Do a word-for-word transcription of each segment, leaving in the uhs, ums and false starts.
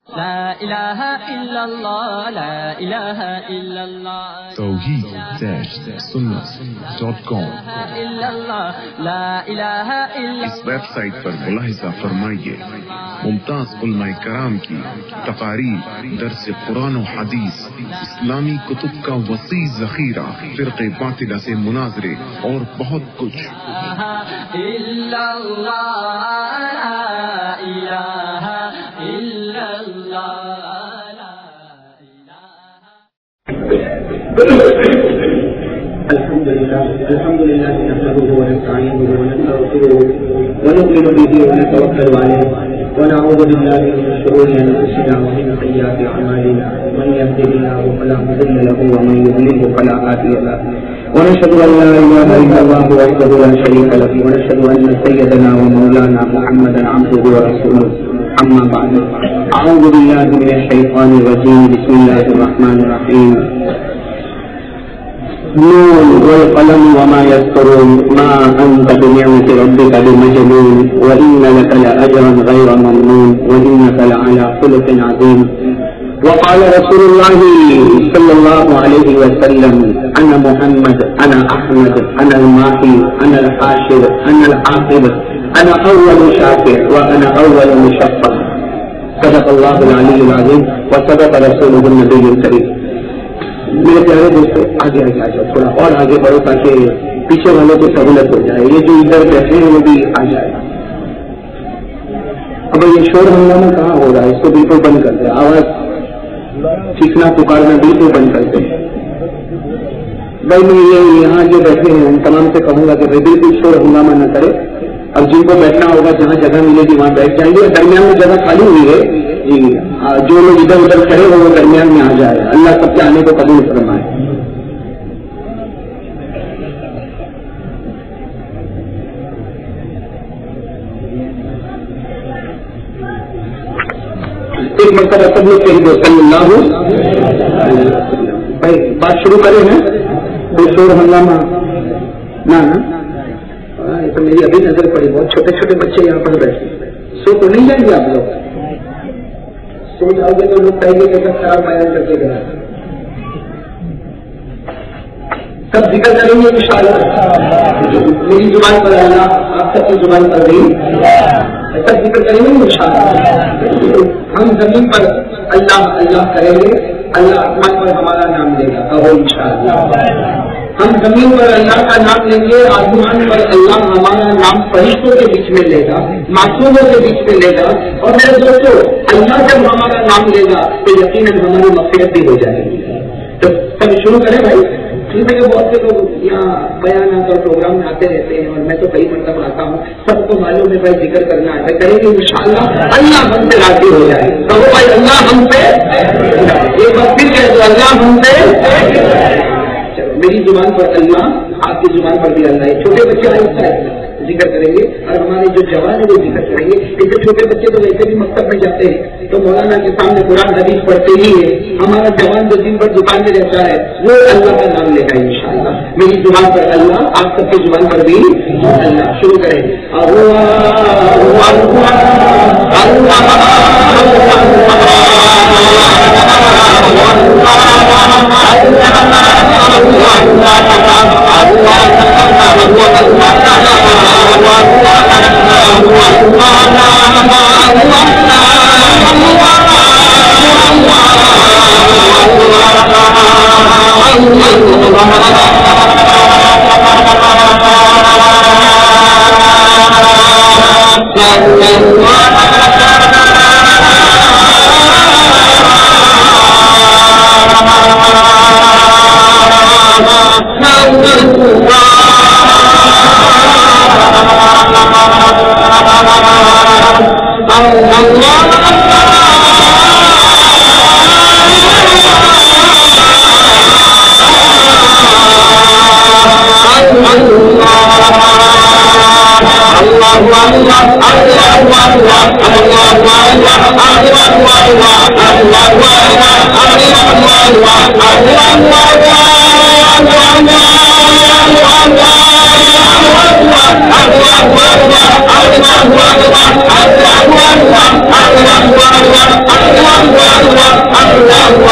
لا الہ الا اللہ لا الہ الا اللہ توحید سنت ڈاٹ کام لا الہ الا اس ویب سائٹ پر ملاحظہ فرمائیے ممتاز علماء کرام کی تقاریر، درس قرآن و حدیث، اسلامی کتب کا وسیع ذخیرہ، فرقے باطلہ سے مناظرے اور بہت کچھ۔ الا اللہ لا الہ الا اللہ لا الہ۔ الحمد لله الحمد لله نحمده ونستعينه ونستغفره ونؤمن به ونتوكل عليه ونعوذ بالله من شرور انفسنا ومن سيئات اعمالنا من يهده الله فلا مضل له ومن يضلل فلا هادي له ونشهد ان لا اله الا الله وحده لا شريك له ونشهد ان سيدنا ومولانا محمدا عبده ورسوله اما بعد اعوذ بالله من الشيطان الرجيم بسم الله الرحمن الرحيم نون والقلم وما يسطرون ما أنت بنعمة ربك بمجنون وإن لك لأجرا غير ممنون وإنك لعلى خلق عظيم وقال رسول الله صلى الله عليه وسلم أنا محمد أنا أحمد أنا الماحي أنا الحاشر أنا العاقب أنا أول شافع وأنا أول مشفع صدق الله العلي العظيم وصدق رسوله النبي الكريم۔ میرے پیارے دوستوں آگے آگے آ جاؤ، تھوڑا اور آگے بڑھو تاکہ پیچھے والوں کو سہولت ہو جائے، یہ جو ادھر بیٹھے ہیں وہ بھی آ جائے۔ اب یہ شور ہنگامہ کہاں ہو رہا ہے، اس کو بالکل بند کر دیں، آواز چیخنا پکارنا بالکل بند کر دیں۔ بھائی میں یہ یہاں جو بیٹھے ہیں ان تمام سے کہوں گا کہ بالکل شور ہنگامہ نہ کرے، اب جن کو بیٹھنا ہوگا جہاں جگہ ملے گی وہاں بیٹھ جائیں گے، درمیان میں جگہ خالی ہوئی ہے جی، جو لوگ ادھر ادھر کھڑے ہو وہ درمیان میں آ جائے، اللہ سب کے آنے کو قبول فرمائے۔ ایک مرتبہ سب لوگ کہہ دو صلی اللہ علیہ وسلم۔ بھائی بات شروع کریں ہیں، کوئی شور ہنگامہ نہ نا، تو میری ابھی نظر پڑی بہت چھوٹے چھوٹے بچے یہاں پر بیٹھے، سو تو نہیں جائیں گے آپ لوگ؟ سو جاؤ گے تو لوگ کہیں گے کہ سب خراب بیان کر کے گئے، سب ذکر کریں گے انشاءاللہ۔ میری زبان پر اللہ، آپ سب کی زبان پر نہیں، سب ذکر کریں گے انشاءاللہ۔ ہم زمین پر اللہ اللہ کریں گے، اللہ آسمان پر ہمارا نام لے گا، کہو انشاءاللہ۔ ہم زمین پر اللہ کا نام لیں گے، آسمان پر اللہ ہمارا نام فرشتوں کے بیچ میں لے گا، معصوموں کے بیچ میں لے گا، اور میرے دوستوں اللہ جب ہمارا نام لے گا تو یقیناً ہماری مغفرت بھی ہو جائے گی۔ تو سب شروع کریں بھائی، ٹھیک ہے؟ بہت سے لوگ یہاں بیانات اور پروگرام میں آتے رہتے ہیں اور میں تو کئی مرتبہ آتا ہوں، سب کو معلوم ہے بھائی ذکر کرنا آتا ہے، کریں گے انشاءاللہ، اللہ ہم سے راضی ہو جائے۔ کہو بھائی اللہ ہم سے، ایک بار پھر کہہ دو اللہ ہم سے۔ میری زبان پر اللہ، آپ کی زبان پر بھی اللہ ہے۔ چھوٹے بچے آہستہ آہستہ ذکر کریں گے اور ہمارے جو جوان ہے وہ ذکر کریں گے، کیونکہ چھوٹے بچے تو ویسے بھی مکتب میں جاتے ہیں تو مولانا کے سامنے قرآن حدیث پڑھتے ہی ہے، ہمارا جوان جو دن بھر دکان میں رہتا ہے وہ اللہ کا نام لے گا انشاءاللہ۔ میری زبان پر اللہ، آپ سب کی زبان پر بھی اللہ۔ شروع کریں اللہ اللہ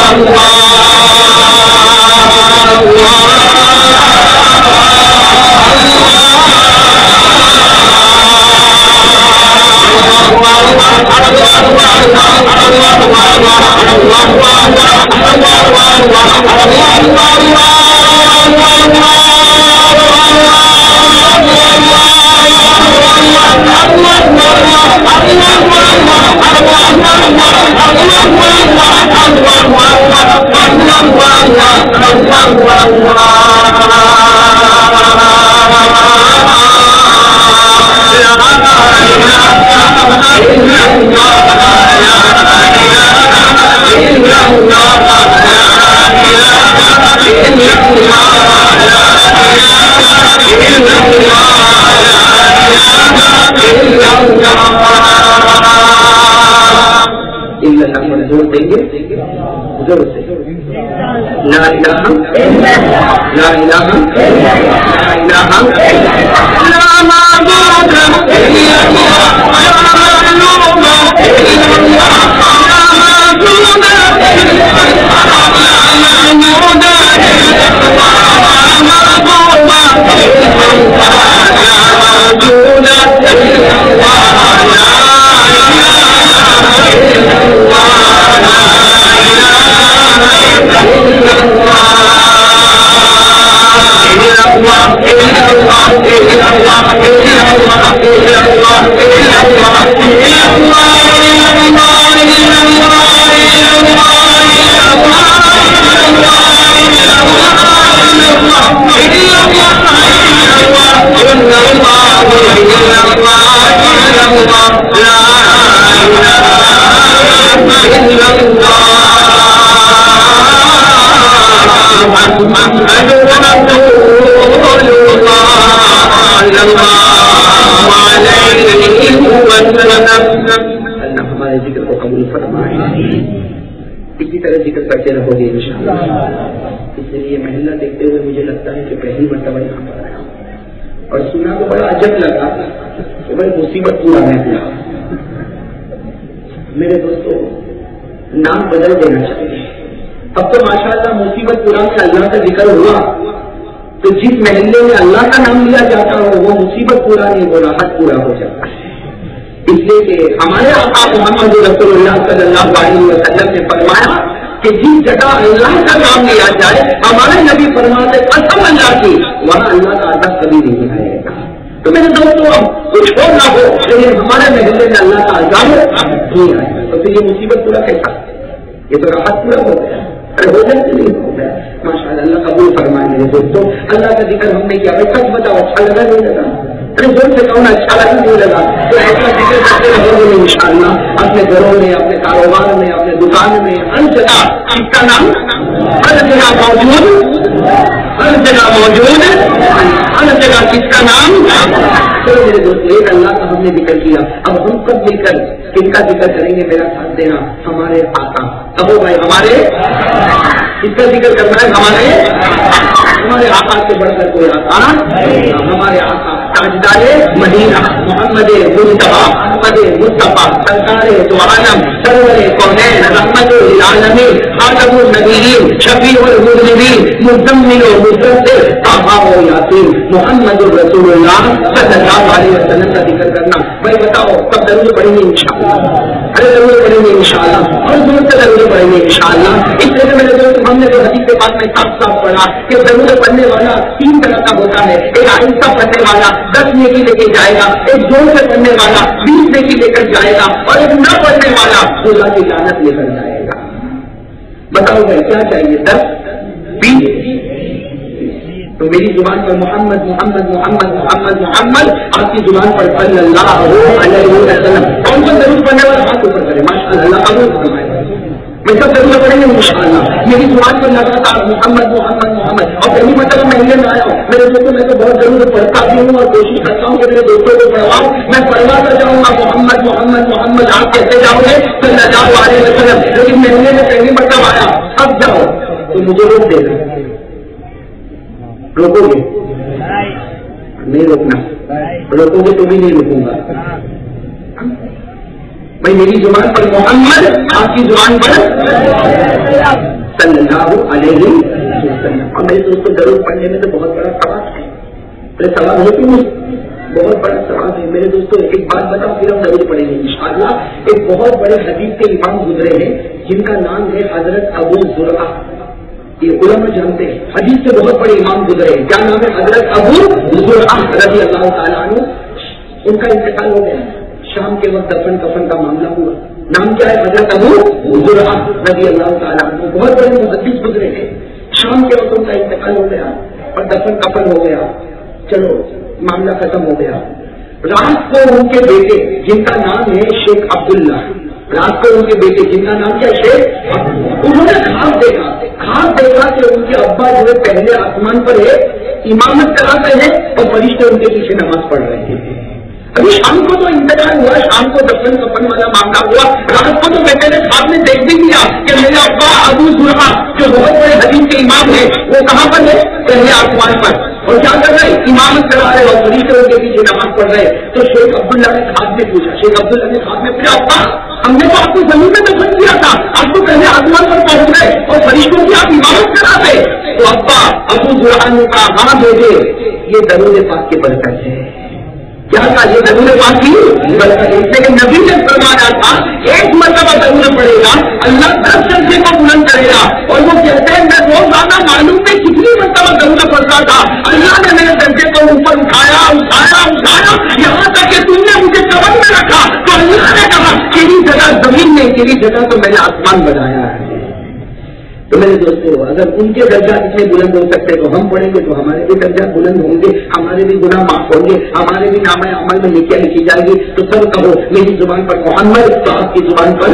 لا الہ لا الہ لا الہ لا معبود الا اللہ لا معلوم الا اللہ لا معبود الا اللہ لا معبود الا اللہ لا معبود الا اللہ لا معبود الا اللہ لا اله الا اللہ لا ہمارے ذکر کو قبول فرمائے. اسی طرح ذکر کرتے رہو گے انشاءاللہ. اس لیے محلہ دیکھتے ہوئے مجھے لگتا ہے کہ پہلی مرتبہ یہاں پر آیا اور سنا تو بڑا عجب لگا کہ بڑی مصیبت پورا میں ہوا. میرے دوستوں نام بدل دینا چاہیے. اب تو ماشاءاللہ مصیبت پورا میں اللہ کا ذکر ہوا تو جس محلے میں اللہ کا نام لیا جاتا ہو وہ مصیبت پورا نہیں وہ راحت پورا ہو جاتا ہے. اس لیے کہ ہمارے آقا محمد رسول اللہ صلی اللہ علیہ وسلم نے فرمایا کہ جس جگہ اللہ کا نام لیا جائے ہمارے نبی فرماتے قسم اللہ کی وہاں اللہ کا عذاب کبھی نہیں آئے گا. تو میرے دوستوں اب کچھ اور نہ ہو لیکن ہمارے محلے میں اللہ کا عذاب نہیں آئے گا. تو پھر یہ مصیبت پورا کیسا؟ یہ تو راحت پورا ہو گیا. ارے ہو جائے نہیں ہو گیا. ماشاء اللہ اللہ قبول فرمائے. میرے دوستوں اللہ کا ذکر ہم نے کیا. سچ بتاؤ اچھا لگا نہیں لگا؟ ارے زور سے کہوں اچھا لگا نہیں لگا؟ تو ایسا ذکر کرتے رہو گے ان شاء اللہ اپنے گھروں میں اپنے کاروبار میں اپنے دکان میں ہر جگہ اس کا نام ہر جگہ موجود ہر جگہ موجود ہر جگہ کس کا نام. چلو میرے دوست ایک اللہ کا ہم نے ذکر کیا. اب ہم سب مل کر کن کا ذکر کریں گے؟ میرا ساتھ دینا. ہمارے آقا. کہو بھائی ہمارے اس کا ذکر کرنا ہے. ہمارے ہمارے آقا سے بڑھ کر کوئی آقا. ہمارے آقا تاجدار مدینہ محمد مصطفیٰ محمد مصطفیٰ سرکار دو عالم سرور کونین رحمت للعالمین خاتم النبیین شفیع المذنبین مزمل و مدثر طه و یاسین محمد رسول اللہ صلی اللہ علیہ وسلم کا ذکر کرنا. بھائی بتاؤ کب درود پڑھیں گے انشاءاللہ؟ ارے درود پڑھیں گے انشاءاللہ اور زور سے درود پڑھیں گے انشاءاللہ. اس لیے میرے دوست ہم نے جو حدیث کے بعد میں صاف صاف پڑھا کہ درود پڑھنے والا تین طرح کا ہوتا ہے. ایک آہستہ پڑھنے والا دس نیکی لے کے جائے گا. ایک زور سے پڑھنے والا بیس نیکی لے کر جائے گا اور ایک نہ پڑھنے والا اللہ کی لعنت لے کر جائے گا. بتاؤ بھائی کیا چاہیے؟ دس بیس؟ تو میری زبان پر محمد محمد محمد محمد محمد آپ کی زبان پر صلی اللہ علیہ وسلم. کون کون ضرور پڑھنے والا ہاتھ اوپر کرے. ماشاء اللہ قبول فرمائے. میں سب ضرور پڑھیں گے انشاءاللہ. میری زبان پر لگاتار محمد محمد محمد. اور پہلی مطلب میں انڈیا میں آیا ہوں. میرے دوستوں میں تو بہت ضرور پڑھتا بھی ہوں اور کوشش کرتا ہوں کہ میرے دوستوں کو پڑھواؤں. میں پڑھواتا جاؤں گا محمد محمد محمد. آپ کہتے جاؤ گے صلی اللہ علیہ وسلم. لیکن مہینے میں پہلی مطلب آیا اب جاؤ تو مجھے روک دے گا. روکو گے نہیں؟ روکنا. روکو گے تو بھی نہیں روکوں گا. بھائی میری زبان پر محمد آپ کی زبان پر صلی اللہ علیہ وسلم. اور میرے دوستوں درود پڑھنے میں تو بہت بڑا ثواب ہے. میرے ثواب ہے کہ نہیں؟ بہت بڑا ثواب ہے. میرے دوستوں ایک بات بتاؤ پھر ہم درود پڑھیں گے انشاءاللہ. ایک بہت بڑے حدیث کے امام گزرے ہیں جن کا نام ہے حضرت ابو زرعہ. یہ علماء جانتے ہیں حدیث کے بہت بڑے امام گزرے ہیں. کیا نام ہے؟ حضرت ابو زرعہ رضی اللہ تعالیٰ عنہ. ان کا انتقال ہو گیا. شام کے وقت دفن کفن کا معاملہ ہوا. نام کیا ہے؟ حضرت ابو زرعہ رضی اللہ تعالیٰ عنہ. بہت بڑے محدث گزرے ہیں. شام کے وقت ان کا انتقال ہو گیا اور دفن کفن ہو گیا. چلو معاملہ ختم ہو گیا. رات کو ان کے بیٹے جن کا نام ہے شیخ عبداللہ، رات کو ان کے بیٹے جن کا نام کیا شیخ، انہوں نے خواب دیکھا خواب دیکھا کہ ان کے ابا جو ہے پہلے آسمان پر ہے، امامت کراتے ہیں اور فرشتے ان کے پیچھے نماز پڑھ رہے ہیں. ابھی شام کو تو انتقال ہوا، شام کو دفن کفن والا معاملہ ہوا. رات کو تو بیٹے نے خواب میں دیکھ بھی لیا کہ میرے ابا ابو زرعہ جو بہت بڑے حدیث کے امام ہیں وہ کہاں پر ہے؟ پہلے آسمان پر. اور کیا کر رہے؟ امامت کرا رہے اور فرشتے ان کے پیچھے نماز پڑھ رہے. تو شیخ عبداللہ نے خواب میں پوچھا، شیخ عبداللہ نے خواب میں پوچھا ابا ہم نے تو آپ کو زمین میں دفن کیا تھا، آپ تو پہلے آسمان پر پہنچ گئے اور فرشتوں کی آپ امامت کرا رہے. تو ابا ابو زرعہ نے کہا ہاں بیٹے یہ درود پاک کی برکت ہے. کیا کہا؟ یہ درود پاک کی برکت ہے. لیکن نبی نے فرمایا تھا ایک مرتبہ درود پڑے گا اللہ دس درجے کو بلند کرے گا. اور وہ کہتے ہیں میں روزانہ معلوم میں کتنی مرتبہ درود پڑتا تھا، اللہ نے میرے درجے کو اوپر اٹھایا اٹھایا اٹھایا یہاں تک کہ تم نے مجھے قبر میں رکھا. تو اللہ نے کہا تیری جگہ زمین میں، تیری جگہ تو میں نے آسمان بنایا ہے. تو میرے دوستوں اگر ان کے درجات اتنے بلند ہو سکتے تو ہم پڑھیں گے تو ہمارے بھی درجات بلند ہوں گے، ہمارے بھی گناہ معاف ہوں گے، ہمارے بھی نامہ عمل میں نیکیاں لکھی جائیں گی. تو سب کہو میری زبان پر محمد، تو آپ کی زبان پر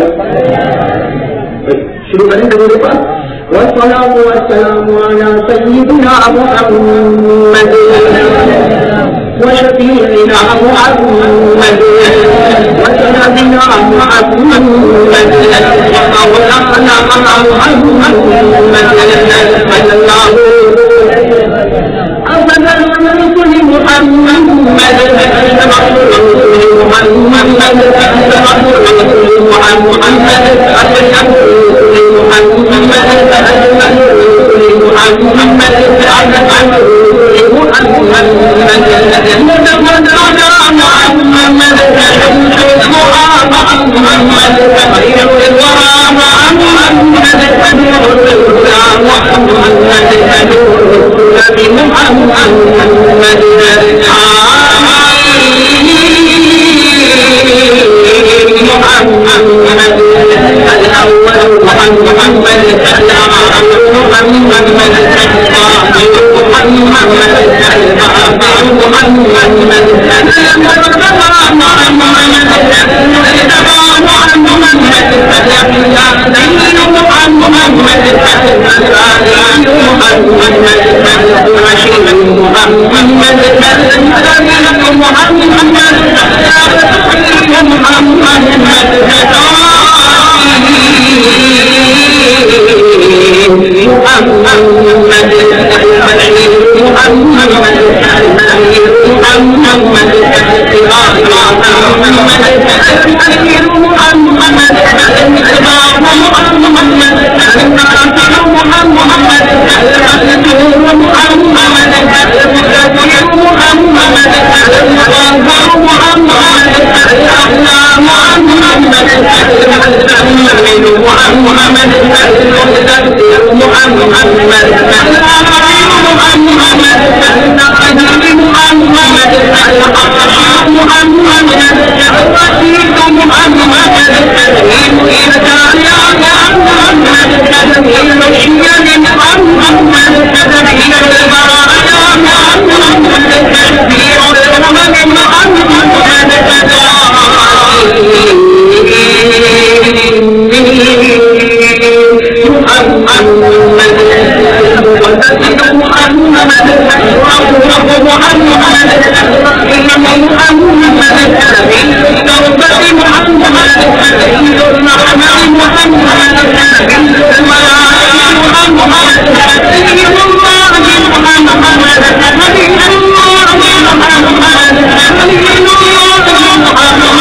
شروع کریں درود پاک. والصلاة والسلام على سيدنا محمد وشفيعنا محمد وسندنا محمد ومولانا محمد صلى الله أفضل الرسل محمد أشرف الرسل محمد أشرف الرسل محمد أشرف الرسل محمد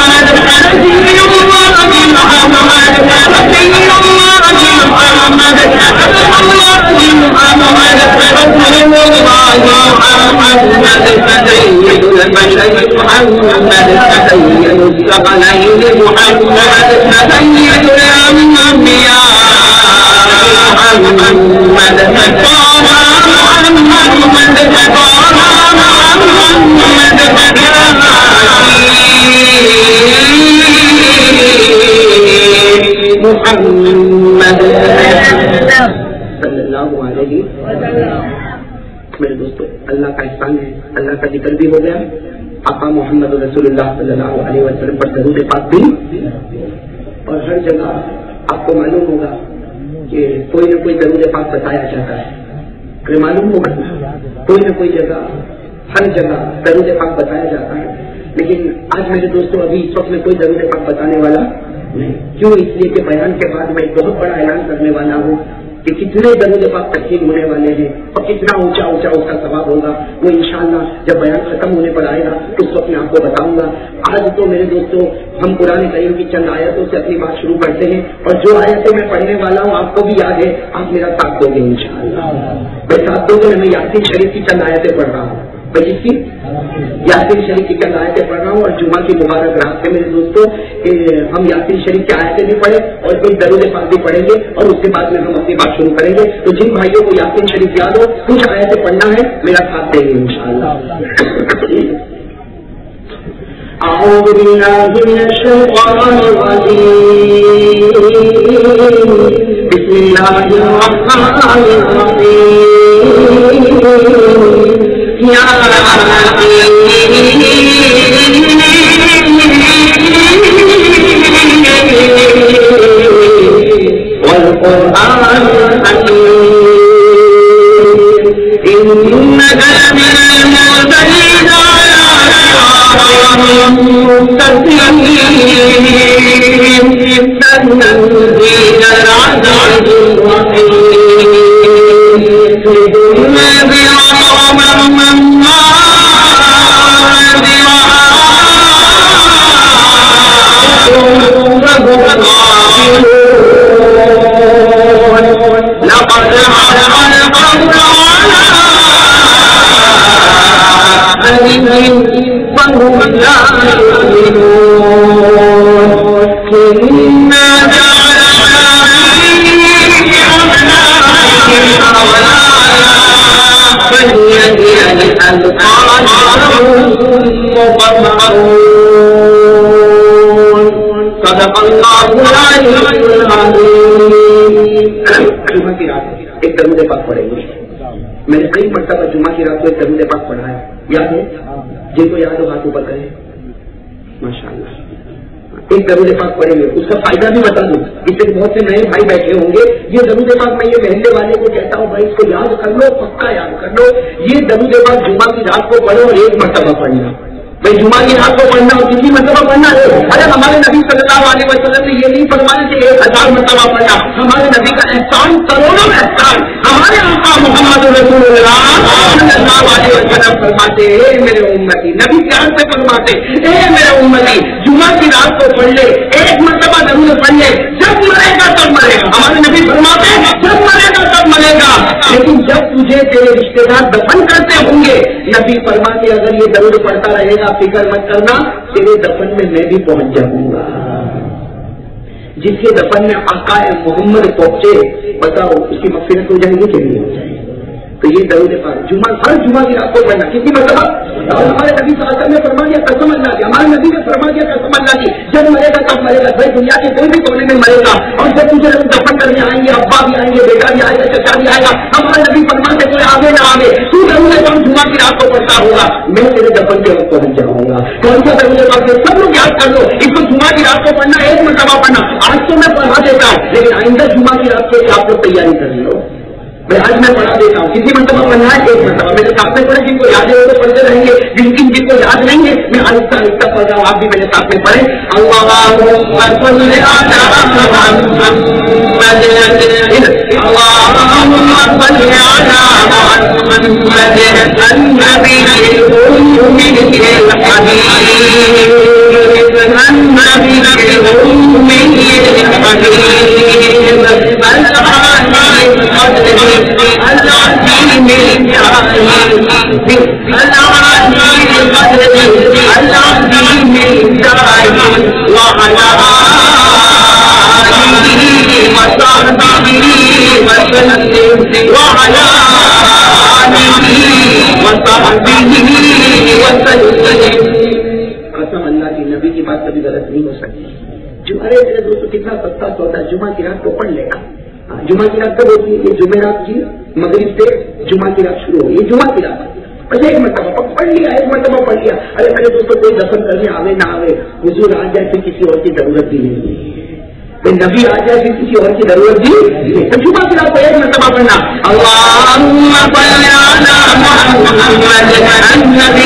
محمد محمد سيد البشر محمد سيد الثقلين محمد سيد الأنبياء محمد محمد محمد صلی اللہ علیہ وسلم. میرے دوستو اللہ کا احسان ہے, اللہ کا ذکر بھی ہو گیا, آقا محمد رسول اللہ صلی اللہ علیہ وسلم پر درود پاک بھی, اور ہر جگہ آپ کو معلوم ہوگا کہ کوئی نہ کوئی درود پاک بتایا جاتا ہے. کہ معلوم ہوگا کوئی نہ کوئی جگہ, ہر جگہ درود پاک بتایا جاتا ہے. لیکن آج میرے دوستوں ابھی اس وقت میں کوئی درود پاک بتانے والا نہیں. کیوں؟ اس لیے کہ بیان کے بعد میں ایک بہت بڑا اعلان کرنے والا ہوں کہ کتنے درود پاک تقسیم ہونے والے ہیں اور کتنا اونچا اونچا اس کا ثواب ہوگا, وہ انشاءاللہ جب بیان ختم ہونے پر آئے گا اس وقت میں آپ کو بتاؤں گا. آج تو میرے دوستوں ہم قرآن کریم کی چند آیتوں سے اپنی بات شروع کرتے ہیں, اور جو آیتیں میں پڑھنے والا ہوں آپ کو بھی یاد ہے, آپ میرا ساتھ دو گے انشاءاللہ. میں ساتھ دو گے, میں یاسین شریف کی چند آیتیں پڑھ رہا ہوں. میں جس کی یاسین شریف کی چند آیتیں پڑھ رہا ہوں, اور جمعہ کی مبارک رات ہے میرے دوستوں کہ ہم یاسین شریف کی آیتیں بھی پڑھیں اور ایک درود پاک بھی پڑھیں گے, اور اس کے بعد میں ہم اپنی بات شروع کریں گے. تو جن بھائیوں کو یاسین شریف یاد ہو کچھ آیتیں پڑھنا ہے, میرا ساتھ دیں گے انشاءاللہ. أعوذ بالله من الشيطان الرجيم. بسم الله الرحمن الرحيم. يا والقرآن الحكيم إنك لمن المرسلين مستقيم تنزيل العزيز الرحيم لقد فهم لا يؤمنون. إنا جعلنا في أعناقهم أغلالا فهي هي لأذقانهم مقمحون. صدق الله العلي العظيم. جمعہ کی رات ایک درود پاک پڑھیں گے. میں نے کئی مرتبہ جمعہ کی رات کو ایک درود پاک پڑھا ہے, یاد ہے؟ جن کو یاد ہو ہاتھ اوپر کریں. ماشاء اللہ ایک درود پاک پڑھیں گے, اس کا فائدہ بھی بتا دوں. اس سے بہت سے نئے بھائی بیٹھے ہوں گے, یہ درود پاک میں یہ محلے والے کو کہتا ہوں بھائی اس کو یاد کر لو, پکا یاد کر لو. یہ درود پاک جمعہ کی رات کو پڑھو اور ایک مرتبہ پڑھنا. بھائی جمعہ کی رات کو پڑھنا اور کسی مرتبہ پڑھنا ہے. ارے ہمارے نبی صلی اللہ علیہ وسلم نے یہ نہیں فرمایا کہ ایک ہزار مرتبہ پڑھنا. ہمارے نبی کا احسان کروڑوں میں احسان. ہمارے آقا محمد رسول اللہ صلی اللہ علیہ وسلم فرماتے اے میرے امتی, نبی پیار سے فرماتے اے میرے امتی جمعہ کی رات کو پڑھ لے, ایک مرتبہ ضرور پڑھ لے, جب مرے گا تب مرے گا. ہمارے نبی فرماتے جب مرے گا تب مرے گا. لیکن جب تجھے تیرے رشتے دار دفن کرتے ہوں گے, نبی فرماتے اگر یہ ضرور پڑھتا رہے گا فکر مت کرنا تیرے دفن میں میں بھی پہنچ جاؤں گا. جس کے دفن میں آقا محمد پہنچے بتاؤ اس کی مغفرت ہو جائے گی کہ نہیں ہو جائے گی. تو یہ درود پاک جمعہ ہر جمعہ کی رات کو پڑھنا کسی مطلب. اور ہمارے نبی صلی اللہ علیہ وسلم نے فرما دیا قسم اللہ کی, ہمارے نبی نے فرما دیا قسم اللہ کی جب مرے گا تب مرے گا. بھائی دنیا کے کوئی بھی کونے میں مرے گا, اور جب تجھے لوگ دفن کرنے آئیں گے, ابا بھی آئیں گے, بیٹا بھی آئے گا, چچا بھی آئے گا, ہمارے نبی فرماتے کوئی آگے نہ آگے تو درود پاک جمعہ کی رات کو پڑھتا ہوگا, میں تیرے دفن کے وقت پہنچ جاؤں گا. کون سا درود پاک ہے سب لوگ یاد کر لو. اس کو جمعہ کی رات کو پڑھنا, ایک مرتبہ پڑھنا. آج تو میں پڑھا دیتا ہوں, لیکن آئندہ جمعہ کی رات کو آپ لوگ تیاری کر لو. میں آج میں پڑھا دیتا ہوں, کسی مرتبہ پڑھنا ہے ایک مرتبہ میرے ساتھ میں پڑھے. جن کو یاد ہے وہ تو پڑھتے رہیں گے, جن کی جن کو یاد نہیں ہے میں آہستہ آہستہ پڑھ رہا ہوں, آپ بھی میرے ساتھ میں پڑھیں. اللہ وعلى آله وصحبه وسلم وعلى آله وصحبه وسلم. قسم اللہ کی نبی کی بات کبھی غلط نہیں ہو سکتی. ارے میرے دوستوں کتنا سستا سودا ہے, جمعہ کی رات کو پڑھ لے گا. جمعہ کی رات کب ہوتی ہے؟ یہ جمعرات کی مغرب سے جمعہ کی رات شروع ہوئی, یہ جمعہ کی رات. بس ایک مرتبہ پڑھ لیا, ایک مرتبہ پڑھ لیا. ارے میرے دوستوں کوئی دفن کرنے آوے نہ آوے, حضور آ جائے پھر کسی اور کی ضرورت بھی نہیں ہے. نبی آ جائے پھر کسی اور کی ضرورت بھی نہیں. تو جمعہ کی رات کو ایک مرتبہ پڑھنا, اللہم صل علی محمد النبی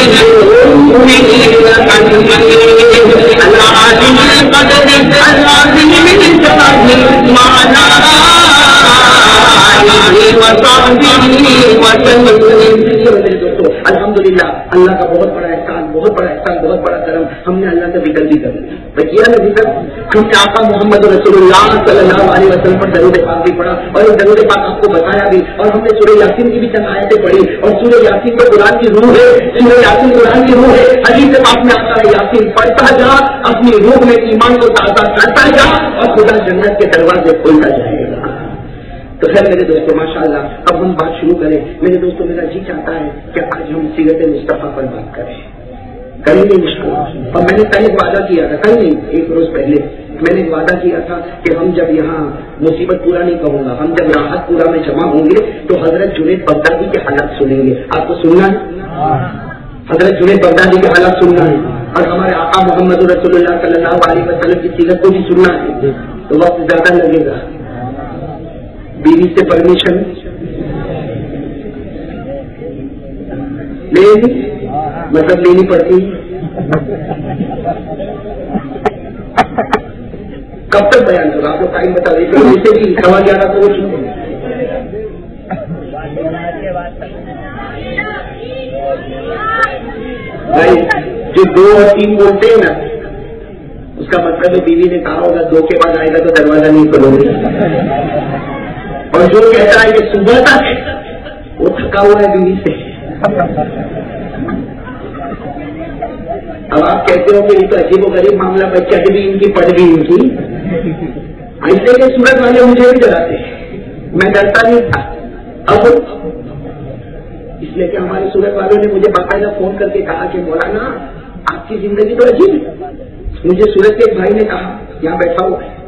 الحمد للہ. اللہ کا بہت بڑا احسان, بہت بڑا احسان, بہت بڑا کرم. ہم نے اللہ سے ذکر بھی کر لیا, کیا نا ذکر. ہم نے آقا محمد رسول اللہ صلی اللہ علیہ وسلم پر درود پاک بھی پڑھا, اور یہ درود پاک آپ کو بتایا بھی, اور ہم نے سورہ یاسین کی بھی چند آیتیں پڑھی. اور سورہ یاسین میں قرآن کی روح ہے, سورہ یاسین قرآن کی روح ہے. حدیث پاک میں آتا ہے یاسین پڑھتا جا, اپنی روح میں ایمان کو تازہ کرتا جا, اور خدا جنت کے دروازے کھولتا جائے گا. تو خیر میرے دوستوں ماشاء اللہ, اب ہم بات شروع کریں. میرے دوستوں میرا جی چاہتا ہے کہ آج ہم سیرت مصطفیٰ پر بات کریں, کریں گے انشاءاللہ. اور میں نے پہلے وعدہ کیا تھا, کل نہیں ایک روز پہلے میں نے وعدہ کیا تھا کہ ہم جب یہاں مصیبت پورا نہیں کہوں گا, ہم جب راحت پورا میں جمع ہوں گے تو حضرت جنید بغدادی کے حالات سنیں گے. آپ کو سننا ہے, حضرت جنید بغدادی کے حالات سننا ہے, اور ہمارے آقا محمد رسول اللہ صلی اللہ علیہ وسلم کی سیرت کو بھی سننا ہے. تو وقت زیادہ لگے گا. بیوی سے پرمیشن لینی, مطلب لینی پڑتی. کب تک بیان کرو, آپ کو ٹائم بتا دیتے ویسے بھی سوا گیارہ کو بھائی جو دو اور تین بولتے ہیں نا, اس کا مطلب ہے بیوی نے کہا ہوگا دو کے بعد آئے گا تو دروازہ نہیں کھولو گے. اور جو کہتا ہے کہ صبح تک, وہ تھکا ہوا ہے بیوی سے. اب آپ کہتے ہو کہ یہ تو عجیب و غریب معاملہ, بچہ بھی ان کی پڑھ بھی ان کی. ایسے کہ سورت والے مجھے بھی ڈراتے, میں ڈرتا نہیں تھا. اب اس لیے کہ ہمارے سورت والوں نے مجھے باقاعدہ فون کر کے کہا کہ مولانا آپ کی زندگی تو عجیب ہے. مجھے سورت کے ایک بھائی نے کہا, یہاں بیٹھا ہوا ہے,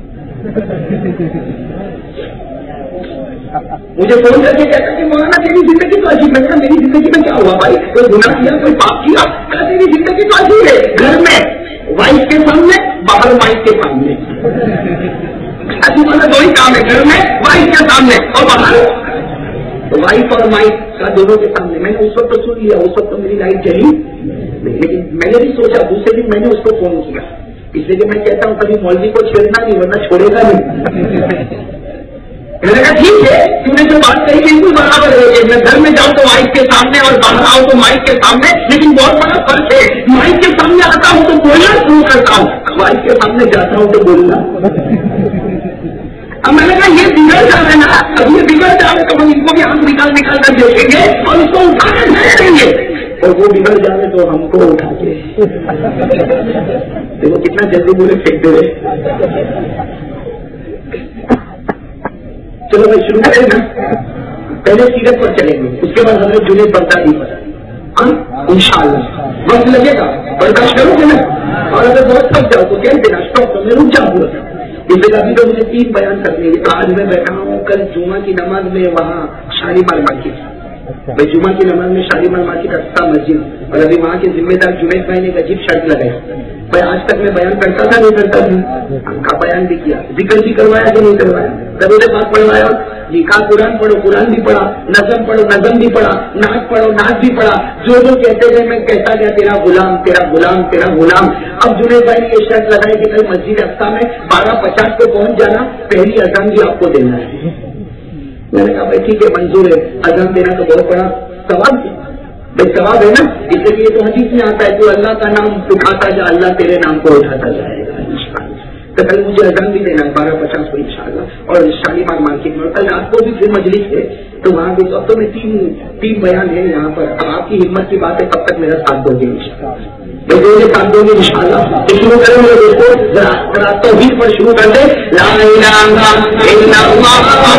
مجھے فون کر کے کہتا کہ مولانا تیری زندگی تو عجیب. میں کہا میری زندگی میں کیا ہوا بھائی, کوئی گناہ کیا, کوئی پاپ کیا؟ کہا تیری زندگی تو عجیب ہے, گھر میں وائف کے سامنے, باہر وائف کے سامنے. عجیب والا دو ہی کام ہے, گھر میں وائف کے سامنے اور باہر وائف اور وائف کا دونوں کے سامنے. میں نے اس وقت تو سن لیا, اس وقت تو میری لائف چلی, لیکن میں نے بھی سوچا دوسرے دن میں نے اس کو فون کیا, اس لیے کہ میں کہتا ہوں کبھی مولوی کو چھیڑنا نہیں ورنہ چھوڑے گا نہیں. میں نے کہا ٹھیک ہے, تم نے جو بات کہی بالکل برابر ہے. میں گھر میں جاؤں تو مائک کے سامنے اور باہر آؤں تو مائک کے سامنے, لیکن بہت بڑا فرق ہے. مائک کے سامنے آتا ہوں تو بولنا شروع کرتا ہوں, مائک کے سامنے جاتا ہوں تو بولنا. اب میں نے کہا یہ بگڑ جا رہے نا, اب یہ بگڑ جا رہے تو ہم ان کو بھی ہم نکال نکال کر دیکھیں گے اور اس کو اٹھا کر دیں گے, اور وہ بگڑ جا رہے تو ہم کو اٹھا کے دیکھو کتنا جلدی بولے پھینکتے ہوئے. چلو میں شروع کریں نا, پہلے سیرت پر چلیں گے, اس کے بعد حضرت جنید بغدادی پر ان شاء اللہ. وقت لگے گا, برداشت کرو گے نا, اور اگر بہت تھک جاؤ تو کہہ دینا اسٹاپ کر, میں رک جاؤں گا. اس لیے ابھی تو مجھے تین بیان کرنے ہیں. آج میں بیٹھا ہوں, کل جمعہ کی نماز میں وہاں شالیمار مارکیٹ, میں جمعہ کی نماز میں شالیمار مارکیٹ اقصی مسجد, اور ابھی وہاں کے ذمہ دار جنید بھائی نے ایک عجیب شرط لگائی. بھائی آج تک میں بیان کرتا تھا نہیں کرتا تھا, ہم کا بیان بھی کیا, ذکر بھی کروایا کہ نہیں کروایا, درود پاک پڑھوایا جی, کا قرآن پڑھو قرآن بھی پڑھا, نظم پڑھو نظم بھی پڑھا, نعت پڑھو نعت بھی پڑھا. جو جو کہتے گئے میں کہتا گیا تیرا غلام تیرا غلام تیرا غلام. اب جنید بھائی نے یہ شرط لگائی کہ کل مسجد اقصی میں بارہ پچاس کو پہنچ جانا, پہلی اذان بھی آپ کو دینا ہے. میں نے کہا بھائی ٹھیک ہے منظور ہے, اذان دینا تو بہت بڑا ثواب ہے, بھائی ثواب ہے نا, اس لیے تو حدیث میں آتا ہے تو اللہ کا نام اٹھاتا جا, اللہ تیرے نام کو اٹھاتا جائے گا انشاءاللہ. تو کل مجھے اذان بھی دینا بارہ پچاس کو انشاءاللہ, اور شالیمار مارکیٹ میں. کل رات کو بھی پھر مجلس ہے تو وہاں بھی اب تو میں تین تین بیان ہے یہاں پر. اب آپ کی ہمت کی بات ہے کب تک میرا ساتھ دو گے انشاءاللہ. دونوں کام دیں گے انشاءاللہ. تو شروع کریں گے دوستوں, ذرا ذرا توحید پر شروع کر دیں. لا الہ الا اللہ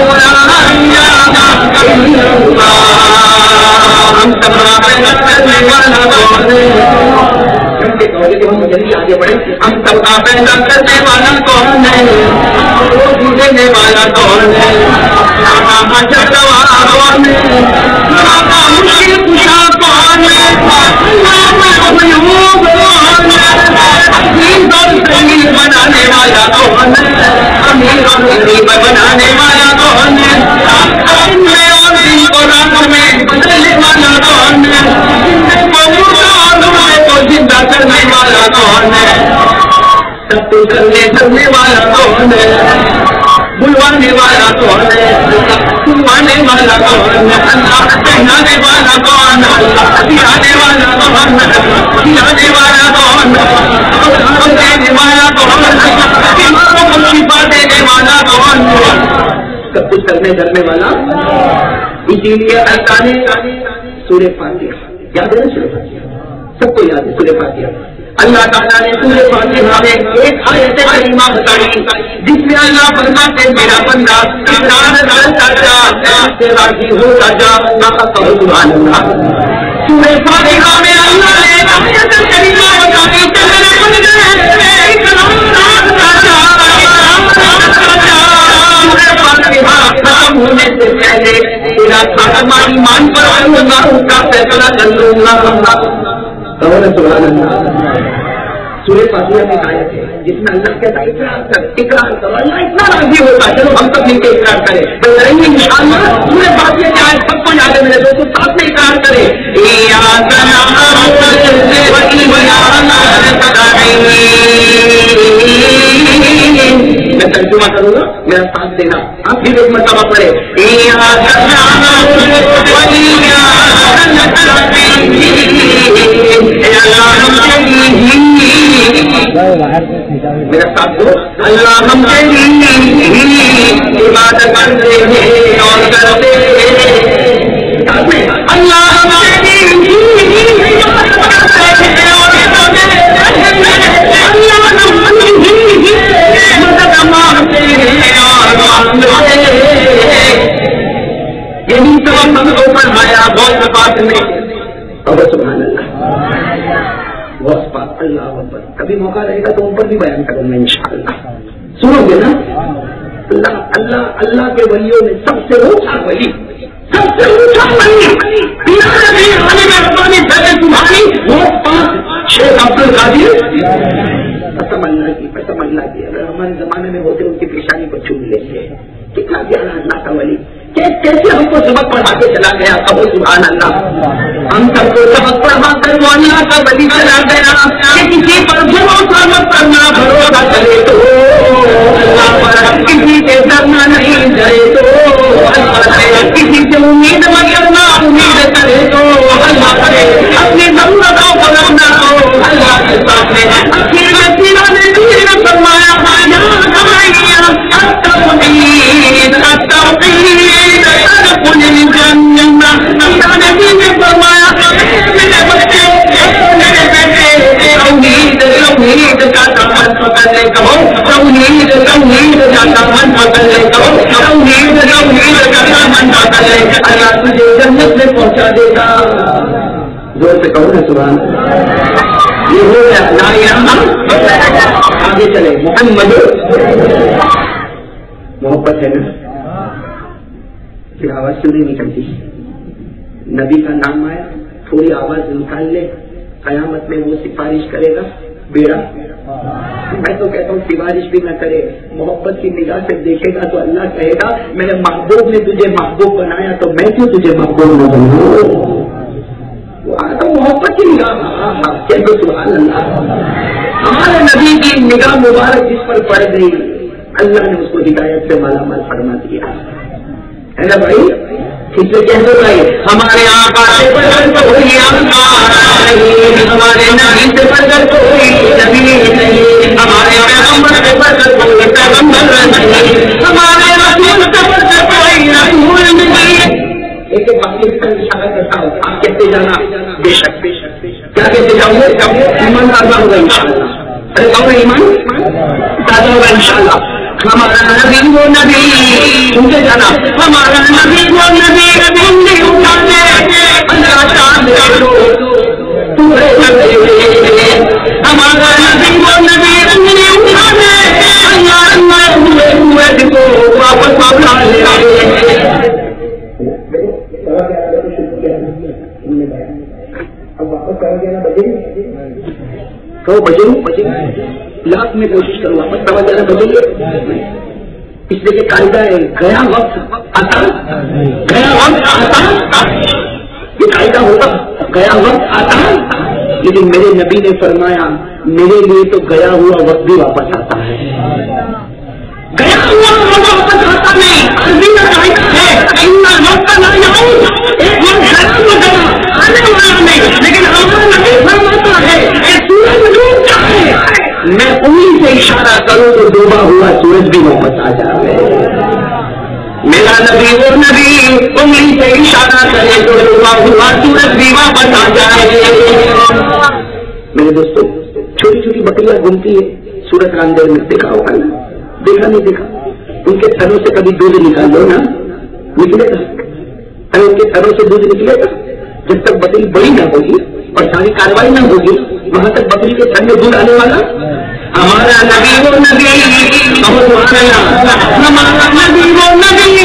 ہم تمہارا پیدا کرنے والا کون ہے. ہم جلدی آگے بڑھیں. ہم سب کا پیدا کرنے والا کون ہے, روزی دینے والا کون ہے, مشکل کشا کون ہے, بنانے والا کون ہے, امیر اور غریب بنانے والا کون ہے, میں اور دن کو رات میں بدلنے والا کون ہے, کو زندہ کرنے والا کون ہے, سب کچھ کرنے کرنے والا کون ہے, بلوانے والا کون ہے, سنوانے والا کون ہے, اللہ پہنانے والا کون ہے, دلانے والا کون ہے, دلانے والا کون ہے, دینے والا کون ہے, شفا دینے والا کون ہے, سب کچھ کرنے کرنے والا. اسی لیے اللہ نے سورہ فاتحہ یاد ہے نا, سورہ فاتحہ سب کو یاد ہے, سورہ فاتحہ اللہ تعالیٰ نے سورہ فاتحہ میں ایک آیت کریمہ بتائی جس میں اللہ فرماتے ہیں میرا بندہ اقرار کرتا جا, سے راضی ہوتا جا, سبحان اللہ. سورہ فاتحہ میں اللہ نے ایک آیت کریمہ بتائی کہ میرے بندے اقرار کرتا جا, سورہ فاتحہ ختم ہونے سے پہلے تیرا کھانا ایمان پر اللہ اس کا فیصلہ کر لوں گا. سبحان اللہ. سورہ فاتحہ میں آیت ہے جس میں اللہ کہتا ہے اقرار کر, اقرار کرو, اللہ اتنا راضی ہوتا ہے, چلو ہم سب مل کے اقرار کریں, کریں گے انشاءاللہ. سورہ فاتحہ کی آیت سب کو یاد ہے میرے دوستوں, ساتھ میں اقرار کریں. میں ترجمہ کروں گا, میرا ساتھ دینا, آپ بھی ایک مرتبہ پڑھے. میرا ساتھ دو. اللہ ہم تیری عبادت کرتے ہیں اور کرتے ہیں, اللہ ہم تیری عبادت کرتے ہیں اور کرتے ہیں, اللہ ہم مدد مانگتے ہیں اور مانگتے ہیں. یہی تو ہم کو فرمایا بہت بات میں. سبحان اللہ, اللہ اکبر. کبھی موقع رہے گا تو اوپر بھی بیان کروں گا انشاءاللہ. سنو گے نا, اللہ اللہ اللہ کے ولیوں میں سب سے اونچا ولی, سب سے اونچا ولی تمہاری وہ پانچ شیخ عبد القادر قسم اللہ کی, قسم اللہ کی, اگر ہمارے زمانے میں ہوتے ان کی پیشانی کو چوم لیتے. کتنا پیارا اللہ کا ولی, کیسے ہم کو سبق پڑھا کے چلا گیا. ابو سبحان اللہ, ہم سب کو سبق پڑھا کر وہ اللہ کا ولی چلا گیا کہ کسی پر بھروسہ مت کرنا, بھروسہ کرے تو اللہ پر, کسی کے ڈرنا نہیں ڈرے تو اللہ کرے, کسی سے امید مت کرنا, امید کرے تو اللہ کرے, اپنی ضرورتوں کو رکھنا تو اللہ کے ساتھ ہے. اخیر میں سیرا نے دین فرمایا اللہ تجھے جنت میں پہنچا دے گا. زور سے کہو نا سبحان اللہ. یہ ہو گیا لا الہ. آگے چلے. محمد محبت ہے نا, پھر آواز کیوں نہیں نکلتی. نبی کا نام آیا, تھوڑی آواز نکال لے, قیامت میں وہ سفارش کرے گا بیڑا. میں تو کہتا ہوں سفارش بھی نہ کرے, محبت کی نگاہ سے دیکھے گا تو اللہ کہے گا میرے محبوب نے تجھے محبوب بنایا تو میں کیوں تجھے محبوب نہ بناؤں. تو محبت کی نگاہ, سبحان اللہ. ہمارے نبی کی نگاہ مبارک جس پر پڑ گئی, اللہ نے اس کو ہدایت سے مالا مال فرما دیا ہے نا بھائی. اس لیے کہتے بھائی ہمارے آقا سے بڑھ کر کوئی آقا نہیں, ہمارے نبی سے بڑھ کر کوئی نبی نہیں, ہمارے پیغمبر سے بڑھ کر کوئی پیغمبر نہیں, ہمارے رسول سے بڑھ کر کوئی رسول نہیں. ایک آپ کے طرف اشارہ کرتا ہوں, آپ کہتے جانا بے شک بے شک کیا کہتے جاؤ گے, ایمان تازہ ہوگا انشاءاللہ. ارے کہو ایمان تازہ ہوگا انشاءاللہ. ہمارا نبی وہ نبی سنتے جانا, ہمارا نبی وہ نبی انگلی اٹھانے اللہ چاند پورے کرتے, ہمارا نبی وہ نبی انگلی اٹھانے اللہ اللہ ہوئے ہوئے کو واپس واپس لے آئے. اب واپس کر کے نا بجے کہو بجے بجے لاکھ میں کوشش کروں واپس کروا جانا بجے گے, اس لیے کہ قاعدہ ہے گیا وقت آتا گیا وقت آتا, یہ قاعدہ ہوگا گیا وقت آتا, لیکن میرے نبی نے فرمایا میرے لیے تو گیا ہوا وقت بھی واپس آتا ہے. گیا ہوا وقت واپس آتا نہیں, عربی کا قاعدہ ہے ان وقت نہ جاؤ, ایک وقت گیا وہ گیا آنے والا نہیں, لیکن ہمارا نبی فرماتا ہے سورج ڈوبتا ہے, میں انہیں سے اشارہ کروں تو ڈوبا ہوا سورج بھی واپس آ جائے. میرا نبی وہ نبی انہیں سے اشارہ کرے تو ڈوبا ہوا سورج بھی واپس آ جائے. میرے دوستوں چھوٹی چھوٹی بکریاں گھومتی ہے سورج راندیر میں, دیکھا ہوگا نا, دیکھا نہیں دیکھا, ان کے تھنوں سے کبھی دودھ نکال دو نا, نکلے گا, ارے ان کے تھنوں سے دودھ نکلے گا. جب تک بکری بڑی نہ ہوگی اور ساری کاروائی نہ ہوگی وہاں تک بکری کے تھن میں دودھ آنے والا. ہمارا نبی وہ نبی ہمارا نبی وہ نبی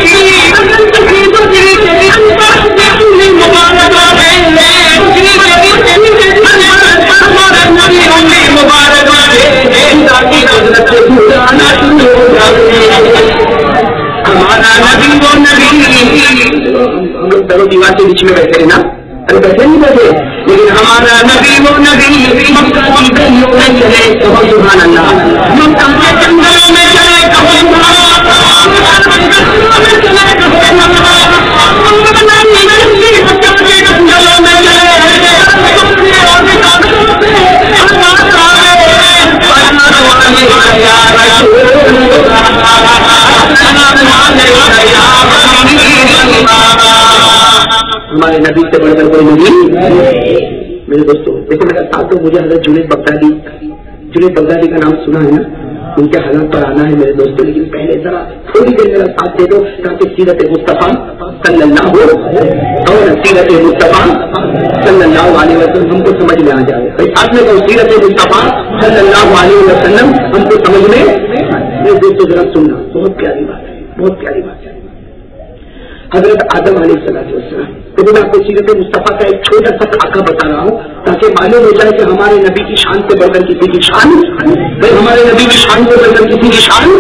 ہمارا نبی وہ نبی. ہم لوگ دو دیوار کے بیچ میں بیٹھے ہیں نا, ارے بیٹھے نہیں بیٹھے, لیکن ہمارا نبی وہ نبی مکہ کی گلیوں میں چلے کہو سبحان اللہ, مکہ کے جنگلوں میں چلے کہو سبحان ہمارے نبی سے بڑھ کر کوئی نہیں. میرے دوستوں دیکھو میرا ساتھ تو مجھے حضرت جنید بغدادی جنید بغدادی کا نام سنا ہے نا, ان کے حالات پر آنا ہے میرے دوستوں, لیکن پہلے ذرا تھوڑی دیر میرا ساتھ دے دو تاکہ سیرت مصطفیٰ صلی اللہ اور سیرت مصطفیٰ صلی اللہ علیہ وسلم ہم کو سمجھ میں آ جائے. ساتھ میں کہو سیرت مصطفیٰ صلی اللہ علیہ وسلم ہم کو سمجھ میں. میرے دوستوں ذرا سننا, بہت پیاری بات ہے, بہت پیاری بات ہے. حضرت آدم علیہ السلام, تو میں آپ کو سیرت مصطفیٰ کا ایک چھوٹا سا خاکہ بتا رہا ہوں تاکہ معلوم ہو جائے کہ ہمارے نبی کی شان سے بڑھ کر کسی کی شان, ہمارے نبی کی شان سے بڑھ کر کسی کی شان.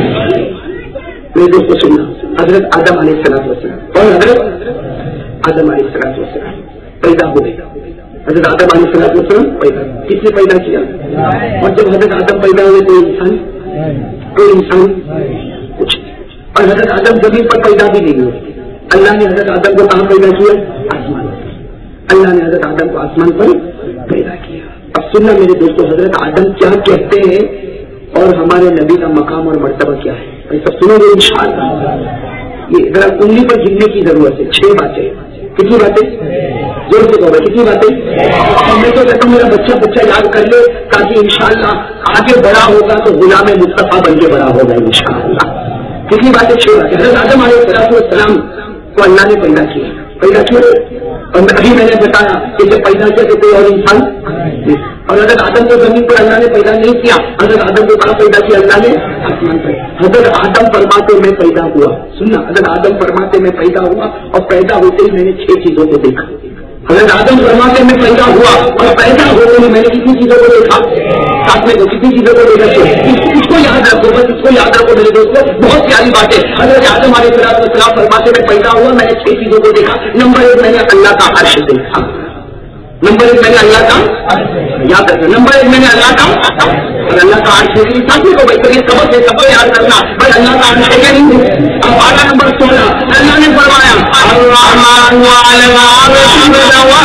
میرے دوستوں سننا, حضرت آدم علیہ السلام اور حضرت آدم علیہ السلام پیدا ہو گئے. حضرت آدم علیہ السلام پیدا, کس نے پیدا کیا؟ اور جب حضرت آدم پیدا ہوئے کوئی انسان کوئی انسان کچھ, اور حضرت آدم زمین پر پیدا بھی نہیں ہوئے. اللہ نے حضرت آدم کو کہاں پیدا کیا؟ آسمان پر. اللہ نے حضرت آدم کو آسمان پر پیدا کیا. اب سننا میرے دوستوں, حضرت آدم کیا کہتے ہیں اور ہمارے نبی کا مقام اور مرتبہ کیا ہے, یہ سب سنو گے انشاءاللہ. یہ ذرا انگلی پر گننے کی ضرورت ہے. چھ باتیں. کتنی باتیں؟ زور سے کہو, کتنی باتیں؟ میں تو کہتا ہوں میرا بچہ بچہ یاد کر لے تاکہ انشاءاللہ آگے بڑا ہوگا تو غلام مصطفیٰ بن کے بڑا ہوگا انشاءاللہ. کتنی باتیں؟ چھ باتیں. حضرت آدم علیہ السلام کو اللہ نے پیدا کیا. پیدا کیا اور ابھی میں نے بتایا کہ جب پیدا کیا تو کوئی اور انسان, اور حضرت آدم کو زمین پر اللہ نے پیدا نہیں کیا. حضرت آدم کو کہاں پیدا کیا اللہ نے؟ آسمان پر. حضرت آدم فرماتے میں پیدا ہوا. سننا, حضرت آدم فرماتے میں پیدا ہوا اور پیدا ہوتے ہی میں نے چھ چیزوں کو دیکھا. حضرت آدم فرماتے میں پیدا ہوا اور پیدا ہوتے ہی میں نے کتنی چیزوں کو دیکھا؟ ساتھ میں کتنی چیزوں کو دیکھا؟ اس کو یاد رکھو, بس اس کو یاد رکھو میرے دوستوں, بہت پیاری بات ہے. حضرت آدم علیہ السلام فرماتے میں پیدا ہوا, میں نے چھ چیزوں کو دیکھا. نمبر ایک, میں نے اللہ کا عرش دیکھا. نمبر ایک, میں نے اللہ کا یاد رکھنا. نمبر ایک, میں نے اللہ کا اور اللہ کا عرش ہے. ساتھ میں کو بھائی کبھی سبق ہے, سبق یاد رکھنا, بس اللہ کا عرش ہے کیا نہیں. اب آٹھ نمبر سولہ, اللہ نے فرمایا الرحمن علی العرش استوى,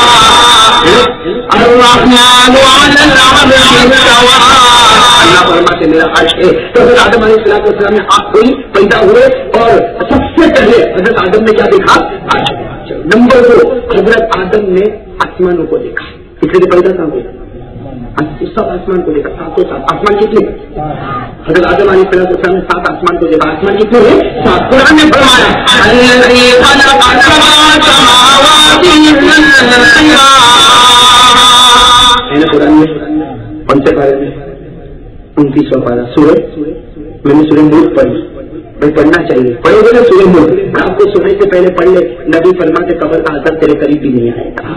الرحمن علی العرش استوى. اللہ فرماتے میرا عرش ہے. تو حضرت آدم علیہ السلام نے آپ کوئی پیدا ہوئے اور سب سے پہلے حضرت آدم نے کیا دیکھا؟ عرش. نمبر دو حضرت آدم نے آسمانوں کو دیکھا. اس لیے پیدا کہاں ہوئے؟ سب آسمان کو دیکھا. ساتوں سات آسمان کتنے؟ حضرت آدم علیہ السلام نے سات آسمان کو دیکھا. آسمان کتنے ہیں؟ سات. قرآن نے فرمایا قرآن میں کون سے پارے میں؟ انتیسواں پارا سورج. میں نے سورج ملک پڑھی. میں پڑھنا چاہیے. پڑھو گے نا سورج ملک؟ آپ کو سننے سے پہلے پڑھ لے. نبی فرماتے قبر کا اثر تیرے قریب بھی نہیں آئے گا.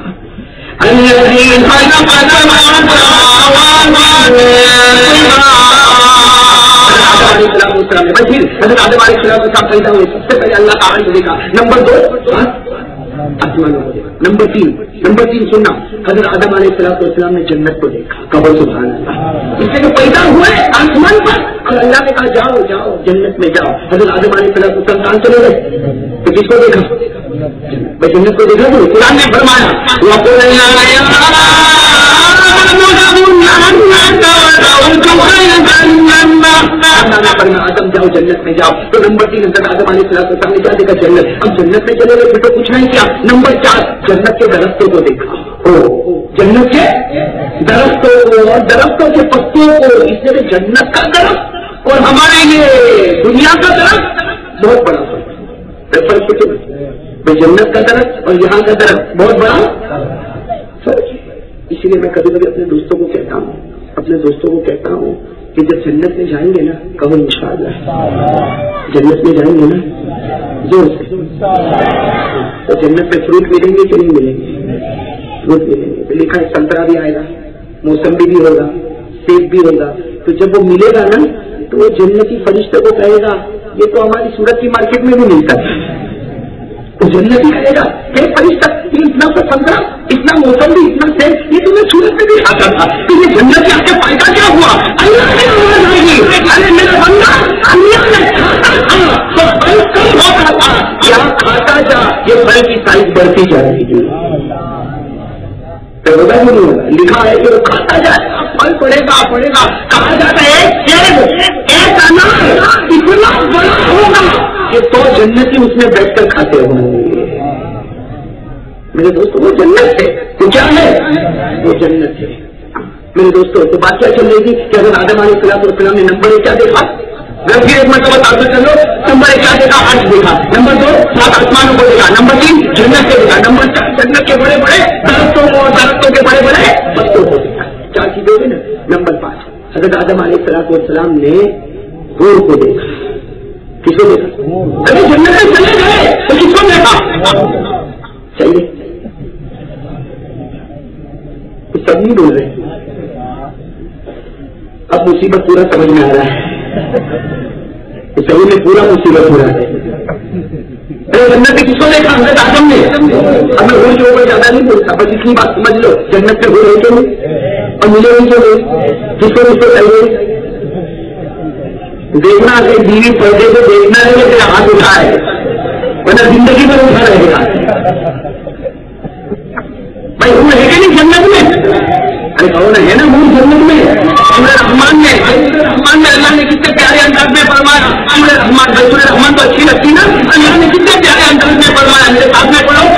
حضرت آدم علیہ السلام پیدا ہوئے. سب سے پہلے اللہ تعالیٰ نے دیکھا. نمبر دو آسمانوں کو دیکھا. نمبر تین نمبر تین سننا حضرت آدم علیہ السلام نے جنت کو دیکھا. قبر سبحان اللہ. اس سے پیدا ہوئے آسمان پر اور اللہ نے کہا جاؤ جاؤ جنت میں جاؤ. حضرت آدم علیہ السلام کہاں چلے گئے؟ تو کس کو دیکھا؟ میں جنت کو دیکھا. تو قرآن نے فرمایا آدم جاؤ جنت میں جاؤ. تو نمبر تین حضرت آدم علیہ السلام نے کیا دیکھا؟ جنت. اب جنت میں چلے گئے پھر تو کچھ نہیں کیا. نمبر چار جنت کے درختوں کو دیکھا. جنت کے درختوں کو اور درختوں کے پتوں کو. اس سے جنت کا درخت اور ہمارے لیے دنیا کا درخت بہت بڑا فرق ہے. جنت کا درخت اور یہاں کا درخت بہت بڑا فرق ہے. اسی لیے میں کبھی کبھی اپنے دوستوں کو کہتا ہوں اپنے دوستوں کو کہتا ہوں کہ جب جنت میں جائیں گے نا کہو انشاءاللہ. جنت میں جائیں گے نا زور سے. تو جنت میں فروٹ ملیں گے کہ نہیں ملیں گے؟ فروٹ ملیں گے. تو لکھا ہے سنترا بھی آئے گا, موسمبی بھی ہوگا, سیب بھی ہوگا. تو جب وہ ملے گا نا تو وہ جنتی فرشتے کو کہے گا یہ تو ہماری سورت کی مارکیٹ میں بھی ملتا ہے. تو جنتی کہے گا کہ فرشتہ اتنا تو سنترا, اتنا موسمبی, اتنا سیب یہ تمہیں سورت میں بھی کھاتا تھا. تو یہ جنت آ کے فائدہ کیا ہوا؟ اللہ نے آواز آئے گی ارے میرا بندہ اللہ نے کھاتا تھا تو پھل کم ہوتا تھا. کیا کھاتا جا یہ پھل کی سائز بڑھتی جائے گی. ہوگا بھی نہیں ہوگا. لکھا ہے کہ وہ کھاتا جائے گا پھل پڑے گا پڑے گا. کہا جاتا ہے ایک انار اتنا بڑا ہوگا کہ تو جنتی اس میں بیٹھ کر کھاتے ہوں گے. میرے دوستوں وہ جنت ہے. تو کیا ہے وہ جنت ہے میرے دوستوں. تو بات کیا چل رہی تھی کہ حضرت آدم علیہ السلام نے نمبر ایک کیا دیکھا؟ میں پھر ایک مرتبہ تعبیر کر لو. نمبر ایک کیا دیکھا؟ عرش دیکھا. نمبر دو سات آسمانوں کو دیکھا. نمبر تین جنت کو دیکھا. نمبر چار جنت کے بڑے بڑے درختوں کو اور درختوں کے بڑے بڑے پتوں کو دیکھا. چار چیزیں ہوئی نا. نمبر پانچ حضرت آدم علیہ السلام نے حور کو دیکھا. کس کو دیکھا؟ ارے جنت میں چلے گئے تو کس کو دیکھا؟ چلیے سب نہیں بول رہے. اب مصیبت پورا سمجھ میں آ رہا ہے. سبھی میں پورا مصیبت ہو رہا ہے. جنت میں کس کو دیکھا؟ حضرت آدم نے. اب میں حور کے اوپر زیادہ نہیں بولتا بس اتنی بات سمجھ لو جنت میں حور ہے کیوں نہیں اور ملے نہیں کیوں نہیں. کس کو کس کو چاہیے دیکھنا ہے؟ بیوی پردے کو دیکھنا ہے کہ تیرا ہاتھ اٹھا ہے ورنہ زندگی میں اٹھا رہے گا. بھائی حور ہے کہ نہیں جنت میں؟ ارے کہو نا ہے نا حور جنت میں. سورہ رحمان میں رحمان میں اللہ نے کتنے پیارے انداز میں فرمایا. سورہ رحمان سورہ رحمان تو اچھی لگتی نا. اللہ نے کتنے پیارے انداز میں فرمایا. میرے ساتھ میں پڑھو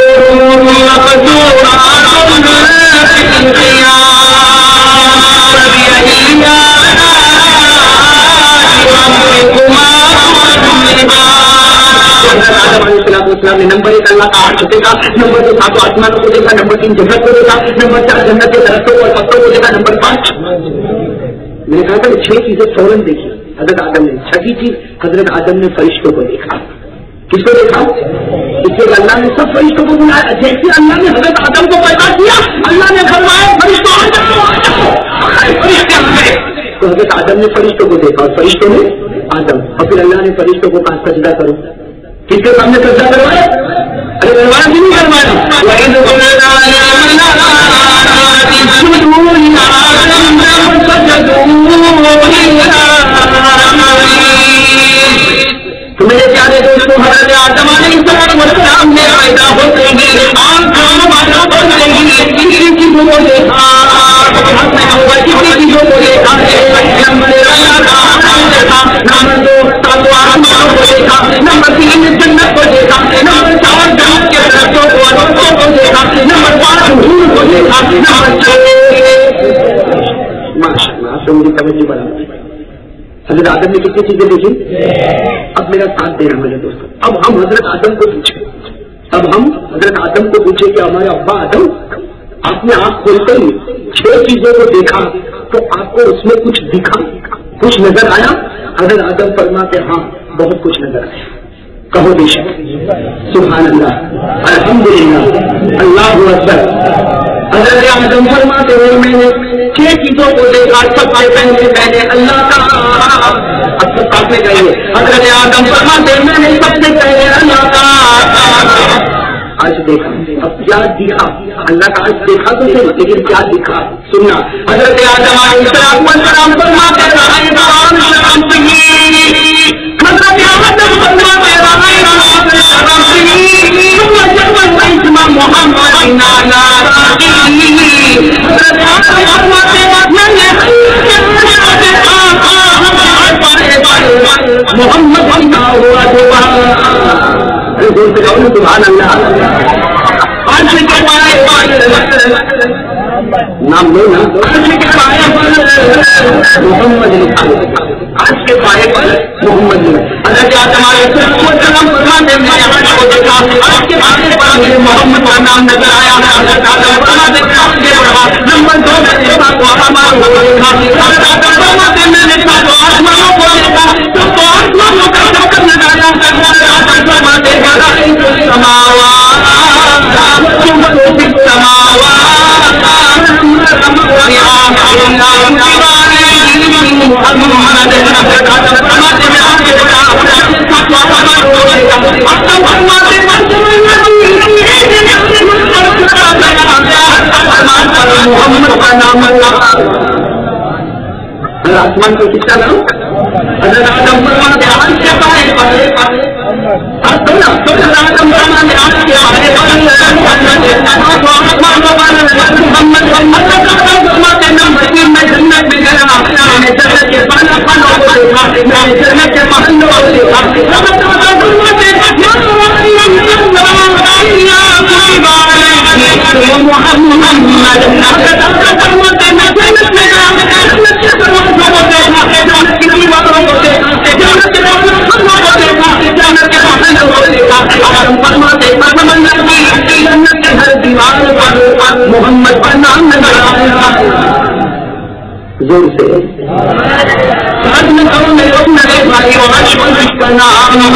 نے نمبر ایک اللہ کا عرش دیکھا. نمبر دو ساتوں آسمانوں کو دیکھا. نمبر تین جنت کو دیکھا. نمبر چار جنت کے درختوں اور پتوں کو دیکھا. نمبر پانچ میں نے کہا تھا چھ چیزیں فوراً دیکھی حضرت آدم نے. چھٹی چیز حضرت آدم نے فرشتوں کو دیکھا. کس کو دیکھا؟ اس لیے اللہ نے سب فرشتوں کو بلایا. جیسے اللہ نے حضرت آدم کو پیدا کیا اللہ نے فرمایا فرشتوں آ جاؤ. تو حضرت آدم نے فرشتوں کو دیکھا اور فرشتوں نے آدم. اور پھر اللہ نے فرشتوں کو کہا سجدہ کرو. کس کے سامنے سجدہ کروایا؟ ارے کروایا کہ نہیں کروایا؟ تو میرے پیارے دوستوں حضرت آدم علیہ السلام نے پیدا ہوتے ہیں آنکھوں والا بن گئی. کسی چیزوں کو دیکھا کسی چیزوں کو دیکھا. نمبر دو ساتوں آسمانوں کو دیکھا. نمبر تین جنت کو دیکھا. نمبر چار جنت کے درختوں حضرت آدم نے کتنی چیزیں دیکھی؟ اب میرا ساتھ دینا میرے دوستوں. اب ہم حضرت آدم کو پوچھیں اب ہم حضرت آدم کو پوچھیں کہ ہمارے ابا آدم آپ نے آنکھ کھولتے ہی چھ چیزوں کو دیکھا تو آپ کو اس میں کچھ دکھا کچھ نظر آیا؟ حضرت آدم فرماتے ہاں بہت کچھ نظر آیا. کہو بے شک سبحان اللہ الحمدللہ اللہ اکبر. حضرت آدم فرماتے ہوئے میں نے چھ چیزوں کو دیکھا. سب سے پہلے میں نے اللہ کا اب سب ساتھ میں کہیے. حضرت آدم فرماتے میں نے سب سے پہلے اللہ کا آج دیکھا. اب کیا دکھا؟ اللہ کا آج دیکھا تو نہیں لیکن کیا دکھا سننا. حضرت آدم علیہ السلام والسلام فرماتے رائے رام شرم سنگی. حضرت آدم فرماتے رائے رام شرم سنگی. محمد نانا حضرت آدم فرماتے میں نے محمد بنا ہوا سبحان اللہ. نام لو نا محمد آج کے پائے پر محمد. حضرت آدم علیہ السلام فرماتے میں آج کو دیکھا آج کے پائے پر مجھے محمد کا نام نظر آیا. حضرت آدم فرماتے نمبر دو میں دیکھا تو آسمان کو دیکھا. حضرت آدم فرماتے میں نے دیکھا تو آسمانوں کو دیکھا تو آسمانوں کا نظر نظر آیا. حضرت آدم فرماتے سماوات محمد کا نام آسمان کو کس کا نام؟ حضرت آدم فرماتے آج کے پائے پر محمد کا نام نظر آیا. زور سے ساتھ میں کرو میرے میرے بھائی اور کا نام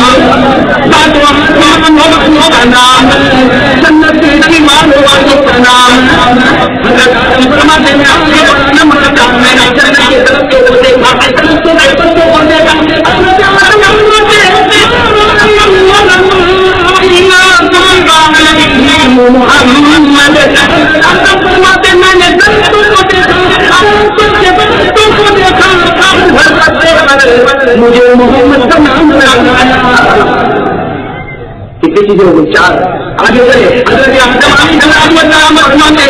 کا نام سنت کی مانو والوں کا نام. فرماتے میں آپ کے نمبر کا میں نے جنت کی طرف کو دیکھا دوستوں کے بندوں کو دیکھا. محمد فرماتے میں نے دستوں کو دیکھا کو دیکھا مجھے محمد کا نام آیا. کتنی چیزیں ہو گئی؟ چار. آگے چلے. حضرت آدم فرماتے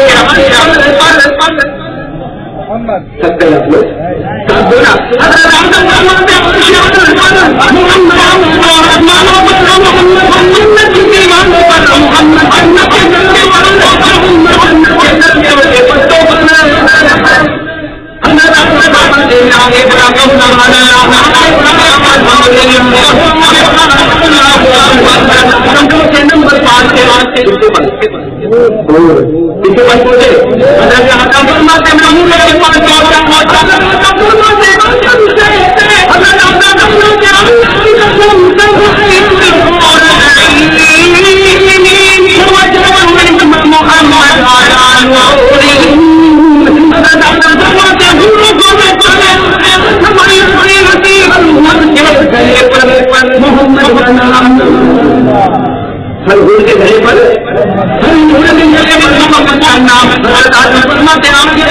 نمبر پانچ کے واسطے اسے بس پہنچے. حضرت آدم فرماتے محمد کا نام ہر گھوڑ کے گھرے پر ہر گھوڑے کے گھرے پر محمد کا نام. فرماتے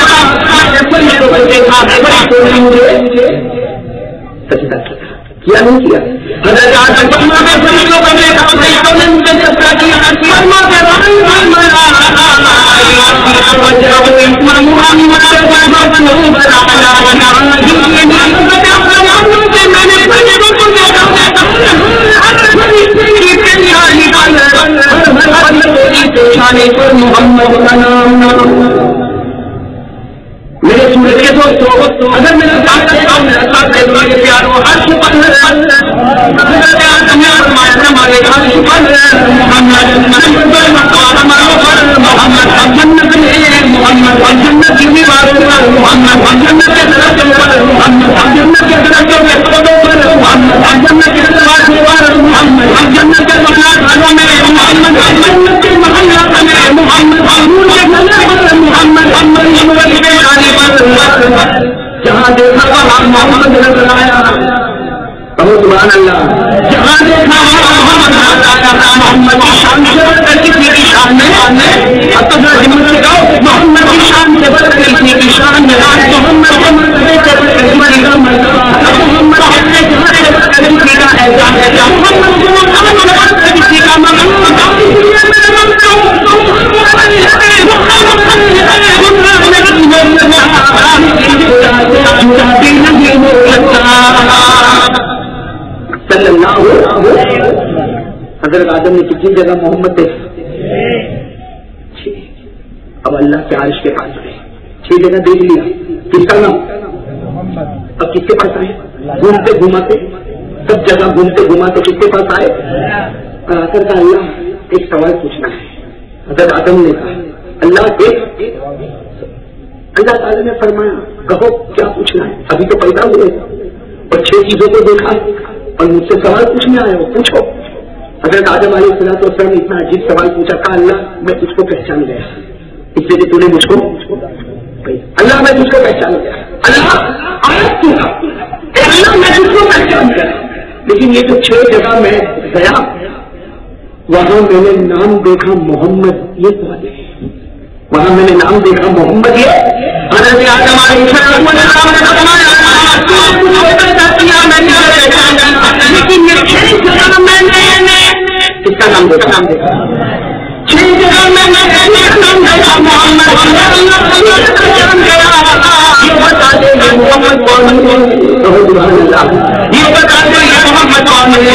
کیا نہیں کیا؟ حضرت آدم فرماتے فرشتوں کو دیکھا فرشتوں نے مجھے جذبہ کیا. فرماتے پر محمد کا نام. میرے سورج کے دوستوں اگر میرا ساتھ میرا ساتھ پیاروں حضرت آدم نے فرمایا ہمارے عرش پر محمد نمبر مقام پر محمد جنت میں محمد جنت کی دیواروں پر محمد جنت کے درجوں پر محمد جنت کے درجوں کے پودوں پر محمد جنت کے دروازوں پر محمد جنت کے محلات میں محمد جنت کے محلات میں محمد نور کے گلے پر محمد محمد نور کے گلے پر جہاں دیکھا وہاں محمد نظر آیا سبحان اللہ جہاں دیکھا وہاں محمد نظر آیا محمد کی شان سے بڑھ کر کسی کی شان میں اپنا ہمت سے کہو محمد کی شان سے بڑھ کر کسی کی شان میں محمد کے مرتبے سے بڑھ کر کسی کا مرتبہ محمد اپنے جہاں سے بڑھ کر کسی کا احسان ہے محمد کو محمد سے بڑھ کر کسی کا مقام صلی اللہ علیہ حضرت آدم نے کتنی جگہ محمد دیکھا؟ اب اللہ کے عرش کے پاس آئے چھ جگہ دیکھ لیا کس کا نام اب کس کے پاس آئے گھومتے گھماتے سب جگہ گھومتے گھماتے کس کے پاس آئے اور آخر کا اللہ ایک سوال پوچھنا ہے حضرت آدم نے کہا اللہ ایک اللہ تعالیٰ نے فرمایا کہو کیا پوچھنا ہے ابھی تو پیدا ہوئے اور چھ چیزوں کو دیکھا اور مجھ سے سوال پوچھنے آئے ہو پوچھو حضرت آدم علیہ الصلوۃ والسلام نے اتنا عجیب سوال پوچھا کہا اللہ میں تجھ کو پہچان گیا اس لیے تو نے مجھ کو اللہ میں تجھ کو پہچان گیا اللہ اللہ میں تجھ کو پہچان گیا لیکن یہ جو چھ جگہ میں گیا وہاں میں نے نام دیکھا محمد یہ کون ہے وہاں میں نے نام دیکھا محمد یہ حضرت آدم علیہ السلام نے فرمایا لیکن یہ چھ جگہ میں نے کس کا نام دیکھا نام دیکھا چھ جگہ میں نے نام دیکھا محمد یہ بتا دے محمد کون ہے یہ بتا دے محمد کون ہے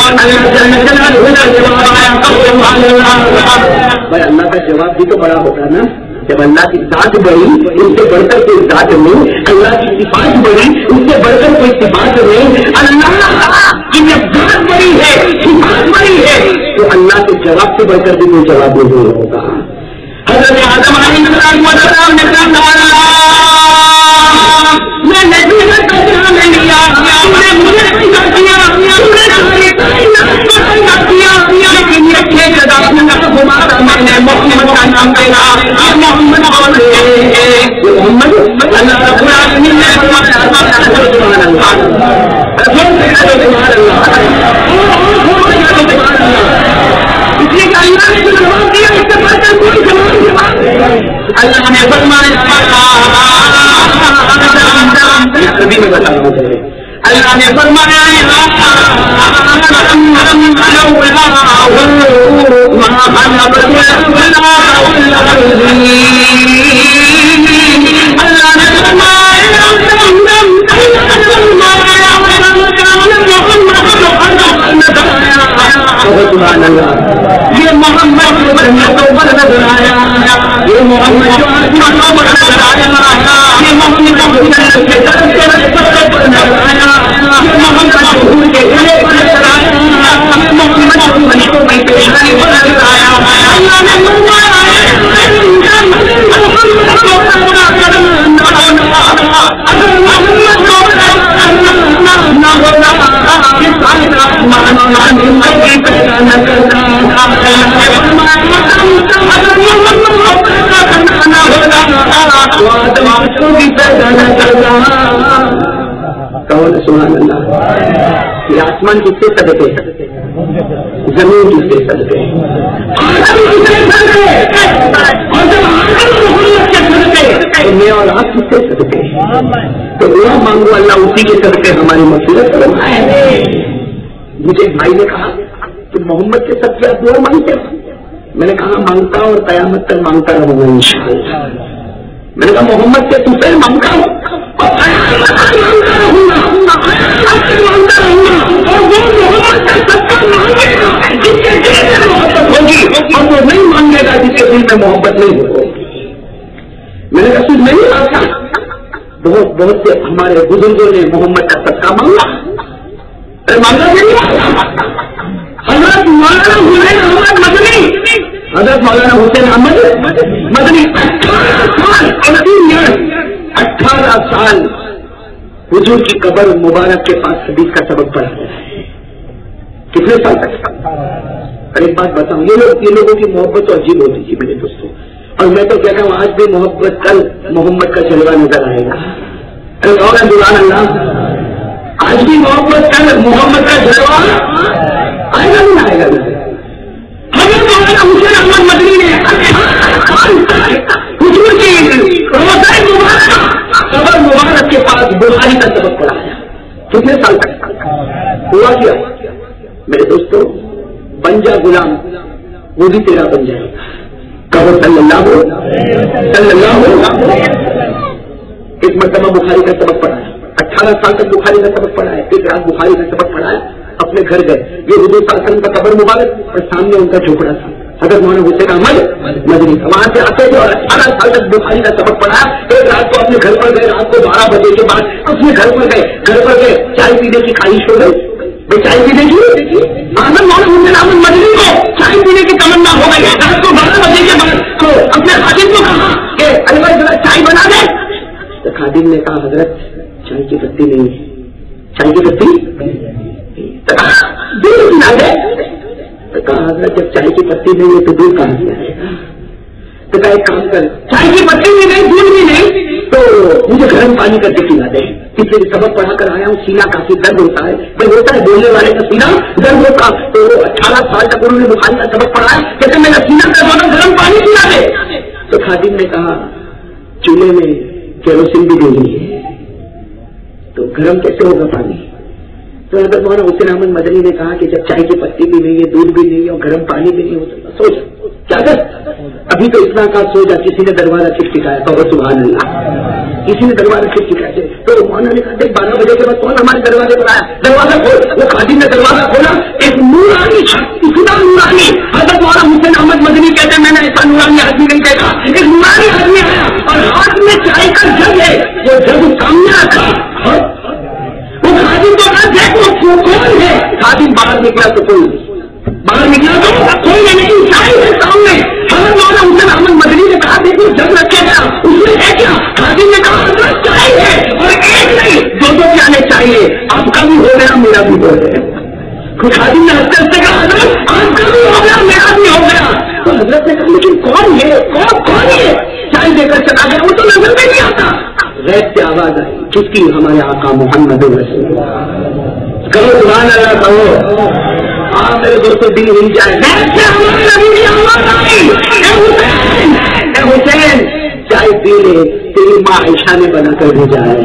بھائی اللہ کا جواب بھی تو بڑا ہوگا نا جب اللہ کی ذات بڑی ان سے بڑھ کر کوئی ذات نہیں اللہ کی صفات بڑی ان سے بڑھ کر کوئی صفات نہیں اللہ کی جب ذات بڑی ہے صفات بڑی ہے تو اللہ کے جواب سے بڑھ کر بھی کوئی جواب نہیں ہوگا حضرت آدم علیہ السلام نے کہا میں نے پہچان لیا تم نے مجھے پیدا کیا لیکن یہ چھ جگہ گھماتا میں نے محمد کا نام دینا محمد کون ہے محمد اللہ رب العالمین نے فرمایا سبحان اللہ اس لیے کہ اللہ نے جو جواب دیا اس سے بڑھ کر کوئی جواب دیا اللہ نے فرمایا کبھی میں بتاؤں اللہ نے فرمایا یہ محمد نظر آیا یہ محمد جو نظر آیا یہ محمد محمد کے گلے پر نظر آیا محمد فرشتوں کی پیشانی پر نظر آیا اللہ نے سبحان اللہ یہ آسمان کس سے صدقے زمین کس سے صدقے میں اور آپ کس سے صدقے تو دعا مانگو اللہ اسی کے صدقے ہماری مصیبت کرو مجھے بھائی نے کہا کہ محمد کے صدقے آپ دعا مانگتے میں نے کہا مانگتا اور قیامت تک مانگتا رہوں گا انشاءاللہ میں نے کہا محمد سے تم سے مانگتا ہوں اور وہ نہیں مانگے گا جس کے دل میں محبت نہیں ہوگی میں نے کہا تم نہیں مانگتا بہت بہت سے ہمارے بزرگوں نے محمد کا صدقہ مانگا مانگا نہیں مولانا حسین احمد مدنی اٹھارہ سال حضور کی قبر مبارک کے پاس حدیث کا سبق پڑھا ہے. کتنے سال تک؟ اور ایک بات بتاؤں، یہ لوگ یہ لوگوں کی محبت تو عجیب ہوتی تھی میرے دوستوں، اور میں تو کہتا ہوں آج بھی محبت، کل محمد کا جلوہ نظر آئے گا. سبحان اللہ، آج بھی محبت، کل محمد کا جلوہ آئے گا نہیں آئے گا؟ حضرت مولانا حسین احمد مدنی نے حضور کی روضہ مبارک قبر مبارک کے پاس بخاری کا سبق پڑھایا. کتنے سال تک ہوا کیا میرے دوستوں؟ بن جا غلام وہ بھی تیرا بن جائے گا. کہو صلی اللہ ہو صلی اللہ ہو. ایک مرتبہ بخاری کا سبق پڑھایا، اٹھارہ سال تک بخاری کا سبق پڑھایا. ایک رات بخاری کا سبق پڑھایا، اپنے گھر گئے. یہ حضور صلی اللہ علیہ وسلم کا قبر مبارک اور سامنے ان کا جھوپڑا تھا. حضرت مولانا حسین احمد مدنی وہاں سے آتے تھے اور اٹھارہ سال تک بخاری کا سبق پڑھایا. ایک رات کو اپنے گھر پر گئے، رات کو بارہ بجے کے بعد اپنے گھر پر گئے. گھر پر گئے، چائے پینے کی خواہش ہو گئی. چائے پینے کی حضرت مولانا حسین احمد مدنی کو چائے پینے کی تمنا ہو گئی. رات کو بارہ بجے کے بعد تو اپنے خادم کو کہا کہ ارے بھائی ذرا چائے بنا دے. تو خادم نے کہا حضرت چائے کی پتی نہیں ہے. چائے کی پتی دودھ پلا دے. تو کہا حضرت جب چائے کی پتی نہیں ہے تو دودھ کہاں سے آئے گا؟ تو کہا ایک کام کر، چائے کی پتی بھی نہیں، دودھ بھی نہیں، تو مجھے گرم پانی کر کے پلا دے. اس لیے سبق پڑھا کر آیا ہوں، سینہ کافی درد ہوتا ہے. جب ہوتا ہے بولنے والے کا سینہ درد ہوتا، تو اٹھارہ سال تک انہوں نے بخاری کا سبق پڑھا ہے. کہتے میرا سینہ درد ہوتا، گرم پانی پلا دے. تو خادم نے کہا چولہے میں کیروسین بھی دینی ہے تو گرم کیسے ہوگا پانی؟ تو حضرت مولانا حسین احمد مدنی نے کہا کہ جب چائے کی پتی بھی نہیں ہے، دودھ بھی نہیں ہے اور گرم پانی بھی نہیں ہو سکتا، سوچ کیا کر. ابھی تو اتنا کا سو جا، کسی نے دروازہ کھٹکھٹایا تو سبحان اللہ، کسی نے دروازہ کھٹکھٹایا. تو مولانا نے کہا دیکھ بارہ بجے کے بعد کون ہمارے دروازے پر آیا؟ دروازہ کھول. وہ خادم نے دروازہ کھولا، ایک نورانی اتنا نورانی. حضرت مولانا حسین احمد مدنی کہتے ہیں میں نے ایسا نورانی آدمی نہیں دیکھا. ایک نورانی آدمی آیا اور ہاتھ میں چائے کا جگ ہے، وہ جگ سامنے رکھا. وہ خادم کو کہا دیکھ وہ کون ہے؟ خادم باہر نکلا تو کوئی باہر نکلا تو کوئی نہیں، چائے ہے سامنے. حضرت مولانا حسین احمد مدنی نے کہا دیکھو جگ رکھے گیا، اس میں ہے کیا؟ خادم نے کہا حضرت چائے ہے، اور ایک نہیں دو دو پیالے چاہیے. آپ کا بھی ہو گیا میرا بھی ہو گیا. خادم نے ہنستے ہنستے کہا حضرت آپ کا بھی ہو گیا میرا بھی ہو گیا. تو حضرت نے کہا لیکن کون ہے؟ کون کون ہے؟ چائے دے کر چلا گیا، وہ تو نظر میں نہیں آتا. غیب سے آواز آئی، کس کی؟ ہمارے آقا محمد رسول اللہ. کہو سبحان اللہ، کہو. ہاں میرے دوستوں دل ہل جائے. غیب سے ہمارے نبی کی آواز آئی، اے حسین اے حسین چائے پی لے، تیری ماں عائشہ نے بنا کر بھیجا ہے.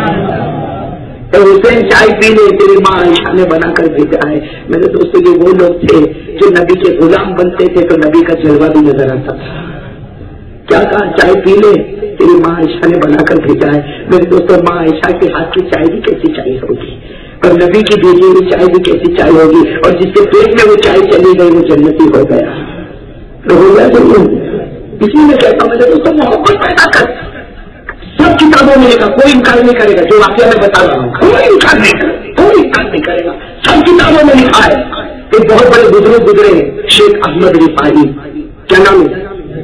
اے حسین چائے پی لے، تیری ماں عائشہ نے بنا کر بھیجا ہے. میرے دوستوں یہ وہ لوگ تھے جو نبی کے غلام بنتے تھے تو نبی کا جلوہ بھی نظر آتا تھا. کیا کہا؟ چائے پی لے، تیری ماں عائشہ نے بنا کر بھیجا ہے. میرے دوستوں ماں عائشہ کے ہاتھ کی چائے بھی کیسی چائے ہوگی، اور نبی کی بھیجی ہوئی چائے بھی کیسی چائے ہوگی. اور جس کے پیٹ میں وہ چائے چلی گئی وہ جنتی ہو گیا. تو ہو گیا ضرور. اسی میں کہتا ہوں میرے دوستوں محبت پیدا کر. سب کتابوں میں لکھا، کوئی انکار نہیں کرے گا جو واقعہ میں بتا رہا ہوں، کوئی انکار نہیں کرے گا، کوئی انکار نہیں کرے گا. سب کتابوں میں لکھا ہے. ایک بہت بڑے بزرگ گزرے شیخ احمد رفاعی، کیا نام ہے؟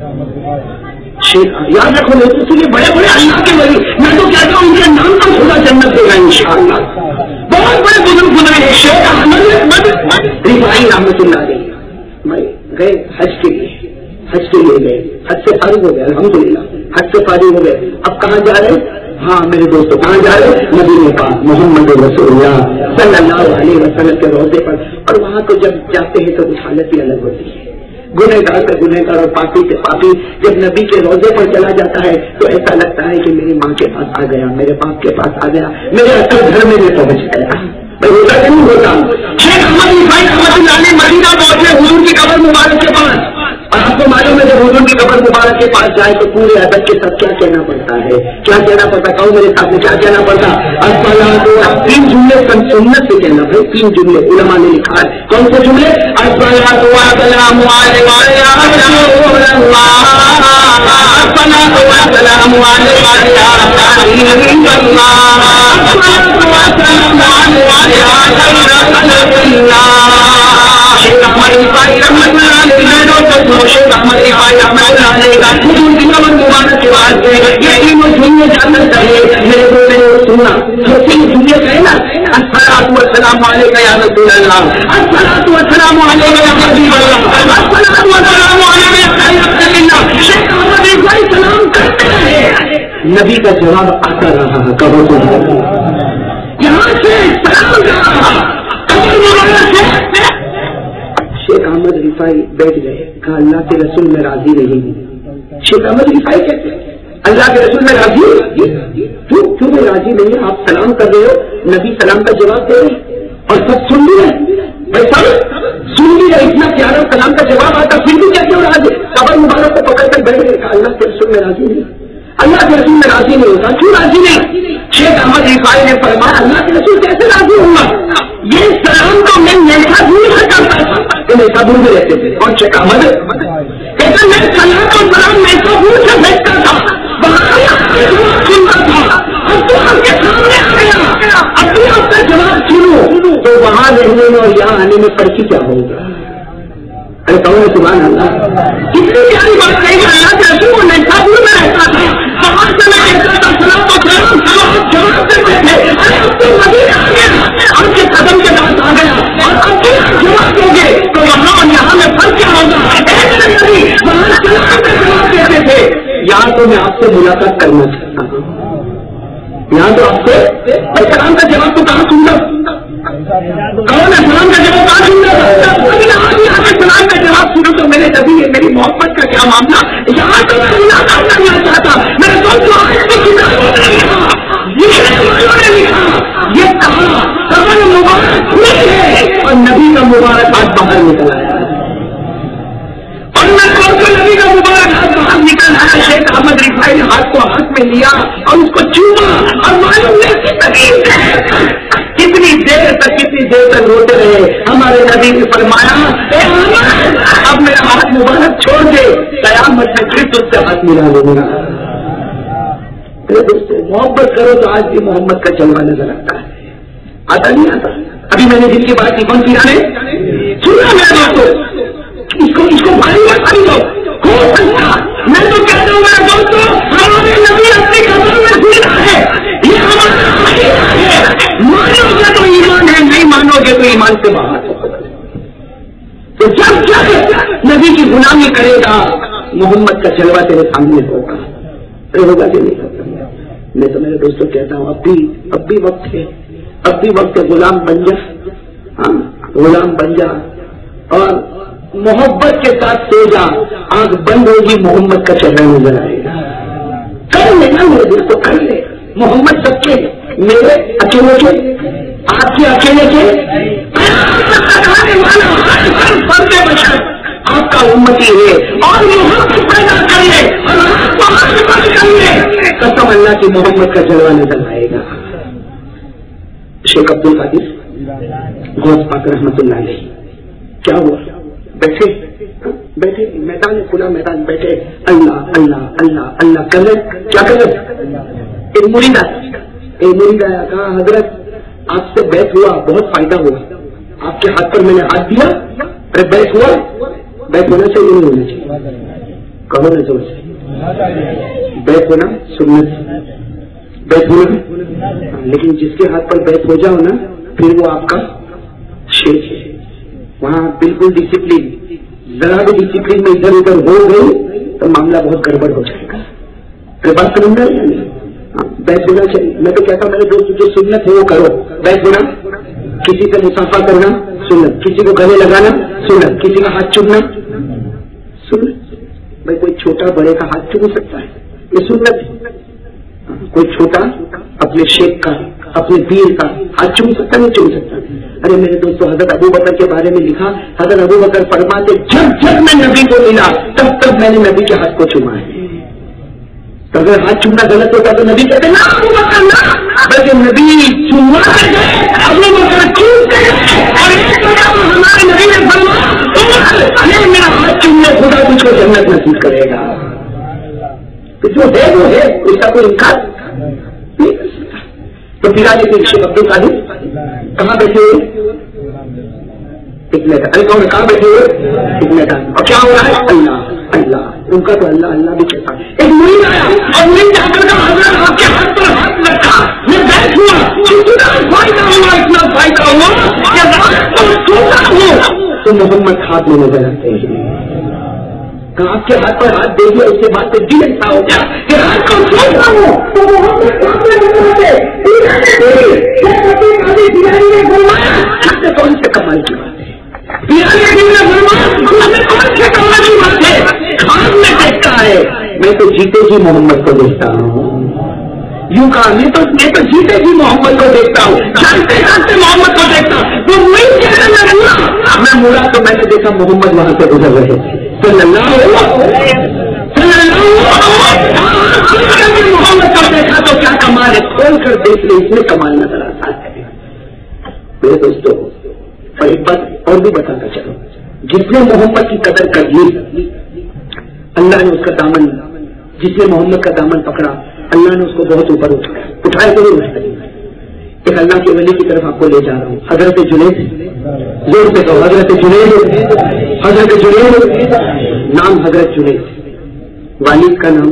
شیخ یاد رکھو نہیں تو یہ بڑے بڑے اللہ کے ولی، میں تو کہتا ہوں ان کے نام پر خدا جنت دے گا انشاءاللہ. بہت بڑے بزرگ گزرے ہیں شیخ احمد رفاعی رحمۃ اللہ علیہ. میں گئے حج کے لیے، حج کے لیے گئے، حج سے فارغ ہو گئے الحمدللہ، حج سے فارغ ہو گئے. اب کہاں جا رہے؟ ہاں میرے دوستوں کہاں جا رہے؟ نبی پاک محمد رسول اللہ صلی اللہ علیہ وسلم کے روضے پر. اور وہاں تو جب جاتے ہیں تو اس حالت بھی الگ ہوتی ہے. گنہگار سے گنہگار اور پاپی سے پاپی جب نبی کے روضے پر چلا جاتا ہے تو ایسا لگتا ہے کہ میری ماں کے پاس آ گیا، میرے باپ کے پاس آ گیا، میرے اصل گھر میں بھی پہنچ گیا. میں ہوتا نہیں ہوتا. شیخ احمد رفاعی رحمۃ اللہ علیہ مدینہ پہنچے حضور کی قبر مبارک کے پاس. اور آپ کو معلوم ہے جب حضور کی قبر مبارک کے پاس جائے تو پورے ادب کے ساتھ کیا کہنا پڑتا ہے؟ کیا کہنا پڑتا؟ کہو میرے ساتھ میں کیا کہنا پڑتا؟ تین جملے سنت سے کہنا بھائی، تین جملے علماء نے لکھا ہے. کون سے جملے؟ الصلاۃ والسلام علیہ یا رسول اللہ، الصلاۃ والسلام علیہ یا حبیب اللہ، الصلاۃ والسلام علیہ یا خیر خلق اللہ. شیخ احمد رفاعی رحمۃ اللہ علیہ سنو شیخ احمد رفاعی رحمۃ اللہ علیہ کا دنیا مبارک کے بعد یہ تینوں دنیا جاننا چاہیے. میرے کو میں نے سننا تین دنیا کہے نا الصلاۃ والسلام علیک یا رسول اللہ, الصلاۃ والسلام علیک یا حبیب اللہ, الصلاۃ والسلام علیک یا خیر خلق اللہ. شیخ احمد رفاعی سلام کرتے رہے, نبی کا جواب آتا رہا. کہو تو یہاں سے سلام کہا. شیخ احمد رفاعی بیٹھ گئے, کہا اللہ کے رسول میں راضی نہیں ہوں. شیخ احمد رفاعی کہتے ہیں اللہ کے رسول میں راضی کیوں کیوں میں راضی نہیں ہے؟ آپ سلام کر رہے ہو, نبی سلام کا جواب دے رہے اور سب سن بھی رہے, بھائی سب سن بھی رہے, اتنا پیارا سلام کا جواب آتا پھر بھی کہتے ہو راضی. قبر مبارک کو پکڑ کر بیٹھ گئے, کہا اللہ کے رسول میں راضی نہیں, اللہ کے رسول میں راضی نہیں ہوتا. کیوں راضی نہیں؟ شیخ احمد رفاعی نے فرمایا اللہ کے رسول کیسے راضی ہوں گا, یہ سلام تو میں نیشا دور سے کرتا تھا, یہ نیشا دور میں رہتے تھے. اور شیخ احمد کہتے میں سلام کو سلام نیشا دور سے بھیجتا تھا, سنتا تھا, اب تو آپ کے سامنے آ گیا, اب بھی آپ کا جواب سنو تو وہاں رہنے میں اور یہاں آنے میں فرق کیا ہوگا؟ ارے کہو سبحان اللہ, کتنی پیاری بات کہی. اللہ کے رسول کو نیشا دور میں رہتا تھا, وہاں سے میں کہتا تھا سلام کو سلام سلام جواب دیتے تھے. ارے اب تو مدینہ آ گیا, آپ کے قدم کے ساتھ آ گیا اور اب بھی جواب دو گے تو وہاں اور یہاں میں فرق کیا ہوگا؟ وہاں سلام کا جواب دیتے تھے, یہاں تو میں آپ سے ملاقات کرنا چاہتا ہوں, یہاں تو آپ سے سلام کا جواب تو کہاں سن رہا, کہو نا سلام کا جواب کہاں سن رہا. یہاں سے سلام کا جواب سنو تو میرے نبی میری محبت کا کیا معاملہ, یہاں تو میں ملاقات کرنا چاہتا. میرے دوستوں یہ کہا قبر مبارک نہیں ہے اور نبی کا مبارک ہاتھ باہر نکل آیا, اور میں دوستوں نبی کا مبارک ہاتھ باہر نکل آیا. شیخ احمد رفاعی نے ہاتھ کو ہاتھ میں لیا اور اس کو چوما اور معلوم نہیں کتنی دیر تک کتنی دیر تک روتے رہے. ہمارے نبی نے فرمایا اب میرا ہاتھ مبارک چھوڑ دے, قیامت میں پھر تجھ سے ہاتھ ملا لوں گا. دوستوں محبت کرو تو آج بھی محمد کا جلوہ نظر آتا ہے, آتا نہیں آتا. ابھی میں نے جن کی بات کی کون سی آنے سنا میرے دوستوں, اس کو اس کو بھاری بات کری دو. میں تو کہتا ہوں میرے دوستوں ہمارے نبی اپنی قبر میں جینا ہے, یہ ہمارا ہے. مانو گے تو ایمان ہے, نہیں مانو گے تو ایمان سے باہر. تو جب جب نبی کی غلامی کرے گا محمد کا جلوہ تیرے سامنے ہوگا, ہوگا کہ نہیں ہوگا. میں تو میرے دوستوں کہتا ہوں اب بھی اب بھی وقت ہے, اب بھی وقت ہے, غلام بن جا, ہاں غلام بن جا اور محبت کے ساتھ سو جا. آنکھ بند ہوگی محمد کا چہرہ نظر آئے گا. کر لے نا میرے دوستوں, کر لے. محمد سب کے, میرے اکیلے کے, آپ کے اکیلے کے, آپ کا امتی ہے اور محبت پیدا کر لے اور محبت کر لے. قسم اللہ کی محمد کا جلوہ نظر آئے گا. شیخ عبد القادر غوث پاک رحمت اللہ علیہ کیا ہوا, بیٹھے بیٹھے میدان کھلا میدان بیٹھے, اللہ اللہ اللہ اللہ کر رہے. کیا کر رہے؟ ایک مرید آیا, ایک مرید آیا, کہا حضرت آپ سے بیعت ہوا, بہت فائدہ ہوا, آپ کے ہاتھ پر میں نے ہاتھ دیا. ارے بیعت ہوا, بیعت ہونا چاہیے نہیں ہونا چاہیے, کہو نا زور سے. بیعت ہونا سنت, بیعت ہونا, لیکن جس کے ہاتھ پر بیعت ہو جاؤ نا پھر وہ آپ کا شیخ ہے. وہاں بالکل ڈسپلن, ذرا بھی ڈسپلن میں ادھر ادھر ہو گئی تو معاملہ بہت گڑبڑ ہو جائے گا. بات سمجھ رہے ہیں, بیعت ہونا چاہیے. میں تو کہتا ہوں میرے دوست جو سنت ہے وہ کرو. بیعت ہونا, کسی کا مسافہ کرنا سنت, کسی کو گلے لگانا سنت, کسی کا ہاتھ چومنا سنت. بھائی کوئی چھوٹا بڑے کا ہاتھ چوم سکتا ہے, یہ سنت. کوئی چھوٹا اپنے شیخ کا اپنے پیر کا ہاتھ چوم سکتا نہیں چوم سکتا. ارے میرے دوستوں حضرت ابو بکر کے بارے میں لکھا, حضرت ابو بکر فرماتے جب جب میں نبی کو ملا تب تب میں نے نبی کے ہاتھ کو چوما ہے. اگر ہاتھ چومنا غلط ہوتا تو نبی کہتے نا ابو بکر نا, بلکہ نبی چوما ابو بکر چومتے اور ہمارے نبی نے فرمایا میرا ہاتھ چومنے خدا تجھ کو جنت نصیب کرے گا. تو جو ہے وہ ہے, اس کا کوئی انکار نہیں کر سکتا. تو پھر آج شیخ عبد القادر کہاں بیٹھے ہوئے, کتنے تھا کون کہاں بیٹھے ہوئے کتنے تھا اور کیا ہو رہا ہے اللہ اللہ ان کا تو اللہ اللہ بھی کہتا ایک مرید آیا اور مرید جا کر حضرت آپ کے ہاتھ پر ہاتھ رکھا میں بیٹھ ہوا اتنا فائدہ ہوا اتنا فائدہ ہوا کہ رات کو سوتا ہوں تو محمد ہاتھ میں نظر آتے ہیں آپ کے ہاتھ پر ہاتھ دے دیا اس کے بعد تو دل ایسا ہو گیا کہ رات کو سوتا ہوں تو محمد ہاتھ میں نظر آتے کون سے کمال کی بات ہے خان میں دیکھتا ہے میں تو جیتے جی محمد کو دیکھتا ہوں یوں کہا میں تو میں تو جیتے جی محمد کو دیکھتا ہوں جانتے جانتے محمد کو دیکھتا ہوں تو میں مڑا تو میں نے دیکھا محمد وہاں سے گزر رہے تھے صلی اللہ محمد کو دیکھا تو کیا کمال ہے کھول کر دیکھ لے اس میں کمال نظر آتا ہے میرے دوستوں اور ایک بات اور بھی بتانا چلو جس نے محمد کی قدر کر لی اللہ نے اس کا دامن جس نے محمد کا دامن پکڑا اللہ نے اس کو بہت اوپر اٹھایا اٹھائے تو نہیں اٹھائے ایک اللہ کے ولی کی طرف آپ کو لے جا رہا ہوں حضرت جنید زور سے کہو حضرت جنید حضرت جنید نام حضرت جنید والد کا نام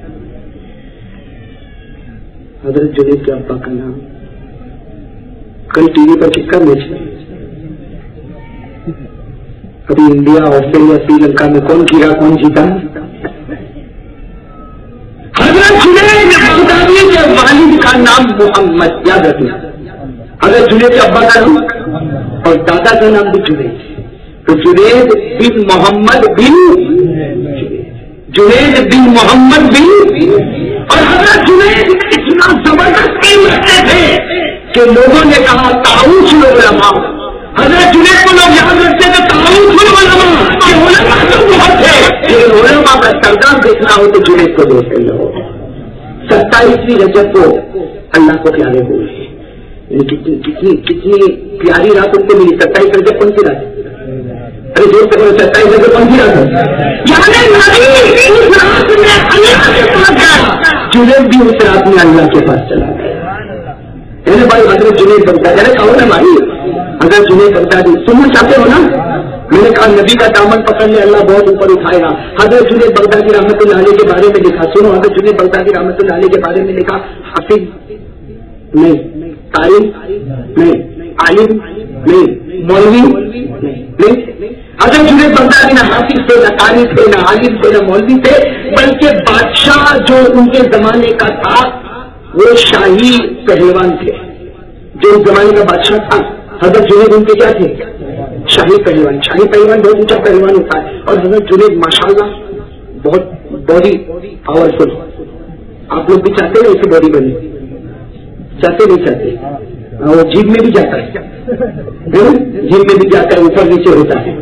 حضرت جنید کے ابا کا نام کل ٹی وی پر کس کا میچ ہے ابھی انڈیا آسٹریلیا سری لنکا میں کون گرا کون جیتا حضرت جنید بغدادی کے والد کا نام محمد یاد رکھنا حضرت جنید کے ابا کا نام اور دادا کا نام بھی جنید تو جنید بن محمد بن جنید بن محمد بن اور حضرت جنید اتنا زبردست علم رکھتے تھے کہ لوگوں نے کہا تعاون العلماء حضرت جنید کو لوگ یاد رکھتے تھے تعاون العلماء کہ علماء تو بہت تھے لیکن علماء کا سردار دیکھنا ہو تو جنید کو دیکھ لو ستائیسویں رجب کو اللہ کو پیارے ہوئے کتنی کتنی کتنی پیاری رات ان کو ملی ستائیس رجب کون سی رات ارے جو ستائیس رجب کون سی رات جنید بھی اس رات میں اللہ کے پاس چلا گیا بھائی حضرت جنید بنتا ہے کہو نا بھائی حضرت جنید بنتا ہے سننا چاہتے ہو نا میں نے کہا نبی کا دامن پکڑ لے اللہ بہت اوپر اٹھائے گا حضرت جنید بغدادی رحمت اللہ علیہ کے بارے میں لکھا سنو حضرت جنید بغدادی رحمت اللہ علیہ کے بارے میں لکھا حافظ نہیں قاری نہیں عالم نہیں مولوی نہیں حضرت جنید بغدادی نہ حافظ تھے نہ قاری تھے نہ عالم تھے نہ مولوی تھے بلکہ بادشاہ جو ان کے زمانے کا تھا وہ شاہی پہلوان تھے جو اس زمانے کا بادشاہ تھا حضرت جنید ان کے کیا تھے شاہی پہلوان شاہی پہلوان بہت اونچا پہلوان ہوتا ہے اور حضرت جنید ماشاءاللہ بہت باڈی پاورفل آپ لوگ بھی چاہتے ہیں ایسی باڈی بنی چاہتے نہیں چاہتے وہ جیب میں بھی جاتا ہے جیب میں بھی جاتا ہے اوپر نیچے ہوتا ہے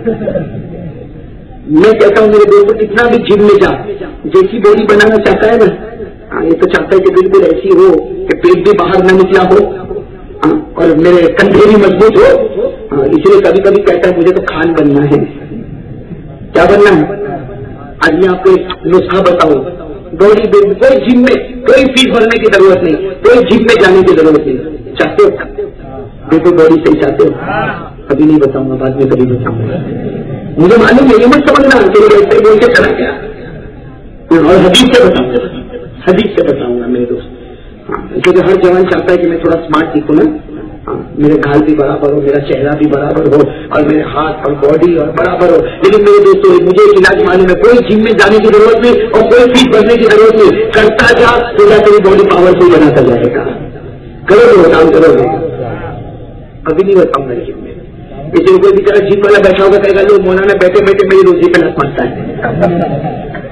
میں کہتا ہوں میرے دوست کتنا بھی جیب میں جا جیسی باڈی بنانا چاہتا ہے نا یہ تو چاہتا ہے کہ بالکل ایسی ہو کہ پیٹ بھی باہر نہ نکلا ہو اور میرے کندھے بھی مضبوط ہو اس لیے کبھی کبھی کہتا ہے مجھے تو خان بننا ہے کیا بننا ہے آج میں آپ کو ایک نسخہ بتاؤں باڈی کوئی جم میں کوئی فیس بھرنے کی ضرورت نہیں کوئی جم میں جانے کی ضرورت نہیں چاہتے ہو بالکل باڈی صحیح چاہتے ہو ابھی نہیں بتاؤں گا بعد میں کبھی بتاؤں گا مجھے معلوم ہے یہ مت سمجھنا کہ ایسے بول کے چلا گیا اور حدیث سے بتاؤں گا حدیث سے بتاؤں گا میرے دوست کیونکہ ہر جوان چاہتا ہے کہ میں تھوڑا اسمارٹ دکھوں نا میرے گھال بھی برابر ہو میرا چہرہ بھی برابر ہو اور میرے ہاتھ اور باڈی اور برابر ہو لیکن میرے دوستوں مجھے ایک علاج معلوم ہے کوئی جم میں جانے کی ضرورت نہیں اور کوئی فیس بھرنے کی ضرورت نہیں کرتا جا تو جا تیری باڈی پاورفل بناتا جائے گا کرو گے کام کرو گے ابھی نہیں بتاؤں گا جم میں اس لیے کوئی بھی طرح جم والا بیٹھا ہوگا کہے گا جو مولانا بیٹھے بیٹھے میری روزی پہ نس مارتا ہے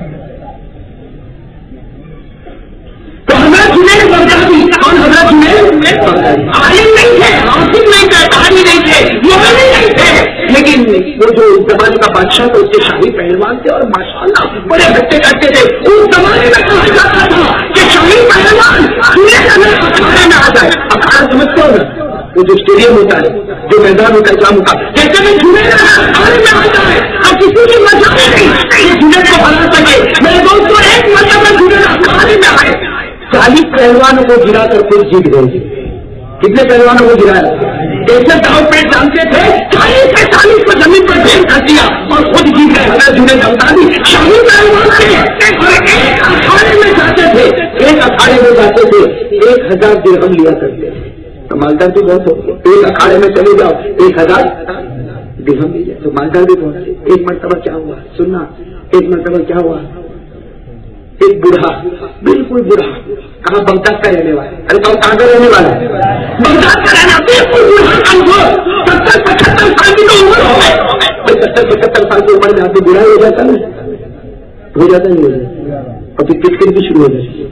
تو حضرت جنید بغدادی اور حضرت جنید عالم نہیں تھے عاصم نہیں تھے قاری نہیں تھے مولوی نہیں تھے لیکن وہ جو اس زمانے کا بادشاہ تھا اس کے شاہی پہلوان تھے اور ماشاءاللہ بڑے بچے کرتے تھے اس زمانے میں کہا جاتا تھا کہ شاہی پہلوان اکھاڑے میں آ جائے اکھاڑا سمجھتے ہو نا وہ جو اسٹیڈیم ہوتا ہے جو میدان ہوتا ہے کام ہوتا ہے جیسے میں جنید اکھاڑے میں آ جائے اور کسی کی مزہ نہیں یہ جنید کو بنا سکے میرے دوستوں ایک مطلب میں جنید اکھاڑے میں آئے چالیس پہلوانوں کو گرا کر پھر جیت گئے کتنے پہلوانوں کو گرایا ऐसे दाव पेट जानते थे, चालीस से चालीस को जमीन पर ढेर कर दिया और खुद जीत गए। हमें जुनेद बगदादी शाही पहलवान थे और एक अखाड़े में जाते थे, एक अखाड़े में जाते थे, एक हजार दिरहम लिया करते थे। तो मालदार भी बहुत हो गए, एक अखाड़े में चले जाओ एक हजार दिरहम मिल जाए, तो मालदार भी बहुत है। एक मरतबा क्या हुआ सुनना, एक मरतबा क्या हुआ, एक बूढ़ा, बिल्कुल बूढ़ा, कहाँ बगदाद का रहने वाला, अरे तो कहाँ का रहने वाला है, बगदाद का रहना, बिल्कुल बूढ़ा कमजोर, सत्तर पचहत्तर साल की तो उम्र हो गई। सत्तर पचहत्तर साल की उम्र में आदमी बूढ़ा हो जाता ना, हो जाता नहीं हो जाता, और फिर किटकिट भी शुरू हो जाती,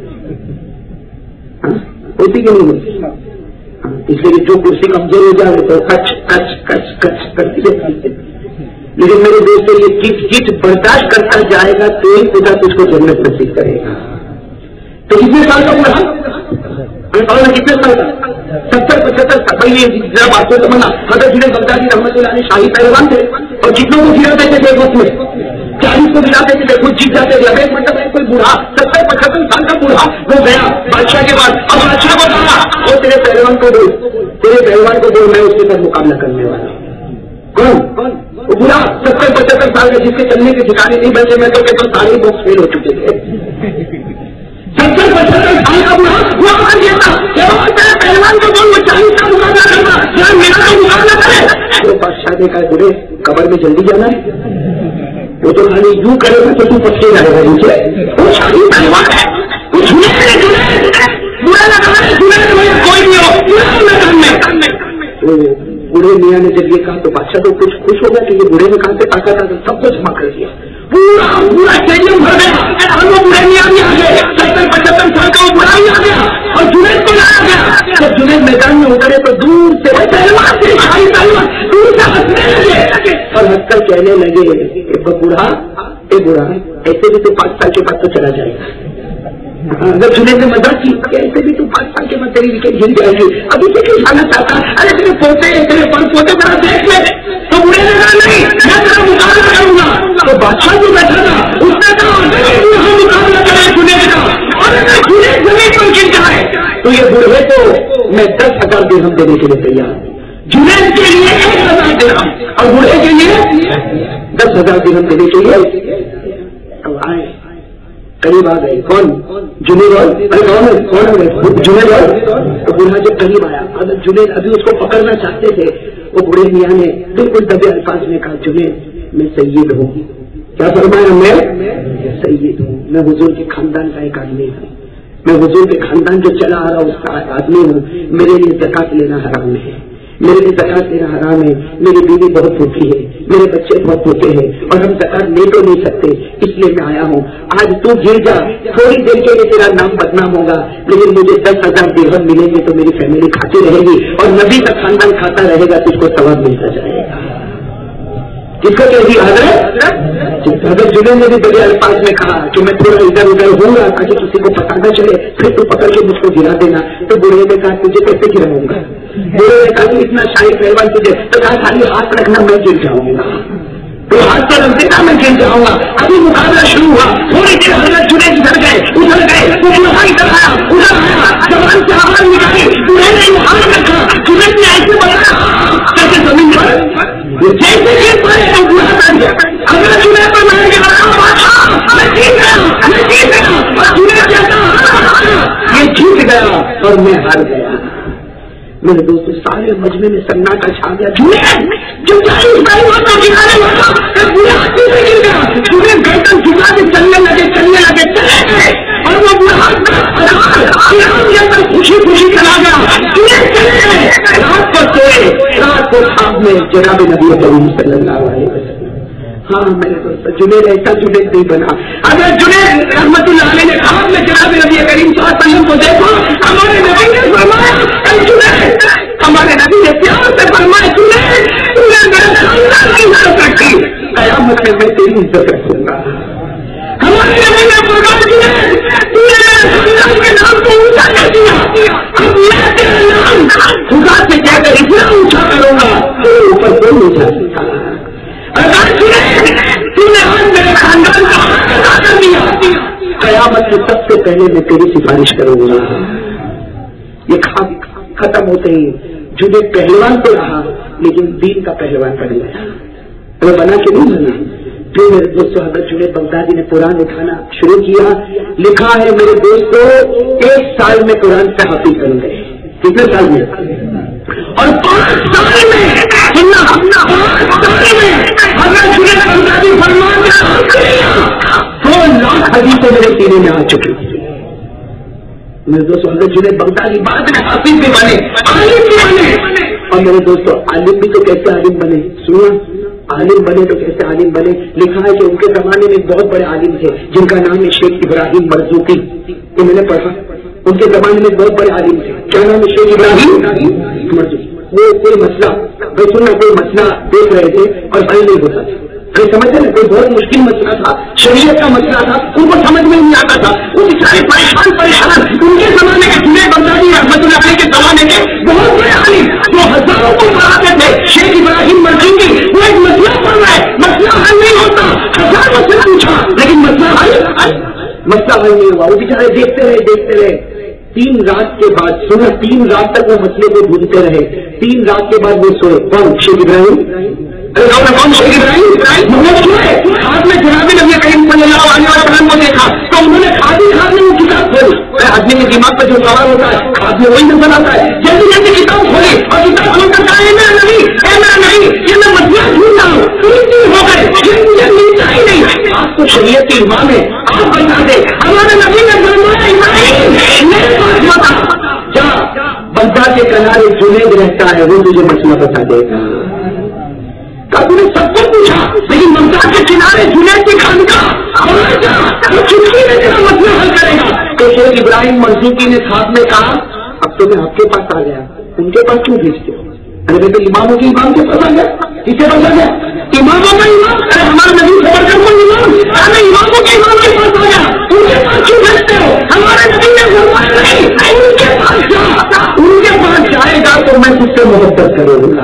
होती कि नहीं होती। इसलिए जो कुर्सी कमजोर हो जाए तो कच कच कच कच करती रहती। लेकिन मेरे दोस्त ये किट किट बर्दाश्त करता जाएगा तो ही खुदा तुझको जन्नत नसीब करेगा। तो कितने साल का बूढ़ा, कितने साल का, सत्तर पचहत्तर साल। जरा बातों को मना, हजरत जुनैद बगदादी रहमतुल्लाह अलैह शाही पहलवान थे और कितनों को गिरा देते थे वक्त में, चालीस को गिरा देते थे, खुद जीत जाते थे। एक मतलब कोई बूढ़ा सत्तर पचहत्तर साल का बूढ़ा वो गया बादशाह के बाद, अब बादशाह को कहा वो तेरे पहलवान को दो, तेरे पहलवान को दो, मैं उसके साथ मुकाबला करने वाला हूँ। कौन कौन वो बूढ़ा सत्तर पचहत्तर साल का जिसके चलने के ठिकाने नहीं बचे, मैं तो कहता हूँ सारे बॉक्स फेल हो चुके थे। सत्तर पचहत्तर साल का बूढ़ा वो आवाज देता तेरे पहलवान को बोल, वो चालीस का मुकाबला करना, यार मेरा तो मुकाबला करे। तो बादशाह ने कहा बूढ़े कबर में जल्दी जाना है, वो तो खाली यूं करेगा तो तू पक्के जाएगा नीचे, वो शाही पहलवान है, वो जुनैद बुरा लगा कोई नहीं हो। बूढ़े मियाँ ने जब ये कहा तो बादशाह तो कुछ खुश हो गया कि ये बूढ़े में कहा से ताकत आ, सब कुछ जमा कर दिया, पूरा पूरा स्टेडियम भर गया और वो बूढ़े मियाँ भी आ गए, सत्तर पचहत्तर साल का वो बूढ़ा भी आ गया और जुनैद को लाया गया। जब जुनैद मैदान में उतरे तो दूर से पहलवान से शाही पहलवान दूर से हंसने लगे और हंसकर कहने लगे बूढ़ा ए बूढ़ा ऐसे भी तो पाँच साल के बाद तो चला जाएगा। अगर जुनैद ने मजाक की ऐसे भी तू पाँच साल के बाद तेरी विकेट गिर जाएगी, अभी से क्यों खाना चाहता, अरे तेरे पोते तेरे पर पोते बड़ा देख ले। तो बूढ़े ने कहा नहीं मैं तेरा मुकाबला करूंगा। तो बादशाह जो बैठा था उसने कहा मुकाबला करें जुनैद का, और अगर जुनैद जमीन पर गिर जाए तो ये बूढ़े को मैं दस हजार दिरहम देने के लिए तैयार हूँ। जुनैद के लिए एक हजार दिरहम और बूढ़े के लिए दस हजार दिरहम देने के लिए। अब आए करीब आ गए, कौन जुनैद, अरे कौन है कौन है जुनैद। तो बूढ़ा जब करीब आया, अगर जुनैद अभी उसको पकड़ना चाहते थे, वो बूढ़े मियाँ ने बिल्कुल दबे अल्फाज में कहा जुनैद मैं सैयद हूँ। क्या फरमाया, मैं सैयद हूँ, मैं हुजूर के खानदान का एक आदमी हूँ, मैं हुजूर के खानदान जो चला आ रहा उसका आदमी हूँ, मेरे लिए ज़कात लेना हराम है, मेरे लिए ज़कात लेना हराम है, मेरी बीवी बहुत भूखी है, मेरे बच्चे बहुत भूखे हैं और हम ज़कात ले तो नहीं सकते, इसलिए मैं आया हूँ। आज तू गिर जा, थोड़ी देर के लिए तेरा नाम बदनाम होगा, लेकिन मुझे दस हजार दिरहम मिलेंगे तो मेरी फैमिली खाती रहेगी और नबी का खानदान खाता रहेगा, तुझको सवाब मिलता जाएगा। किसको कह दी हजरत? हजरत जुनैद ने भी बड़े अल्फाज में कहा कि मैं थोड़ा इधर उधर होऊंगा ताकि किसी को पता न चले, फिर तू पकड़ के मुझको गिरा देना। तो बूढ़े ने कहा तुझे कैसे गिराऊंगा? बूढ़े ने कहा इतना शाही पहलवान तुझे, तो कहा खाली हाथ रखना मैं गिर जाऊंगा, तो हाथ तो रख देना मैं गिर जाऊंगा। अभी मुकाबला शुरू हुआ, थोड़ी देर हजरत जुनैद इधर गए उधर गए, वो बूढ़ा इधर आया उधर आया, जवान से आवाज निकाली, बूढ़े ने हाथ रखा, जुनैद ने ऐसे बताया कैसे जमीन पर जैसे गिर पड़े तो बूढ़ा बैठ गया। हजरत जुनैद पर मैं गिरा, मैं जीत गया, मैं जीत गया, और जुनैद कहता ये जीत गया और मैं हार गया। मेरे दोस्तों सारे मजमे में सन्नाटा छा गया। जुनैद जो चालीस पहलवान को गिराने वाला बूढ़ा हाथी से गिर गया, जुनैद गर्दन झुका के चलने लगे चलने लगे चले गए और वो बूढ़ा खुशी खुशी चला गया। जुनैद चले गए, रात को सोए, रात को ख्वाब में जनाब नबी करीम सल्लल्लाहु अलैहि वसल्लम। हाँ मेरे दोस्तों जुनैद ऐसा जुनैद नहीं बना। अगर जुनैद रहमतुल्लाह अलैह ने ख्वाब में जनाब नबी करीम सल्लल्लाहु अलैहि वसल्लम को देखा, हमारे नबी ने फरमाया जुनैद, हमारे नबी ने प्यार से फरमाया जुनैद तूने मेरे खानदान की इज्जत रखी, कयामत में मैं तेरी इज्जत रखूंगा। हमारे नबी ने फरमाया जुनैद तूने मेरे खानदान के नाम को ऊंचा कर दिया, अब मैं तेरा नाम खुदा से कहकर इतना ऊंचा करूंगा तो ऊपर कोई नहीं जा सकता। अगर जुनैद तूने आज मेरे खानदान का हक अदा कर दिया, कयामत में सबसे पहले मैं तेरी सिफारिश करूंगा। ये ख्वाब खत्म होते ही जुनेद पहलवान तो रहा लेकिन दीन का पहलवान बन गया, वो बना के नहीं बना। फिर मेरे दोस्तों हजरत जुनेद बगदादी ने कुरान उठाना शुरू किया। लिखा है मेरे दोस्तों एक साल में कुरान से हाफिज बन गए। कितने साल में? और पांच साल में सुनना, पांच साल में हजरत जुनेद बगदादी फरमाते दो लाख हदीसें मेरे सीने में आ चुकी। मेरे दोस्तों हजरत जुनेद बगदादी बाद में हाफिज भी बने, आलिम भी बने। और मेरे दोस्तों आलिम भी तो कैसे आलिम बने, सुनिए, आलिम बने तो कैसे आलिम बने। लिखा है कि उनके जमाने में बहुत बड़े आलिम थे जिनका नाम है शेख इब्राहिम मरजूकी, ये मैंने पढ़ा। उनके जमाने में बहुत बड़े आलिम थे, क्या नाम है? शेख इब्राहिम मरजूकी। वो कोई मसला भाई सुनना, कोई मसला देख रहे थे और हल नहीं होता था, कोई समझते ना, कोई बहुत मुश्किल मसला था, शरीयत का मसला था, उनको समझ में नहीं आता था, वो बेचारे परेशान परेशान। उनके जमाने के जुनेद बगदादी रहमतुल्लाह अलैह के जमाने के बहुत बड़े आलिम जो हजारों को पढ़ाते थे, शेख इब्राहिम मरजूकी, वो एक मसला पढ़ रहा है, मसला हल नहीं होता, हजार मसला पूछा लेकिन मसला हल मसला हल नहीं हुआ। वो बेचारे देखते रहे देखते रहे तीन रात के बाद, सुना, तीन रात तक वो मसले को ढूंढते रहे। तीन रात के बाद वो सोए। कौन? शेख इब्राहिम। अरे कौन? शेख इब्राहिम। मोहम्मद सोए, हाथ में जनाबे नबी करीम सल्लल्लाहु अलैहि वसल्लम को देखा तो उन्होंने खादी खाद में वो किताब खोली। आदमी के दिमाग पर जो सवाल होता है हाथ में वही नजर आता है। जल्दी जल्दी किताब खोली और किताब खोलकर कहा, ए मेरा नबी, ए मेरा नबी, ये मैं मसला ढूंढ रहा हूँ, तीन हो गए, ये मुझे मिलता ही नहीं। आप तो शरीयत के इमाम है, आप बता दे। हमारे नबी ने फरमाया इब्राहिम मेरे पास मत आ, जा बगदाद के किनारे जुनेद रहता है, वो तुझे मसला बता देगा। कब तूने सबको पूछा लेकिन बगदाद के किनारे जुनेद की खानका चुटकी में तेरा मसला हल करेगा। तो शेख इब्राहिम मरजूकी ने साथ में कहा, अब तो मैं आपके पास आ गया, उनके पास क्यों भेजते हो? अरे मैं तो इमामों के इमाम के पास आ गया, किसके पास आ गया? इमामों का इमाम। अरे हमारे नबी खबर कर कोई इमाम, अरे इमामों के इमाम के पास आ गया, उनके पास क्यों भेजते हो? हमारे नबी ने फरमाया नहीं, उनके पास जा, उनके पास जाएगा तो मैं तुझसे मोहब्बत करूंगा,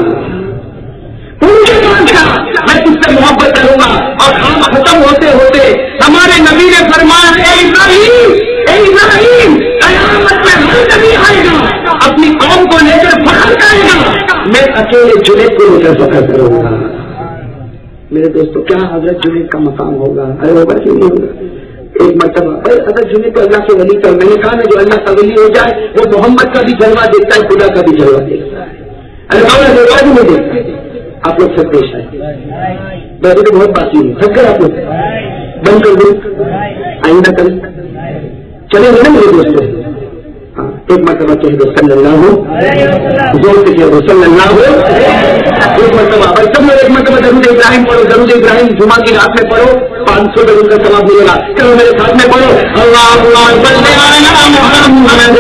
उनके पास जा मैं तुझसे मोहब्बत करूंगा। और काम खत्म होते होते हमारे नबी ने फरमाया, ए इब्राहिम, ए इब्राहिम, कयामत में हर नबी आएगा अपनी कौम को लेकर फख्र करेगा, मैं अकेले जुनेद को लेकर फख्र करूंगा। मेरे दोस्तों क्या हजरत जुनेद का मकाम होगा? अरे होगा कि नहीं होगा? एक मरतबा भाई हजरत जुनेद तो अल्लाह के वली का, मैंने कहा ना जो अल्लाह का वली हो जाए वो मोहम्मद का भी जलवा देखता है, खुदा का भी जलवा देखता है। अरे कौन देखता भी नहीं देखता। आप लोग सब पेश आए, वैसे तो बहुत बाकी है, थक गए आप लोग, बंद कर दो, आइंदा कल चलेंगे ना मेरे दोस्तों। हाँ, एक मरतबा कह दो सल्लल्लाहु, जोर से कह दो सल्लल्लाहु, एक मरतबा भाई सब लोग एक मरतबा दरूद इब्राहिम पढ़ो, दरूद इब्राहिम जुमा की रात में पढ़ो, पाँच सौ दरूद का सवाब मिलेगा। चलो मेरे साथ में पढ़ो, अल्लाहुम्मा सल्ली अला मुहम्मद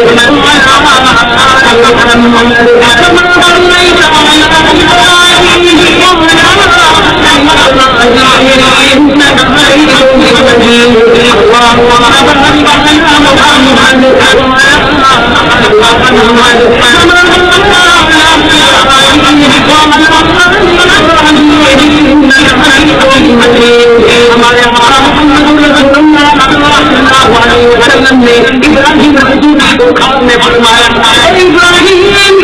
हमारे इब्राहिम मरजूकी को खाब में फरमाया, इब्राहिम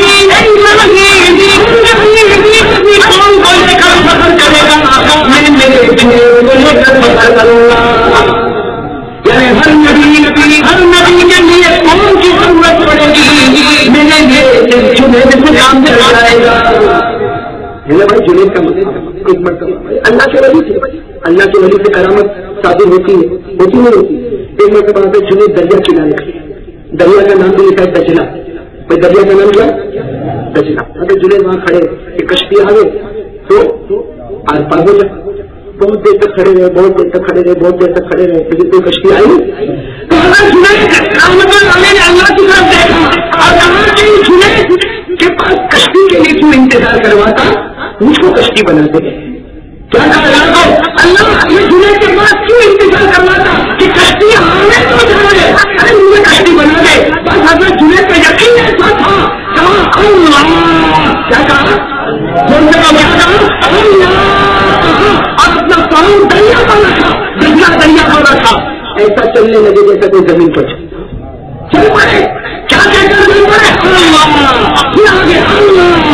कौन को लेकर फख्र करेगा? मैं मेरे जुनेद को लेकर फख्र करूंगा। यानी हर नबी हर नबी के लिए कौन की जरूरत पड़ेगी, मेरे लिए जुनेद से काम चला जाएगा। भाई जुनेद का मतलब एक मरतबा अल्लाह के वली थे, अल्लाह के वली से करामत साबित होती है, होती नहीं होती। एक मरतबा जुनेद दरिया किनारे खड़े, दरिया का नाम भी लिखा है दजना, भाई दरिया का नाम क्या? दजना। अगर जुनेद वहां खड़े, एक कश्ती आ गए तो आर पार हो जाए। बहुत देर तक खड़े रहे, बहुत देर तक खड़े रहे, बहुत देर तक खड़े रहे, लेकिन कोई कश्ती आई नहीं। तो अगर जुनेद अल्लाह की तरफ देखा और कहा कि जुनेद के पास कश्ती के लिए क्यों इंतजार करवाता, मुझको कश्ती बना दे। क्या कहा अल्लाह, ये जुनेद के पास क्यों इंतजार करवाता कि कश्ती हमें तो जाए, अरे मुझे कश्ती बना दे। बस हजरत जुनेद का यकीन ऐसा था, कहा अल्लाह, क्या कहा? क्या कहा? अल्लाह। और अपना पाँव दरिया पर रखा, दरिया दरिया पर रखा, ऐसा चलने लगे जैसा कोई जमीन पर चल पड़े। क्या कहकर चल पड़े? अल्लाह, फिर आगे अल्लाह,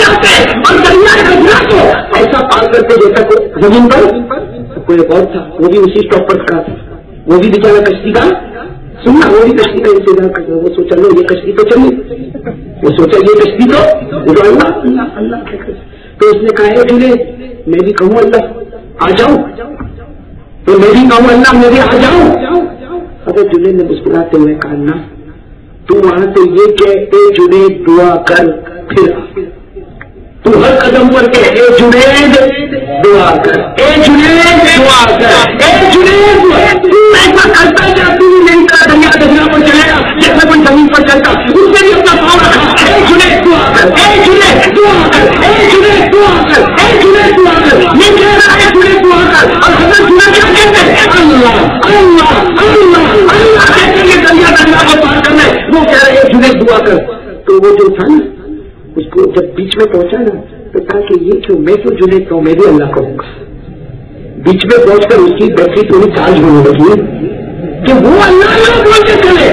آتے اور دریا گزرا کو ایسا پار کرتے جیسا کو زمین پر کوئی ایک اور تھا وہ بھی اسی اسٹاپ پر کھڑا تھا وہ بھی بیچارہ کشتی کا سننا وہ بھی کشتی کا انتظار کر رہا وہ سوچا لو یہ کشتی تو چلی وہ سوچا یہ کشتی تو وہ تو اللہ اللہ اللہ تو اس نے کہا ہے جنید میں بھی کہوں اللہ آ جاؤں تو میں بھی کہوں اللہ میں بھی آ جاؤں. حضرت جنید نے مسکراتے ہوئے کہا اللہ تو وہاں سے یہ کہتے جنید دعا کر پھر تو ہر قدم پر کہ اے جنید دعا کر اے جنید دعا کر اے جنید تو ایسا کرتا جا تو نہیں کا دریا دریا پر چلے گا جیسے کوئی زمین پر چلتا اس نے بھی اپنا پاؤں رکھا اے جنید دعا کر اے جنید دعا کر اے جنید دعا کر اے جنید دعا کر یہ کہہ رہا ہے جنید دعا کر اور حضرت جنید کیا کہتے ہیں اللہ اللہ اللہ اللہ کہتے ہیں دریا دریا کو پار کرنا ہے وہ کہہ رہے ہیں جنید دعا کر. تو وہ جو تھا نا اس کو جب بیچ میں پہنچا نا تو کہا کہ یہ کیوں میں کیوں جنید کہوں میں بھی اللہ کہوں گا. بیچ میں پہنچ کر اس کی بیٹری تھوڑی چارج ہونے لگی کہ وہ اللہ اللہ بول کے چلے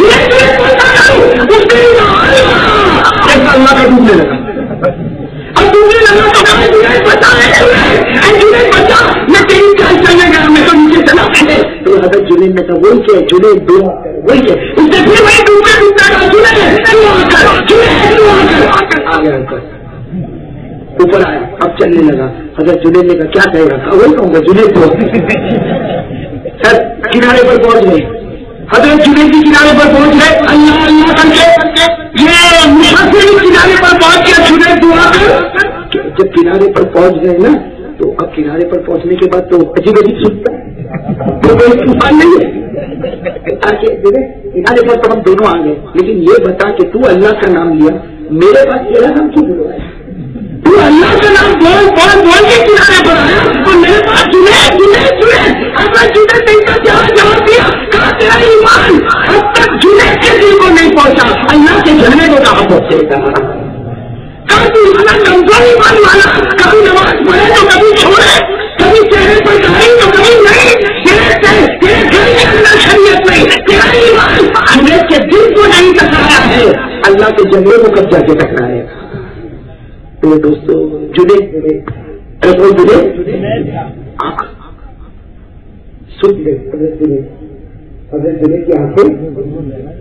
ایسا اللہ کا ڈوبنے لگا اب ڈوبنے لگا بچا میں تین چال چلنے گیا میں تو نیچے چلا تو حضرت جنید نے کہا وہی کہ جنید دعا وہی کہ اس نے پھر وہی ڈوبنے ڈوبتا گا جنید دعا کر جنید دعا کر آ گیا اوپر آیا اب چلنے لگا. حضرت جنید نے کہا کیا کہے گا وہی کہوں گا جنید تو سر کنارے پر پہنچ گئے. حضرت جنید بھی کنارے پر پہنچ گئے اللہ اللہ کر کے یہ مسافر بھی کنارے پر پہنچ گیا جنید دعا کر. جب کنارے پر پہنچ گئے نا تو اب کنارے پر پہنچنے کے بعد تو عجیب عجیب سنتا ہے تو کوئی طوفان نہیں ہے کنارے پر تو ہم دونوں آ گئے لیکن یہ بتا کہ تو اللہ کا نام لیا میرے پاس تیرا نام کیوں بولوایا تو اللہ کا نام بول بول بول کے کنارے پر آیا تو میرے پاس جنید جنید جنید اگر جنید نہیں کا جواب جواب دیا کہا تیرا ایمان اب تک جنید کے دل کو نہیں پہنچا اللہ کے جھرنے کو کہاں پہنچے گا. کمزور ایمان والا کبھی نماز پڑھے تو کبھی چھوڑے کبھی چہرے پر داڑھی تو کبھی نہیں تیرے گھر کے اندر شریعت نہیں تیرا ایمان جنید کے دل کو نہیں ٹکرایا ہے اللہ کے جھرنے کو کب جا کے ٹکرایا. تو دوستو جنید جنید آنکھ سن لے حضرت جنید حضرت جنید کی آنکھیں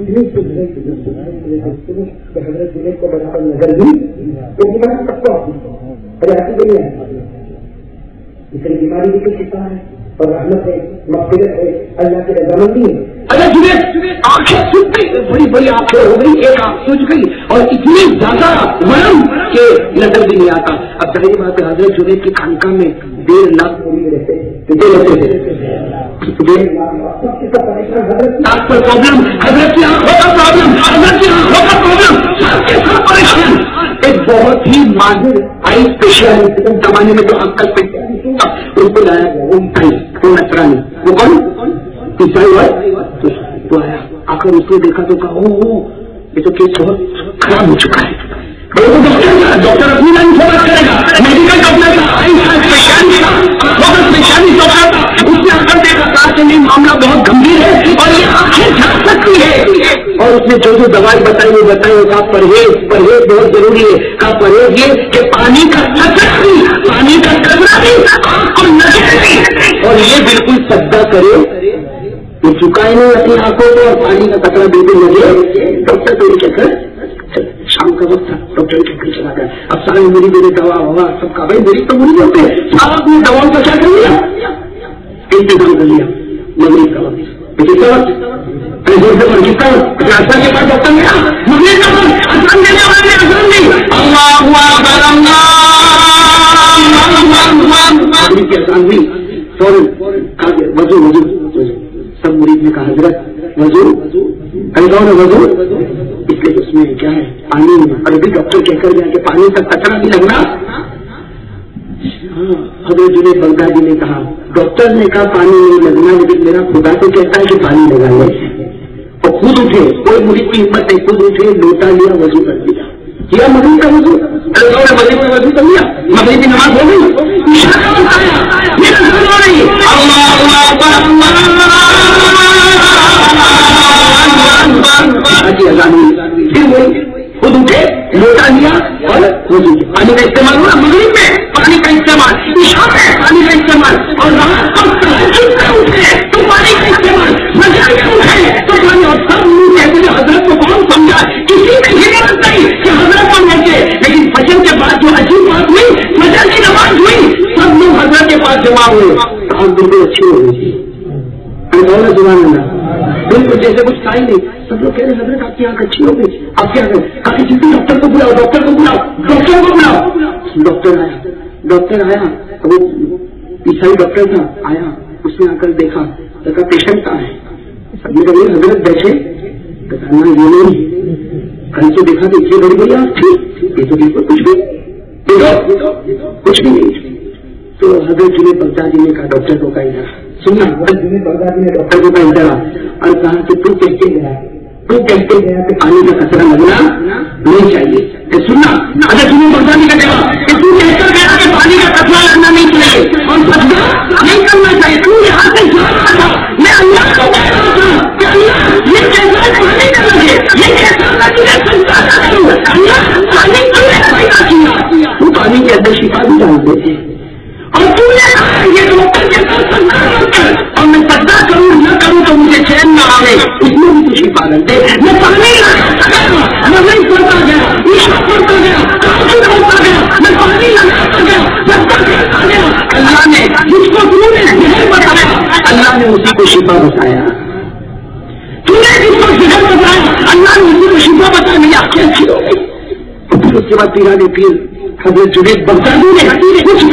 حضرت جنید کو بڑا نظر دی تو بیماری سب کو ارے ایسی بھی نہیں ہے اس لیے بیماری بھی کوئی شفا ہے اور رحمت ہے مغفرت ہے اللہ کی رضامندی ہے. ارے جنید آنکھیں سوکھ گئی بڑی بڑی آنکھیں ہو گئی ایک آنکھ سوچ گئی اور اتنی زیادہ ورم کہ نظر بھی نہیں آتا. اب ظاہر بات ہے حضرت جنید کی خانقاہ میں ڈیڑھ لاکھ پوری رہتے کتنے رہتے تھے آپ پر پرابلم حضرت کی آنکھوں کا پرابلم حضرت کی آنکھوں کا پرابلم سب کے ساتھ پریشان. ایک بہت ہی ماہر آئی اسپیشلسٹ زمانے میں تو آپ کا اسپیشلسٹ ان کو لایا گیا وہ عیسائی وہ نصرانی وہ کون عیسائی ہوا تو آیا آ کر اس نے دیکھا تو کہا او یہ تو کیس بہت خراب ہو چکا ہے. ڈاکٹر اپنی لائن سے بات کرے گا میڈیکل ڈاکٹر کا اسپیشلسٹ ڈاکٹر تھا اس نے آ کر دیکھا کہا کہ نہیں معاملہ بہت گمبھیر ہے اور یہ آنکھیں جھانک سکتی ہے اور اس نے جو جو دوائی بتائی وہ بتائی وہ کہا پرہیز پرہیز بہت ضروری ہے. کہا پرہیز یہ کہ پانی کا قطرہ بھی پانی کا قطرہ بھی آنکھ کو نہ گرے اور یہ بالکل سجدہ کرے یہ چکائے نہیں اپنی آنکھوں کو اور پانی کا قطرہ بالکل لگے. ڈاکٹر کو یہ کہہ کر شام کا وقت تھا ڈاکٹر کے گھر چلا گیا. اب سارے میری میری دوا ہوا سب کا بھائی میری تو مری ہوتے صاحب اپنی دواؤں کا کیا کر لیا انتظام کر لیا مغرب کا وقت لیکن کے پاس ڈاکٹر گیا مغرب کا وقت اذان دینے والے نے اذان دی مغرب کی اذان دی فوراً کہا کہ وضو وضو سب مرید نے کہا حضرت وضو ارے وضو اس لیے اس میں کیا ہے پانی اور ابھی ڈاکٹر کہہ کر گیا کہ پانی کا کچرا بھی لگنا. حضرت جنید بغدادی نے کہا ڈاکٹر نے کہا پانی نہیں لگنا لیکن میرا خدا تو کہتا ہے کہ پانی لگا لے اور خود اٹھے کوئی مرید کی ہمت نہیں خود اٹھے لوٹا لیا وضو کر دیا کیا مغرب کا وضو مغرب کا وضو کر لیا مغرب کی نماز ہو گئی پھر وہی خود اٹھے لوٹا لیا اور پانی کا استعمال، اور رات کو تو پانی کا استعمال، تو پانی اور سب لوگ کہتے ہیں حضرت کو کون سمجھا، کسی میں ہمت نہیں کہ حضرت کو لے کے، لیکن فجر کے بعد جو عجیب بات ہوئی، فجر کی نماز ہوئی، سب لوگ حضرت کے پاس جمع ہوئے اور بالکل اچھی ہو گئی تھی. زبان بالکل جیسے کچھ تھا ہی نہیں. سب لوگ کہہ رہے حضرت آپ کی آنکھ اچھی ہو گئی، آپ کی آنکھ آپ کی جلدی ڈاکٹر کو بلاؤ، ڈاکٹر کو بلاؤ، ڈاکٹر کو بلاؤ. ڈاکٹر آیا، ڈاکٹر آیا وہ عیسائی ڈاکٹر تھا، آیا اس نے آ کر دیکھا، دیکھا پیشنٹ کہاں ہے. سب نے کہا حضرت بیٹھے، بتانا یہ نہیں. کل تو دیکھا کہ اتنی بڑی بڑی آنکھ تھی، یہ تو بالکل کچھ بھی کچھ بھی نہیں. تو حضرت جنید بغدادی نے کہا ڈاکٹر کو کہا سننا، حضرت جنید بغدادی نے ڈاکٹر کو کہا ادھر اور کہا کہ تو کہتے گیا تو کہتے گیا کہ پانی کا کچرا لگنا نہیں چاہیے. سننا حضرت جنید بغدادی کا جواب کہ تو کہتا گیا کہ پانی کا کچرا لگنا نہیں چاہیے اور کچرا نہیں کرنا چاہیے. تو یہاں سے جا تھا، میں اللہ کو کہہ رہا تھا کہ اللہ یہ کیسا پانی نہ لگے، یہ کیسا تجھے سنتا کروں، اللہ پانی کو پیدا کیا، تو پانی کے اندر شفا بھی ڈالتے تھے. اور تم نے کہا یہ ڈاکٹر کے ساتھ سجدہ کر، اور میں سجدہ کروں نہ کروں تو مجھے چین نہ آئے، اس میں بھی تو شفا ڈالتے. میں پانی لگاتا گیا، میں نہیں پڑتا گیا، عشق پڑتا گیا، کافر ہوتا گیا، میں پانی لگاتا گیا، سجدہ کرتا گیا. اللہ نے جس کو تم نے ذہن بتایا، اللہ نے اسی کو شفا بتایا. تم نے جس کو ذہن بتایا، اللہ نے اسی کو شفا بتایا. میری آنکھیں اچھی ہو گئی. اور پھر اس کے بعد پیرا نے پیر حضرت جنید بغدادی نے کچھ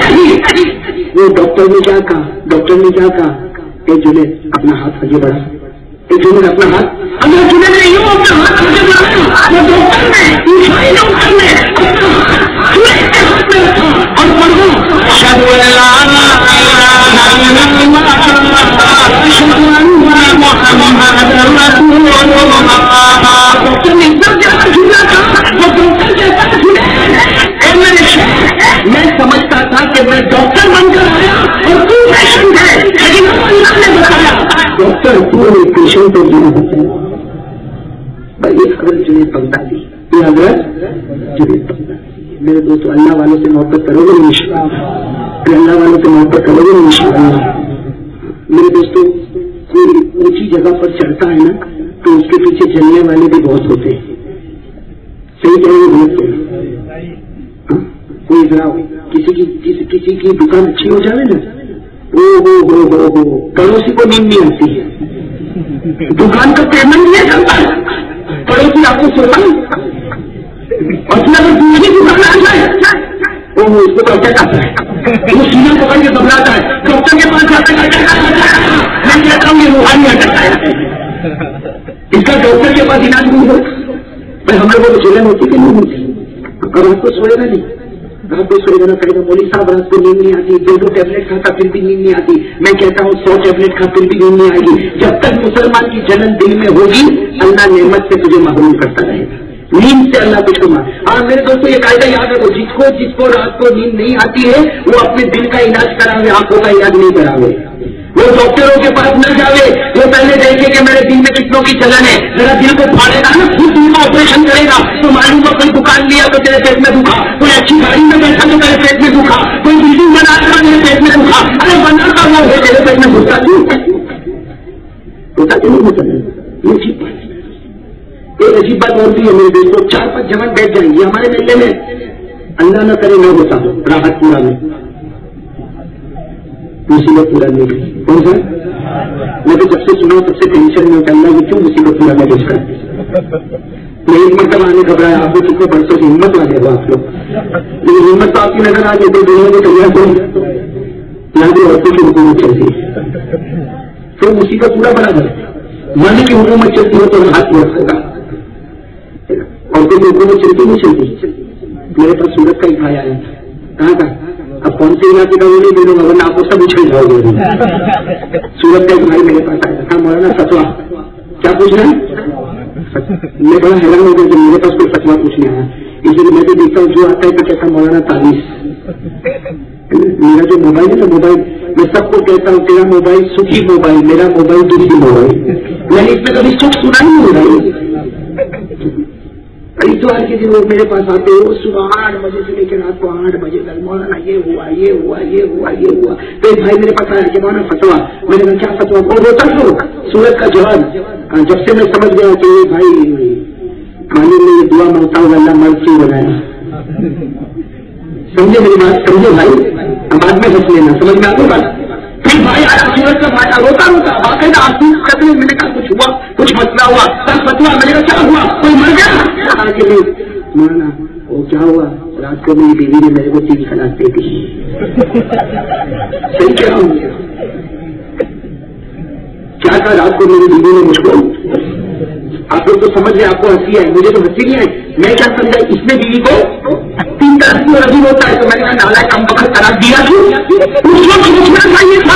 وہ ڈاکٹر نے کیا کہا، ڈاکٹر نے کیا کہا کہ جنید اپنا ہاتھ آگے بڑھا. جنید اپنا ہاتھ اگر جنید نے یوں اپنا ہاتھ آگے بڑھایا، وہ ڈاکٹر نے عیسائی ڈاکٹر نے اپنا ہاتھ جنید کے ہاتھ میں رکھا اور پڑھو اشہد ان لا الہ الا اللہ اشہد ان محمد رسول اللہ. ڈاکٹر نے سب جگہ جھولا تھا، وہ ڈاکٹر کے ساتھ جھولے. میں سمجھتا تھا کہ میں ڈاکٹر بن کر آیا اور تو پیشنٹ ہے، لیکن اللہ نے بتایا ڈاکٹر تو پیشنٹ کو نہیں بتایا. بھائی یہ حضرت جنید بغدادی، یہ حضرت جنید بغدادی. میرے دوستو اللہ والوں سے محبت کرو گے انشاءاللہ، اللہ والوں سے محبت کرو گے انشاءاللہ. میرے دوستو کوئی اونچی جگہ پر چڑھتا ہے نا تو اس کے پیچھے چلنے والے بھی بہت ہوتے ہیں. صحیح کہہ رہے بہت سے. کوئی ذرا کسی کی کسی کسی کی دکان اچھی ہو جائے نا، او ہو ہو ہو ہو پڑوسی کو نیند نہیں آتی ہے، دکان کا پیمنٹ نہیں کرتا ہے، پڑوسی آپ کو سوچا اور اگر دوسری دکان آ جائے وہ اس کو ڈاکٹر آتا ہے، وہ سینا پکڑ کے گھبراتا ہے، ڈاکٹر کے پاس جاتا ہے. میں کہتا ہوں یہ روحانی اٹکتا ہے، اس کا ڈاکٹر کے پاس علاج نہیں ہوتا. بھائی ہم لوگوں کو جلن ہوتی کہ نہیں ہوتی، اور آپ کو سوئے گا نہیں، آپ کو سوئے گا کرے گا. مولوی صاحب رات کو نیند نہیں آتی، دو دو ٹیبلٹ کھاتا پھر بھی نیند نہیں آتی. میں کہتا ہوں سو ٹیبلٹ کھا پھر بھی نیند نہیں آئے گی. جب تک مسلمان کی جلن دل میں ہوگی اللہ نعمت سے تجھے محروم کرتا رہے گا. نیند سے اللہ تجھ کو مار. ہاں میرے دوستوں یہ قاعدہ یاد رکھو، جس کو جس کو رات کو نیند نہیں آتی ہے وہ اپنے دل کا علاج کراوے، آنکھوں کا علاج نہیں کراوے. وہ ڈاکٹروں کے پاس نہ جاوے، وہ پہلے دیکھے کہ میرے دل میں کتنوں کی چلن ہے. ذرا دل کو پھاڑے گا نا، خود دل کا آپریشن کرے گا تو معلوم ہو کوئی دکان لیا تو تیرے پیٹ میں دکھا، کوئی اچھی گاڑی میں بیٹھا تو تیرے پیٹ میں دکھا، کوئی بلڈنگ بنا کر میرے پیٹ میں دکھا. ارے بنا کر وہ ہے تیرے پیٹ میں گھستا کیوں ہوتا کیوں نہیں ہوتا. یہ عجیب بات، ایک عجیب بات اور بھی ہے میرے دوستوں. چار پانچ جوان بیٹھ جائیں گے ہمارے میلے میں، اللہ نہ کرے نہ ہوتا راحت پورا میں مصیبت پورا نہیں گئی. کون سا میں تو جب سے سنا تب سے ٹینشن میں ہوتا اللہ یہ کیوں مصیبت پورا میں بیچ کر. میں ایک مرتبہ آنے گھبرایا، آپ کو کتنے برسوں سے ہمت والے ہو آپ لوگ، لیکن ہمت تو آپ کی نظر آ گئی تو دنیا کو تیار کرو. یہاں بھی عورتوں کی حکومت چلتی ہے تو مصیبت پورا برابر ہے. من کی حکومت چلتی ہو تو ہاتھ میں رکھے گا. عورتوں کی حکومت چلتی نہیں چلتی. میرے پاس سورت کا ایک آیا ہے، کہاں کا اب کون سے علاقے کا وہ نہیں دے دوں گا ورنہ آپ کو سب اچھل جاؤ گے. سورت کا ایک بھائی میرے پاس آیا تھا، مولانا فتوا کیا پوچھنا ہے. میں بڑا حیران ہو گیا کہ میرے پاس کوئی فتوا پوچھنے آیا. اس لیے میں تو دیکھتا ہوں جو آتا ہے تو کہتا مولانا تعویذ. میرا جو موبائل ہے نا موبائل میں سب کو کہتا ہوں تیرا موبائل سکھی موبائل، میرا موبائل دوسری موبائل. میں نے اس میں کبھی سکھ سنا ہی نہیں ہو رہا ہے. اتوار کے دن وہ میرے پاس آتے وہ صبح آٹھ بجے سے لے کے رات کو آٹھ بجے تک مولانا یہ ہوا یہ ہوا یہ ہوا یہ ہوا تو ایک بھائی میرے پاس آیا کہ مولانا فتوا. میں نے کہا کیا فتوا؟ بہت ہوتا سو سورت کا جواب. جب سے میں سمجھ گیا کہ یہ بھائی کھانے میں یہ دعا مانگتا ہوں اللہ مرض کیوں بنایا. سمجھے میری بات؟ سمجھے بھائی؟ بعد میں ہنس لینا, سمجھ میں آتی بات. پھر بھائی آیا سورج کا بھائی روتا روتا باقاعدہ آپ کرتے میں نے کہا کچھ ہوا, کچھ مسئلہ ہوا, سر فتوا. میں نے کہا کیا ہوا؟ کوئی مر گیا؟ مولانا وہ کیا ہوا, رات کو میری بیوی نے میرے کو تین خلاص دے دی. صحیح کہہ رہا ہوں کیا تھا؟ رات کو میری بیوی نے مجھ کو, آپ لوگ تو سمجھ رہے, آپ کو ہنسی ہے, مجھے تو ہنسی نہیں ہے. میں کیا سمجھا اس نے بیوی کو تین طرح کی اور ابھی ہوتا ہے, تو میں نے کہا نالا کم وقت طلاق دیا کیوں؟ اس وقت سوچنا چاہیے تھا.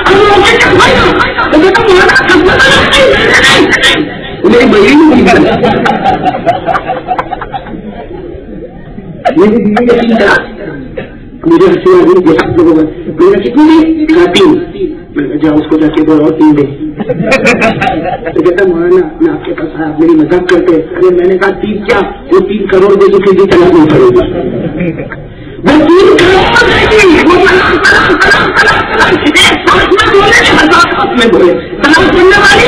میری بہن نہیں میری بیوی نے تین طرح مجھے ہنسی آ گئی. جیسا لوگوں میں کتنی تین, میں جا اس کو جا کے دو اور تین دے. تو کہتا مولانا میں آپ کے پاس آیا, آپ میری مذاق کرتے. ارے میں نے کہا تین کیا, وہ تین کروڑ دے تو کسی طرح نہیں پڑے گا. وہ تین کروڑ میں بولے تلاش کرنے والی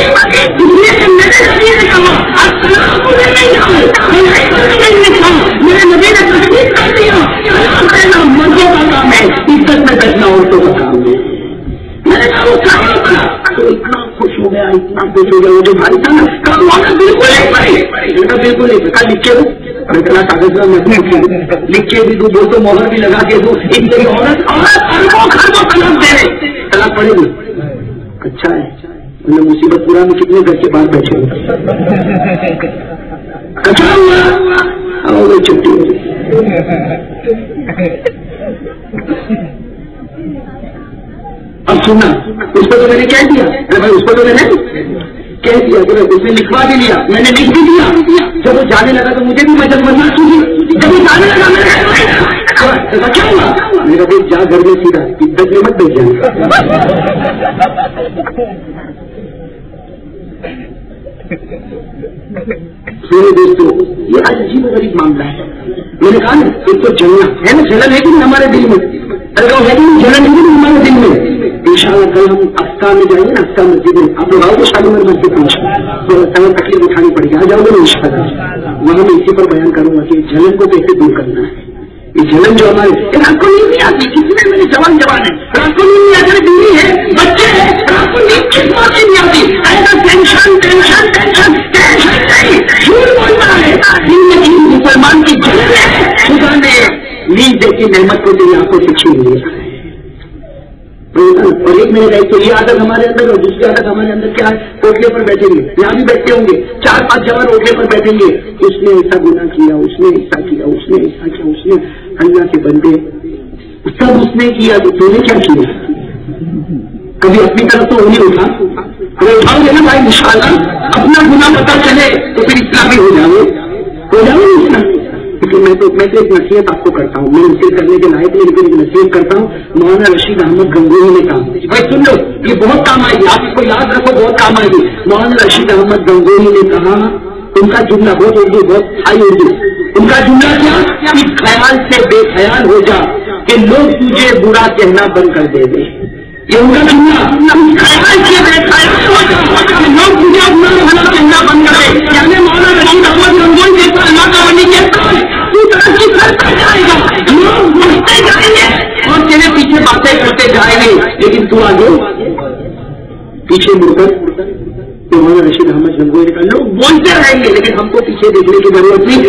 میرے نبی نے تصدیق کر دیا. مردوں کا کام ہے, عزت میں بیٹھنا عورتوں کا کام ہے. میں نے کہا وہ کام ہوتا تو اتنا خوش ہو گیا, اتنا خوش ہو گیا. وہ جو بھائی تھا نا کہا بالکل نہیں پڑی, بالکل نہیں پڑا. لکھ کے دوں اتنا کاغذ میں لکھ کے بھی دوں, دوستوں مہر بھی لگا کے دوں. اتنی عورت عورت طلاق دے رہے, طلاق پڑے گی. اچھا ہے مصیبت پورا میں کتنے گھر کے باہر بیٹھے ہوئے. اچھا ہوا چھٹی ہو گئی. اب سننا, اس کو تو میں نے کہہ دیا, بھائی اس کو تو میں نے کہہ دیا کہ اس نے لکھوا بھی لیا, میں نے لکھ بھی دیا. جب وہ جانے لگا تو مجھے بھی مدد بننا چاہیے. جب وہ جانے لگا میں کیا ہوا, میرا بھائی جا گھر میں سیدھا عزت میں مت بیٹھ جانا. میرے دوستوں یہ آج عجیب و غریب معاملہ ہے. میں نے کہا نا ایک تو جلنا ہے نا, جلن ہے کہ نہیں ہمارے دل میں, الگ ہے کہ نہیں جلن ہے کہ نہیں ہمارے دل میں. ان شاء اللہ کل ہم افطار میں جائیں گے نا, افطار مسجد میں. آپ لوگ آؤ گے شادی میں مسجد پہنچ تو سارا تکلیف اٹھانی پڑے گی, آ جاؤ گے ان شاء اللہ. وہاں میں اسی پر بیان کروں گا کہ جلن کو کیسے دور کرنا ہے. یہ جلن جو ہمارے رات کو نیند نہیں آتی, کسی میں میرے جوان جوان ہے, رات کو نیند نہیں آتی, بیوی ہے, بچے ہیں, رات کو نیند کس بات سے نہیں آتی. ایسا ٹینشن ٹینشن ٹینشن ٹینشن نہیں, جھوٹ بولنا ہے. زندگی مسلمان کی جلن ہے. خدا نے نیند دیکھی نعمت کو تیری آنکھوں سے چھین لیا. اور ایک میرے تو یہ عادت ہمارے اندر, اور دوسری عادت ہمارے اندر کیا ہے, اوٹلے پر بیٹھیں گے, یہاں بھی بیٹھتے ہوں گے, چار پانچ جوان اوٹلے پر بیٹھیں گے. اس نے ایسا گناہ کیا, اس نے ایسا کیا, اس نے ایسا کیا, اس نے اللہ کے بندے سب اس نے کیا, تو تم نے کیا کیا؟ کبھی اپنی طرف تو وہی اٹھا, اگر اٹھاؤ گے نا بھائی ان شاء اللہ اپنا گناہ پتا چلے تو پھر اسلامی ہو جاؤ ہو جاؤ اسلامی. میں تو میں تو ایک نصیحت آپ کو کرتا ہوں, میں نصیحت کرنے کے لائق نہیں لیکن ایک نصیحت کرتا ہوں. مولانا رشید احمد گنگوہی نے کہا, بھائی سن لو یہ بہت کام آئے گی, آپ اس کو یاد رکھو, بہت کام آئے گی. مولانا رشید احمد گنگوہی نے کہا, ان کا جملہ بہت اردو, بہت ہائی اردو, ان کا جملہ کیا, اس خیال سے بے خیال ہو جا کہ لوگ تجھے برا کہنا بند کر دے دیں. یہ ان کا جملہ, اس خیال سے بے خیال ہو جا کہ لوگ تجھے برا کہنا بند کر دے. یعنی مولانا رشید احمد گنگوہی جیسا اللہ کا ولی کہتا ہے ترقی کرتا جائے گا, لوگ بڑھتے جائیں گے اور تیرے پیچھے باتیں کرتے جائیں گے, لیکن تو آگے پیچھے مڑ کر مولانا رشید احمد گنگوہی نے کہا لوگ بولتے رہیں گے لیکن ہم کو پیچھے دیکھنے کی ضرورت نہیں.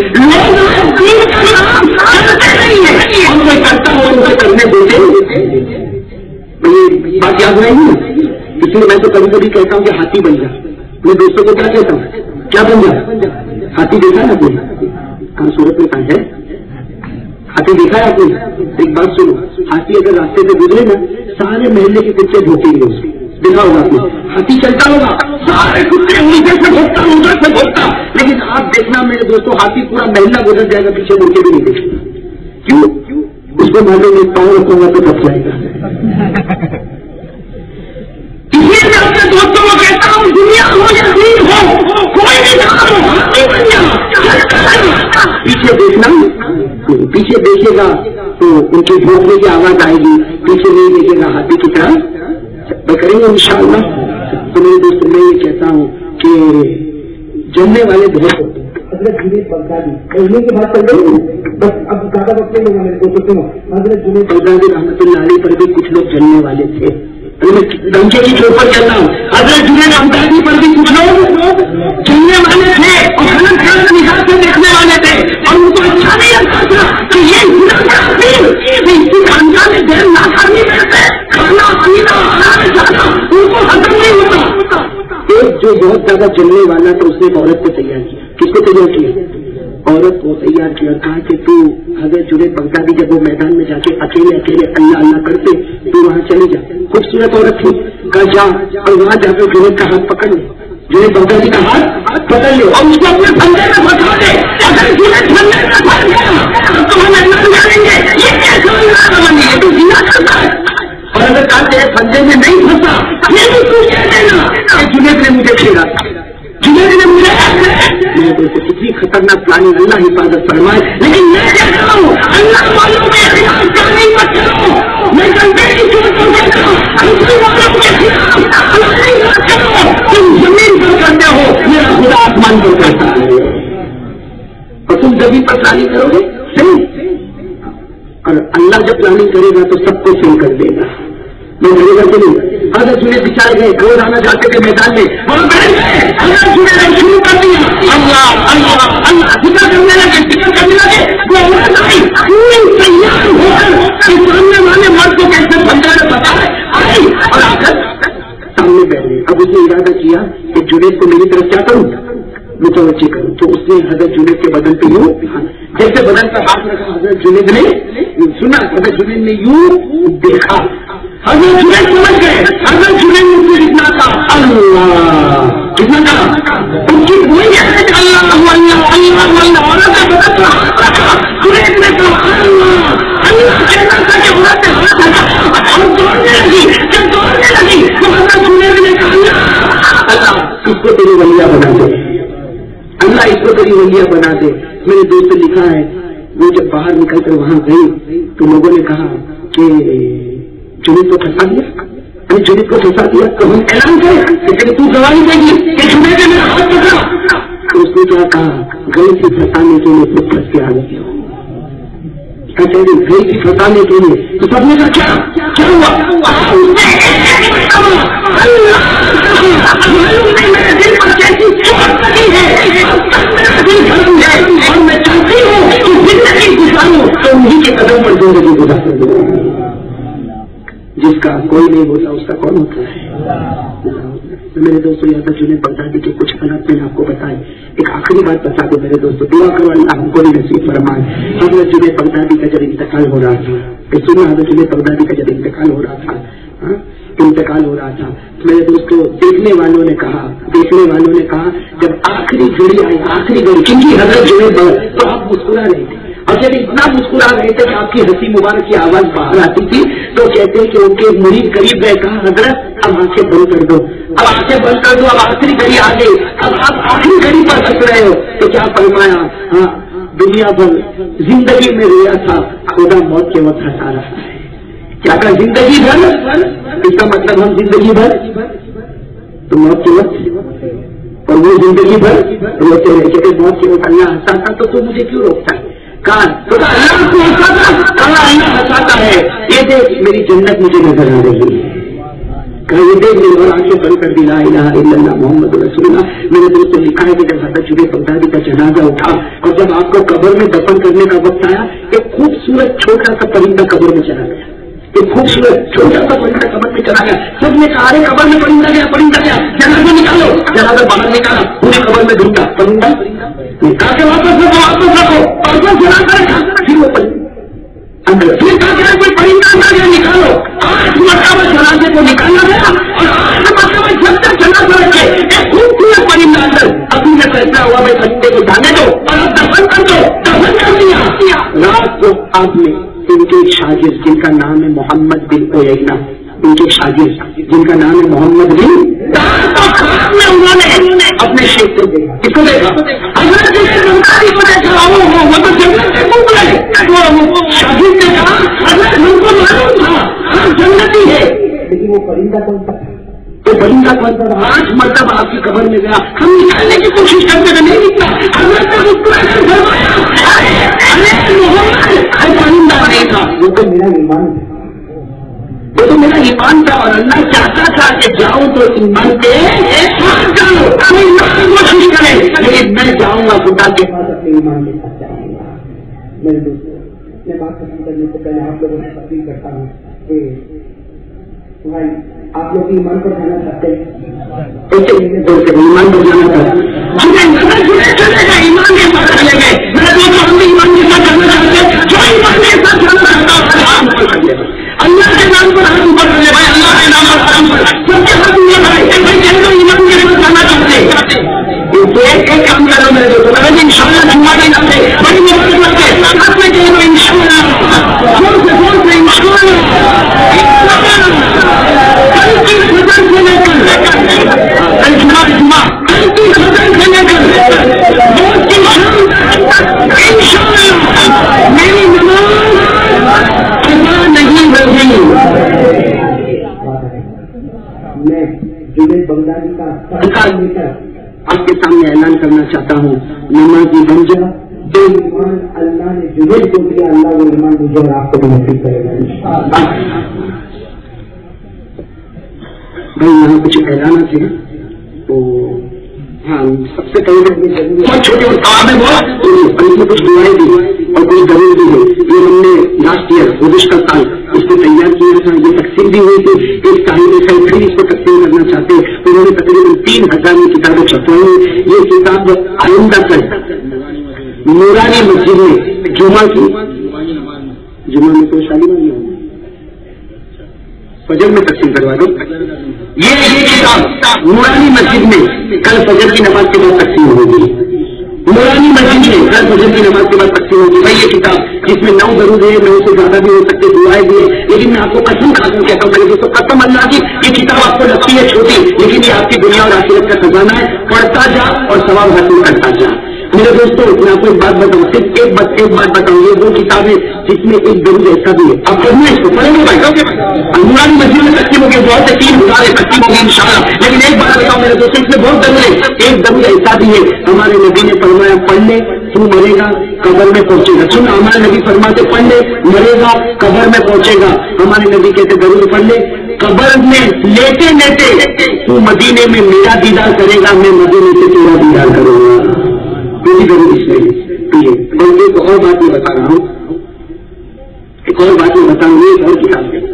ہم کوئی کرتا ہو ان کو کرنے دیتے. بات یاد رہے گی, اس لیے میں تو کبھی کبھی کہتا ہوں کہ ہاتھی بن جا. میں دوستوں کو کیا کہتا ہوں, کیا بن جا, ہاتھی دیکھا نا کوئی کہاں صورت میں کہاں ہے, ہاتھی دیکھا ہے آپ نے؟ ایک بات سنو, ہاتھی اگر راستے سے گزرے نا سارے محلے کے کتے بھوکیں گے اس کو, دیکھا ہوگا آپ نے. ہاتھی چلتا ہوگا سارے کتے ادھر سے بھوکتا ادھر سے بھوکتا, لیکن آپ دیکھنا میرے دوستوں ہاتھی پورا محلہ گزر جائے گا, پیچھے مڑ کے بھی نہیں دیکھنا. کیوں؟ اس کو محلے میں پاؤں رکھوں گا تو بچ جائے گا. اس لیے میں اپنے دوستوں کو کہتا ہوں دنیا ہو یا دین ہو, کوئی بھی کام ہو ہاتھی بن جا. پیچھے دیکھنا، پیچھے دیکھے گا تو ان کی بھونکنے کی آواز آئے گی، پیچھے نہیں دیکھے گا ہاتھی کی طرح کریں گے انشاءاللہ۔ تو میرے دوست میں یہ کہتا ہوں کہ جمنے والے بہت ہوتے ہیں۔ حضرت جنید بغدادی پہلے کی بات کر رہی ہوں، بس اب زیادہ وقت نہیں ہوگا میرے کو، سنو حضرت جنید بغدادی رحمۃ اللہ علیہ پر بھی کچھ لوگ جلنے والے تھے، دھمکے کی چوٹ پر چلتا ہوں، حضرت جنید بغدادی پر بھی کچھ لوگ جلنے والے تھے اور غلط غلط نگاہ سے دیکھنے والے تھے، اور ان کو اچھا نہیں لگتا تھا کہ یہ اسی خاندان میں دیر ناکامی کرتے کھانا پینا جانا ان کو حضر نہیں ہوتا۔ ایک جو بہت زیادہ جلنے والا تھا اس نے ایک عورت کو تیار کیا، کس کو تیار کیا؟ عورت کو تیار کیا، کہا کہ تو حضرت جنید بغدادی جب وہ میدان میں جا کے اکیلے اکیلے اللہ اللہ کرتے تو وہاں چلی جا، خوبصورت عورت تھی، کہا جا اور وہاں جا کر جنید کا ہاتھ پکڑ لے، جنید بغدادی کا ہاتھ پکڑ لے اور اس کو اپنے پھندے میں پھنسا دے، اگر جنید پھندے میں پھنس گیا تو ہم اللہ جانیں گے یہ کیسا اللہ بنی ہے، تو زنا کرتا ہے، اور اگر کہتے ہیں پھندے میں نہیں پھنسا یہ بھی تو کہہ دینا کہ جنید نے مجھے کھیلا، جنید نے مجھے میرے دوست کتنی خطرناک پلاننگ، اللہ حفاظت فرمائے، لیکن میں کہتا ہوں اللہ والوں میں خلاف کرنے مت کرو، میں گندے کی چوٹ کو دیتا ہوں اللہ والوں کے خلاف نہیں مت کرو، تم زمین پر کرتے ہو میرا خدا آسمان پر کرتا ہے، اور تم زمین پر پلاننگ کرو گے صحیح، اور اللہ جب پلاننگ کرے گا تو سب کو فیل کر دے گا، میں کرے گا کہ نہیں؟ حضرت جنید بچار گئے، روز آنا جاتے تھے میدان میں، اور بیٹھ گئے، حضرت جنید نے شروع کر دیا اللہ اللہ اللہ ذکر کرنے لگے ذکر کرنے لگے، وہ عورت آئی پوری تیار ہو کر سامنے والے مرد کو کیسے بندے میں بتا رہے آئی اور آ کر سامنے بیٹھ گئے۔ اب اس نے ارادہ کیا کہ جنید کو میری طرف کیا کروں، متوجہ کروں، تو اس نے حضرت جنید کے بدن پہ یوں جیسے بدن پر ہاتھ رکھا، حضرت جنید نے سنا، حضرت جنید نے یوں دیکھا، حضرت جنید سمجھ گئے، حضرت جنید نے سے اتنا تھا اللہ کتنا تھا ان کی وہی ہے اللہ اللہ اللہ اللہ عورت کا بدن رکھا، جنید نے کہا اللہ اللہ کہنا تھا کہ عورت نے ہاتھ رکھا اور دوڑنے لگی، جب دوڑنے لگی تو حضرت جنید نے کہا اللہ اس کو تیری ولیہ بنا دے، اللہ اس کو تیری ولیہ بنا دے۔ میرے دوست نے لکھا ہے وہ جب باہر نکل کر وہاں گئی تو لوگوں نے کہا کہ جنید کو پھنسا دیا، جنید کو پھنسا دیا تو ہم اعلان کریں لیکن تو گواہی دے گی کہ جنید نے میرا ہاتھ پکڑا، تو اس نے کیا کہا گئی تھی پھنسانے کے لیے خود پھنس کے آ گئی، گئی تھی پھنسانے کے لیے، تو سب نے کہا کیا کیا ہوا، میرے دل پر کیسی چوٹ لگی ہے اور میں چاہتی ہوں کہ زندگی گزاروں تو انہیں کے قدم پر زندگی گزار دوں، جس کا کوئی نہیں ہوتا اس کا کون ہوتا ہے۔ میرے دوستوں یاد جنید بغدادی کے کچھ حالات میں نے آپ کو بتائے، ایک آخری بات بتا دو میرے دوستوں، دعا کرو اللہ ہم کو بھی نصیب فرمائے۔ حضرت جنید بغدادی کا جب انتقال ہو رہا تھا، سنا حضرت جنید بغدادی کا جب انتقال ہو رہا تھا انتقال ہو رہا تھا میرے دوستوں، دیکھنے والوں نے کہا دیکھنے والوں نے کہا جب آخری گھڑی آئی، آخری گھڑی کیونکہ حضرت جنید بغدادی تو آپ مسکرا رہے تھے، اور جب اتنا مسکرا رہے تھے کہ آپ کی ہنسی مبارک کی آواز باہر آتی تھی تو کہتے ہیں کہ ان کے مرید قریب گئے، کہا حضرت اب آنکھیں بند کر دو، اب آنکھیں بند کر دو، اب آخری گھڑی آ گئی، اب آپ آخری گھڑی پر ہنس رہے ہو، تو کیا فرمایا ہاں دنیا بھر زندگی میں رویا تھا، خدا موت کے وقت ہنسا رہا ہے، کیا کہا زندگی بھر، اس کا مطلب ہم زندگی بھر تو موت کے وقت اور وہ زندگی بھر روتے رہے کہ موت کے وقت اللہ ہنساتا تو تو مجھے کیوں روکتا ہے، کہا تو اللہ کو ہنساتا، اللہ اللہ ہنساتا ہے، یہ دیکھ میری جنت مجھے نظر آ رہی ہے، کہا یہ دیکھ میری اور آنکھیں بند کر دی لا الہ الا اللہ محمد رسول اللہ۔ میرے دوست نے لکھا ہے کہ جب حضرت جنید بغدادی کا جنازہ اٹھا اور جب آپ کو قبر میں دفن کرنے کا وقت آیا، ایک خوبصورت چھوٹا سا پرندہ قبر میں چلا گیا، ایک خوبصورت چھوٹا سا پرندہ قبر میں چلا گیا، سب نے کہا ارے قبر میں پرندہ گیا پرندہ گیا، جنازہ نکالو، جنازہ باہر نکالا، پوری قبر میں ڈھونڈا پرندہ، کہا کہ واپس رکھو واپس رکھو، پرسوں جنازہ رکھا، پھر وہ پرندہ اندر، پھر کہا کہ کوئی پرندہ اندر گیا نکالو، آٹھ مرتبہ جنازے کو نکالا گیا اور آٹھ مرتبہ جب تک جنازہ رکھے ایک خوبصورت پرندہ اندر، ابھی میں فیصلہ ہوا میں پرندے کو جانے دو اور اب دفن کر دو، دفن کر دیا۔ رات کو آپ نے ان کے ایک شاگرد جن کا نام ہے محمد بن اوینا، ان کے شاگرد جن کا نام ہے محمد بن، میں انہوں نے اپنے شیخ کو دیکھا، کس کو دیکھا؟ حضرت جنید بغدادی بیماری کو دیکھ رہا ہوں وہ تو جنت سے منہ لگے. شاگرد نے کہا حضرت ہم کو معلوم تھا ہم جنتی ہے, لیکن وہ پرندہ کون سا تھا؟ تو پرندہ کون سا تھا؟ آٹھ مرتبہ آپ کی قبر میں گیا, ہم نکالنے کی کوشش کرتے رہے نہیں نکلا. حضرت نے اس کو ایسے فرمایا ارے محمد پرندہ نہیں تھا, وہ تو میرا ایمان تھا, وہ تو میرا ایمان تھا. اور اللہ چاہتا تھا کہ جاؤں تو ایمان کے جاؤ کوشش کرے, لیکن میں جاؤں گا خدا کے پاس اپنے ایمان کے ساتھ جاؤں گا. میرے دوستوں میں بات ختم کرنے سے پہلے آپ لوگوں سے اپیل کرتا ہوں کہ بھائی آپ لوگ ایمان پر جانا چاہتے ہیں, ایمان پر جانا چاہتے ہیں, ایمان کے ساتھ چلے گئے. میرے دوستوں ہم بھی ایمان کے ساتھ جانا چاہتے ہیں, جو ایمان کے ساتھ جانا چاہتا ہے اللہ کے نام پر ہاتھ اوپر کر لے بھائی, اللہ کے نام پر ہاتھ اوپر سب کے ہاتھ اوپر کرے بھائی, چلو ایمان کے ساتھ جانا چاہتے ہیں. ایک ایک کام کرو میرے دوستوں, اگر ان شاء اللہ جمعہ کے نام سے بڑی محبت کرتے ہاتھ میں کہہ دو ان شاء اللہ, زور سے زور سے ان شاء اللہ. کل کی فجر سے لے کر کل جمعہ جمعہ کل کی فجر سے لے کر موت کی شام ان شاء اللہ میری نماز قضا نہیں ہوگی. میں جنید بغدادی کا صدقہ لے کر آپ کے سامنے اعلان کرنا چاہتا ہوں, نمازی بن جا, جو ایمان اللہ نے جنید کو دیا اللہ وہ ایمان مجھے اور آپ کو بھی نصیب کرے گا. بھائی یہاں کچھ اعلانات ہیں تو ہاں سب سے پہلے بہت چھوٹے اور کام ہے بہت کچھ دعائیں دی اور کچھ ضرور دی ہے. یہ ہم نے لاسٹ ایئر گزشتہ سال اس کو تیار کیا تھا, یہ تقسیم بھی ہوئی تھی. ایک صاحب سے پھر اس کو تقسیم کرنا چاہتے ہیں, انہوں نے تقریباً تین ہزار کی کتابیں چھپوائی. یہ کتاب آئندہ تک نورانی مسجد میں جمعہ کی جمعہ میں تو شادی نہیں ہوگی, فجر میں تقسیم کروا دو. یہ یہ کتاب نورانی مسجد میں کل فجر کی نماز کے بعد تقسیم ہوگی. نورانی مسجد میں کل فجر کی نماز کے بعد تقسیم ہوگی. بھائی یہ کتاب جس میں نو ضرور ہے, نو سے زیادہ بھی ہو سکتے, دعائیں بھی ہے, لیکن میں آپ کو قسم کھا کر کہتا ہوں میرے دوستوں, قسم اللہ کی یہ کتاب آپ کو لگتی ہے چھوٹی, لیکن یہ آپ کی دنیا اور آخرت کا خزانہ ہے. پڑھتا جا اور ثواب حاصل کرتا جا. میرے دوستوں میں آپ کو ایک بات بتاؤں, صرف ایک بات ایک بات بتاؤں, یہ وہ کتاب ہے جس میں ایک ضرور ایسا بھی ہے. آپ پڑھنا اس کو پڑھیں گے بھائی, نورانی مسجد میں تقسیم ہو گئی, بہت سے تین ہزار تقسیم ہوگی ان شاء اللہ. لیکن ایک بات بتاؤں میرے دوستوں, اس میں بہت ضرور ہے, ایک ضرور ایسا بھی ہے. ہمارے نبی نے فرمایا پڑھ لے تو مرے گا قبر میں پہنچے گا. سن, ہمارے نبی فرماتے پڑھ لے مرے گا قبر میں پہنچے گا. ہمارے نبی کہتے ضرور پڑھ لے, قبر میں لیتے لیتے تو مدینے میں میرا دیدار کرے گا, میں مدینے سے تیرا دیدار کروں گا. کوئی ضرور اس میں بلکہ ایک اور بات میں بتا رہا ہوں, ایک اور بات میں بتا رہا ہوں, ایک اور کتاب ہے.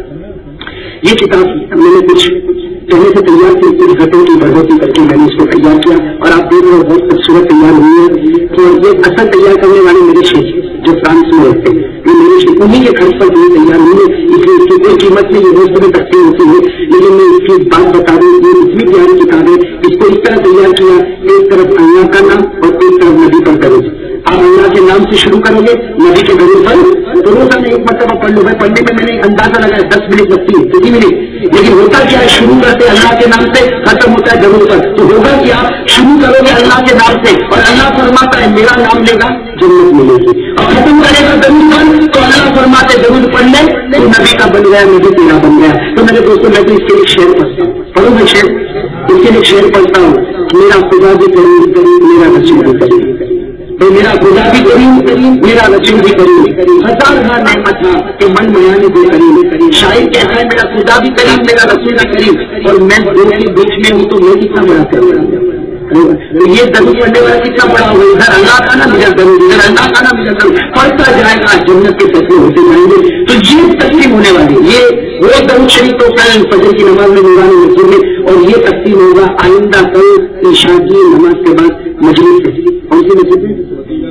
یہ کتاب میں نے کچھ پہلے سے تیار کی, کچھ گھٹوں کی بڑھوتی کر کے میں نے اس کو تیار کیا, اور آپ دیکھ رہے ہیں بہت خوبصورت تیار ہوئی ہے. تو یہ اصل تیار کرنے والے میرے شیخ جو فرانس میں رہتے ہیں, یہ میرے شیخ انہیں کے خرچ پر یہ تیار ہوئی ہے, اس لیے اس کی کوئی قیمت نہیں, یہ دوستوں میں تقسیم ہوتی ہے. لیکن میں اس کی بات بتا دوں, یہ اتنی پیاری کتاب ہے, اس کو اس طرح تیار کیا, ایک طرف اللہ کا نام اور ایک طرف نبی پر درود. آپ اللہ کے نام سے شروع کرو گے, نبی کے درود پر روزہ میں ایک مرتبہ پڑھ لو. بھائی پڑھنے میں میں نے اندازہ لگایا دس منٹ لگتی ہے, کتنی منٹ, لیکن ہوتا کیا ہے, شروع کرتے اللہ کے نام سے, ختم ہوتا ہے درود پر. تو ہوگا کیا, شروع کرو گے اللہ کے نام سے اور اللہ فرماتا ہے میرا نام لے گا جنت ملے گی, اور ختم کرے گا درود پر تو اللہ فرماتے درود پڑھ لے تو نبی کا بن گیا, نبی تیرا بن گیا. تو میرے دوستوں میں بھی اس کے لیے شعر پڑھتا ہوں, پڑھوں میں شعر, اس کے لیے شعر پڑھتا ہوں. میرا خدا بھی کریم کریم, میرا رسول بھی کریم, میرا خدا بھی کریم, میرا رسول بھی کریم, ہزار ہزار نعمت تھا کہ من میاں بھی کریم. شاعر کہتا ہے میرا خدا بھی کریم, میرا رسول بھی کریم, اور میں دو کے بیچ میں ہوں تو میں کتنا بڑا کروں. تو یہ ضرور پڑھنے والا کتنا بڑا ہوگا, ادھر اللہ کا نا مجھے ضرور, ادھر اللہ کا نا مجھے ضرور, پڑھتا جائے گا جنت کے فیصلے ہوتے جائیں گے. تو یہ تقسیم ہونے والی, یہ وہ درود شریف تو کل فجر کی نماز میں نورانی مسجد میں, اور یہ تقسیم ہوگا آئندہ کل عشاء کی نماز کے بعد مجلس سے. کون سی مسجد میں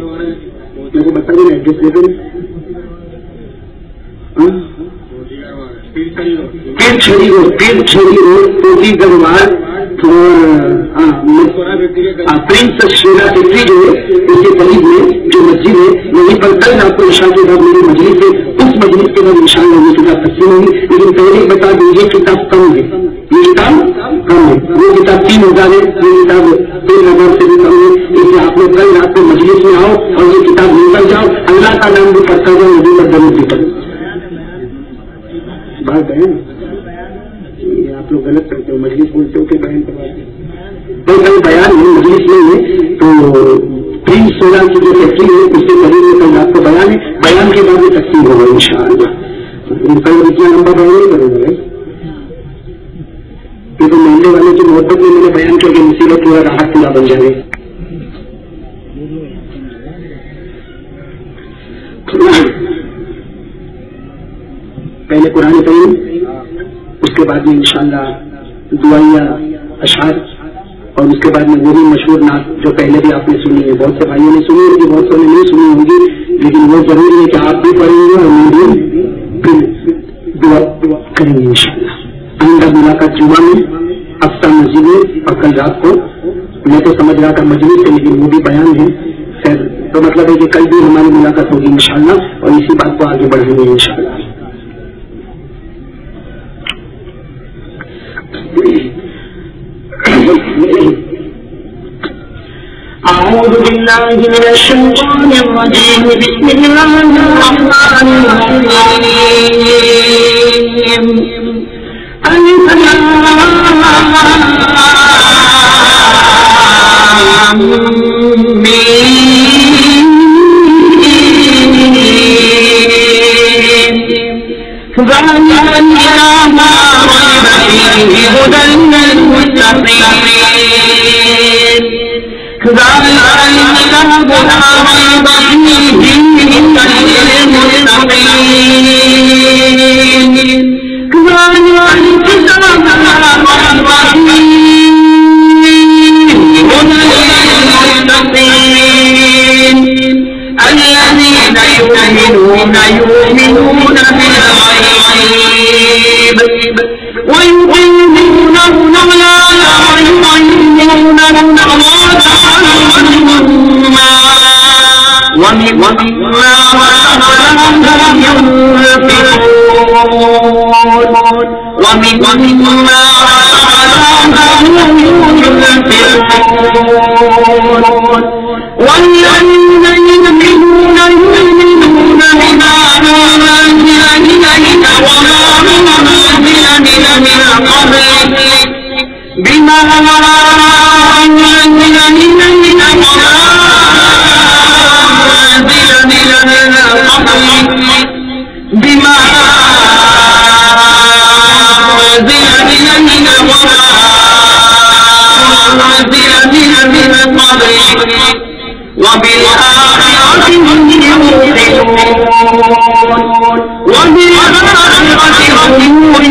میرے کو بتا دیں ایڈریس لے دیں. پیر چھڑی روڈ, پیر چھڑی روڈ کوٹی گڑھوال اور پرنس شیرا فیکٹری جو ہے اس کے قریب میں جو مسجد ہے وہیں پر کل آپ کو عشاء کے بعد میری مجلس ہے, اس مجلس کے بعد ان شاء اللہ یہ کتاب تقسیم ہوگی. لیکن پہلے بتا دیں یہ کتاب کم ہے, یہ کتاب کم ہے, وہ کتاب تین ہزار ہے, یہ کتاب تین ہزار سے بھی کم ہے. اس لیے آپ لوگ کل رات کو مجلس میں آؤ निकल जाओ, अल्लाह का नाम भी पढ़ता जाओ, नबी का दरूद भी पढ़ो। बात है ये आप लोग गलत करते हो, मजलिस बोलते हो कि बयान करवाते हो, तो कहीं बयान नहीं, मजलिस नहीं है। तो प्रिंस सोलह की जो फैक्ट्री है उससे करीब में कल रात को बयान है, बयान के बाद में तकसीम होगा इंशाअल्लाह। कल इतना लंबा बयान नहीं करूंगा भाई, क्योंकि मोहल्ले वाले की मोहब्बत में मैंने बयान किया कि मुसीबत पूरा राहत पूरा बन जाए। पहले कुरान करीम, उसके बाद में इंशाअल्लाह दुआइया अशआर, और उसके बाद में वो भी मशहूर नात जो पहले भी आपने सुनी है, बहुत से भाइयों ने सुनी होगी, बहुत से नहीं सुनी होगी, लेकिन वो जरूरी है कि आप भी पढ़ेंगे और मैं भी फिर दुआ करेंगे इंशाअल्लाह। आइंदा मुलाकात जुमा में, अफ्ता मस्जिद में, और कल रात को मैं तो समझ रहा था मजलिस से, लेकिन वो भी बयान है। खैर तो मतलब है कि कल भी हमारी मुलाकात होगी इंशाअल्लाह, और इसी बात को आगे बढ़ाएंगे इंशाअल्लाह। أعوذ بالله من الشيطان الرجيم بسم الله الرحمن الرحيم ألف لام ميم ذلك الكتاب لا ريب فيه هدى للمتقين ذلك الكتاب لا ريب فيه هدى للمتقين ذلك الكتاب لا ريب فيه هدى للمتقين الذين يؤمنون يؤمنون بالغيب ويقيمون الصلاة ويطيعون الصلاة ومما رزقناهم ينفقون ومما رزقناهم ينفقون والذين يؤمنون يؤمنون بما أنزل إليك وما أنزل من قبلك بما أنزل إليك وما أنزل من قبلك بما أنزل إليك وما أنزل من قبلك وبالآخرة هم يوقنون وبالآخرة هم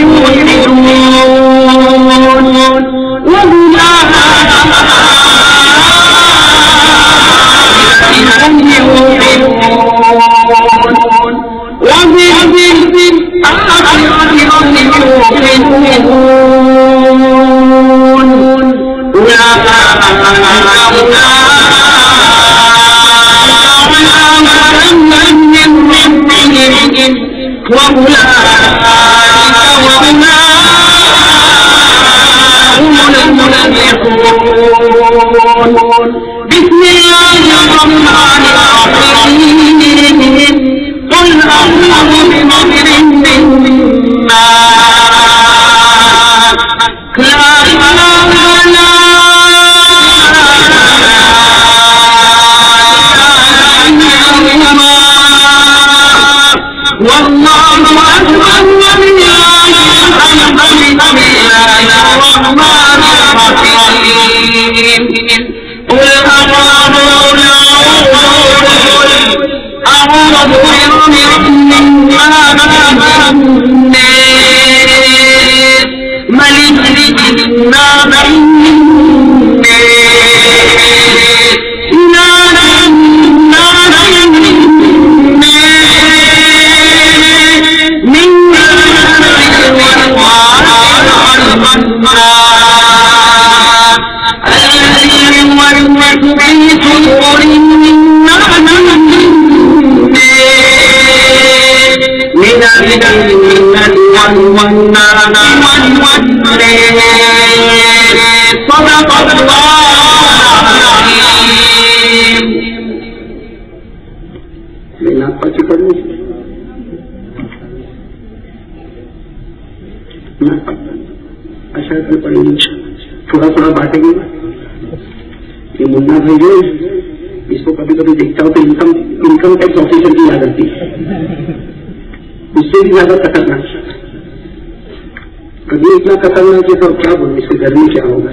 يوقنون وبالآخرة هم يوقنون وبالآخرة هم يوقنون أولئك وأولئك هم المفلحون. بسم الله الرحمن الرحيم. قل أعوذ بخير مما لا إله إلا والله أكبر ولله الحمد. بسم الله الرحمن الرحيم. قل أعوذ أعوذ برب الناس ملك الناس صدق الله العظيم. اچھا کل پڑیں گے تھوڑا تھوڑا بانٹیں گے. یہ منا بھائی جو اس کو کبھی کبھی دیکھتا ہوں تو انکم انکم ٹیکس آفیسر کی یاد آتی ہے, اس سے بھی زیادہ خطرناک. کبھی اتنا خطرناک ہے تو کیا بولیں, اس کے گھر میں کیا ہوگا.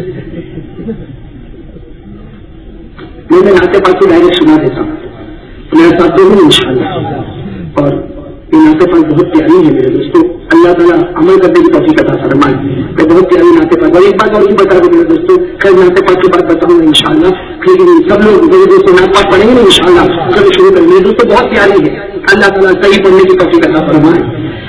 میں ناطے پاک کی ڈائریکٹ سنا دیتا ہوں, میرے ساتھ دونوں ان شاء اللہ. اور یہ ناطے پاک بہت پیاری ہے میرے دوستوں, اللہ تعالیٰ عمل کرنے کی توفیق عطا فرمائے. تو بہت پیاری ناطے پاک. اور ایک بات اور بھی بتا دیں میرے دوستوں, کل ناطے پاک کی بات بتاؤں گا ان شاء اللہ. لیکن سب لوگ میرے دوستوں ناطے پاک پڑھیں گے ان شاء اللہ. کبھی شروع کریں میرے دوستوں, بہت پیاری ہے. اللہ تعالیٰ صحیح پڑھنے کی توفیق عطا فرمائے.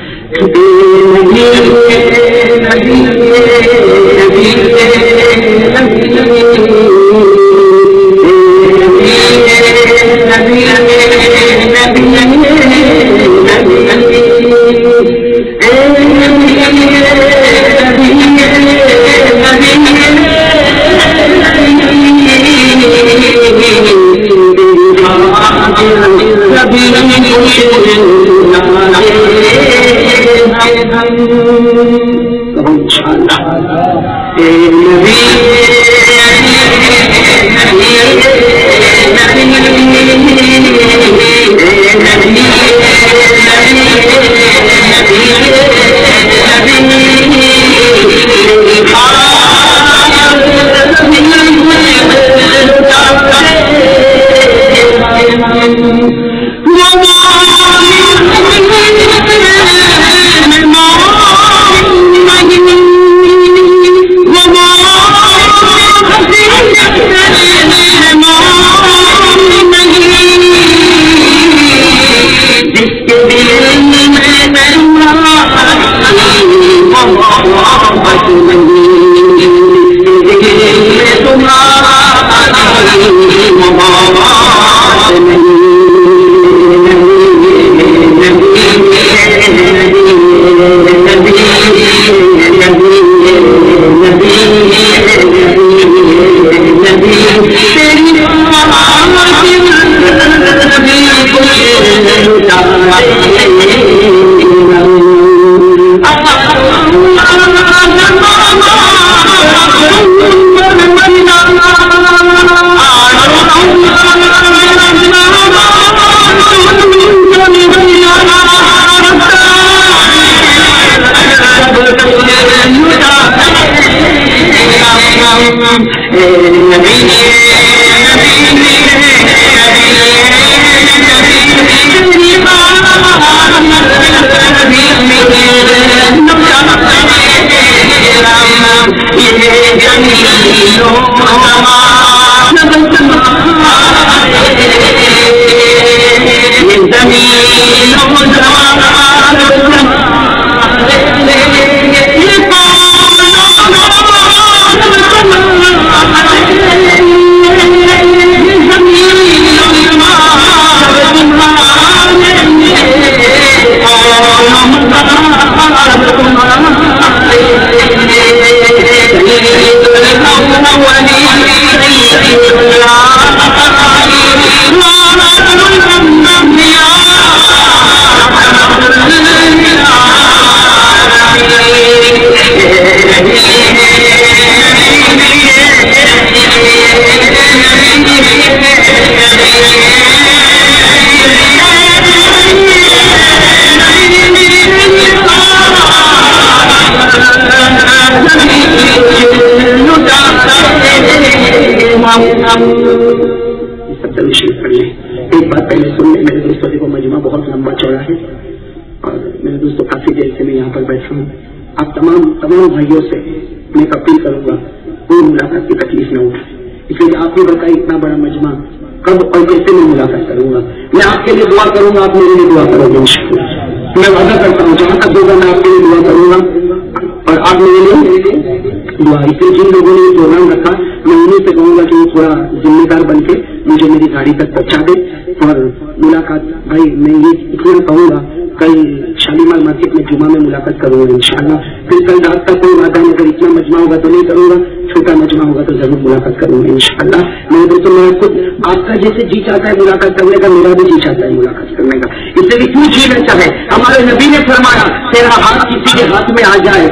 ایک بات پہلے سن لیں میرے دوستوں, دیکھو مجمع بہت لمبا چوڑا ہے اور میرے دوستوں کافی دیر سے میں یہاں پر بیٹھا ہوں. آپ تمام تمام بھائیوں سے میں اپیل کروں گا کوئی ملاقات کی تکلیف نہ اٹھائے, اس لیے آپ نے بتایا اتنا بڑا مجمع کب اور کیسے میں ملاقات کروں گا. میں آپ کے لیے دعا کروں گا, آپ میرے لیے دعا کرو گے انشاءاللہ. میں وعدہ کرتا ہوں جہاں تک ہوگا میں آپ کے لیے دعا کروں گا اور آپ میرے لیے دعا. اس لیے جن لوگوں نے یہ پروگرام رکھا میں انہیں سے کہوں گا کہ وہ تھوڑا ذمہ دار بن کے مجھے میری گاڑی تک پہنچا دے. اور ملاقات بھائی میں یہ اتنا کہوں گا, کل شالیمار مارکیٹ میں جمعہ میں ملاقات کروں گا انشاءاللہ. پھر کل رات کا کوئی وعدہ نہیں, اگر اتنا مجمع ہوگا تو نہیں کروں گا, چھوٹا مجمع ہوگا تو ضرور ملاقات کروں گا انشاءاللہ. میں دوستوں میں خود آپ کا جیسے جی چاہتا ہے ملاقات کرنے کا, میرا بھی جی چاہتا ہے ملاقات کرنے کا. اس سے بھی کیوں جی لیتا ہے, ہمارے نبی نے فرمایا تیرا ہاتھ کسی کے ہاتھ میں آ جائے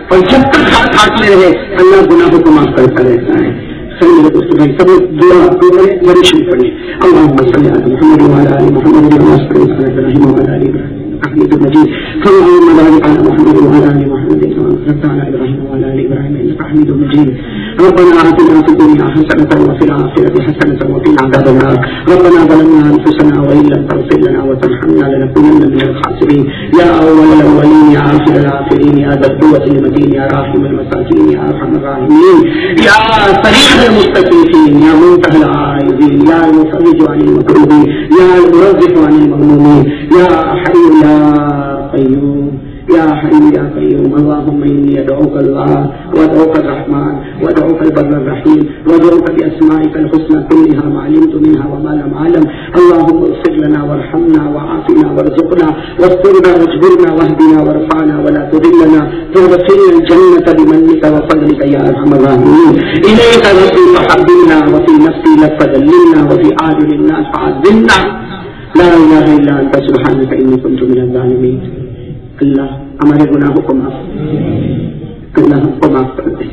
اور جب تک ہاتھ ہاتھ میں رہے اللہ گناہوں کو معاف کرتا رہتا ہے. سب دعا بڑی شروع پڑھیں. اللهم صل على محمد وعلى ال محمد كما صليت على ابراهيم وعلى ال ابراهيم حميد مجيد. اللهم بارك على محمد وعلى ال محمد كما باركت على ابراهيم وعلى ال ابراهيم انك حميد مجيد. ربنا آتنا في الدنيا حسنة وفي الآخرة حسنة وقنا عذاب النار. ربنا ظلمنا أنفسنا وإن لم تغفر لنا وترحمنا لنكونن من الخاسرين. يا أول الأولين يا آخر الآخرين يا ذا القوة المتين يا راحم المساكين يا أرحم الراحمين يا سريع المستضعفين يا منتهى العائذين يا المفرج عن المكروبين يا المرزق عن المغمومين يا حي يا قيوم يا حي يا قيوم. اللهم إني أدعوك الله وأدعوك الرحمن وأدعوك البر الرحيم وأدعوك بأسمائك الحسنى كلها ما علمت منها وما لم أعلم. اللهم اغفر لنا وارحمنا وعافنا وارزقنا واسترنا واجبرنا واهدنا وارفعنا ولا تضلنا وادخلنا الجنة بمنك وفضلك يا أرحم الراحمين. إليك ربي فحببنا وفي نفسي لك فذللنا وفي أعين الناس فعذبنا. لا إله إلا أنت سبحانك إني كنت من الظالمين. اللہ ہمارے گناہوں کو معاف اللہ ہم کو معاف کر دے.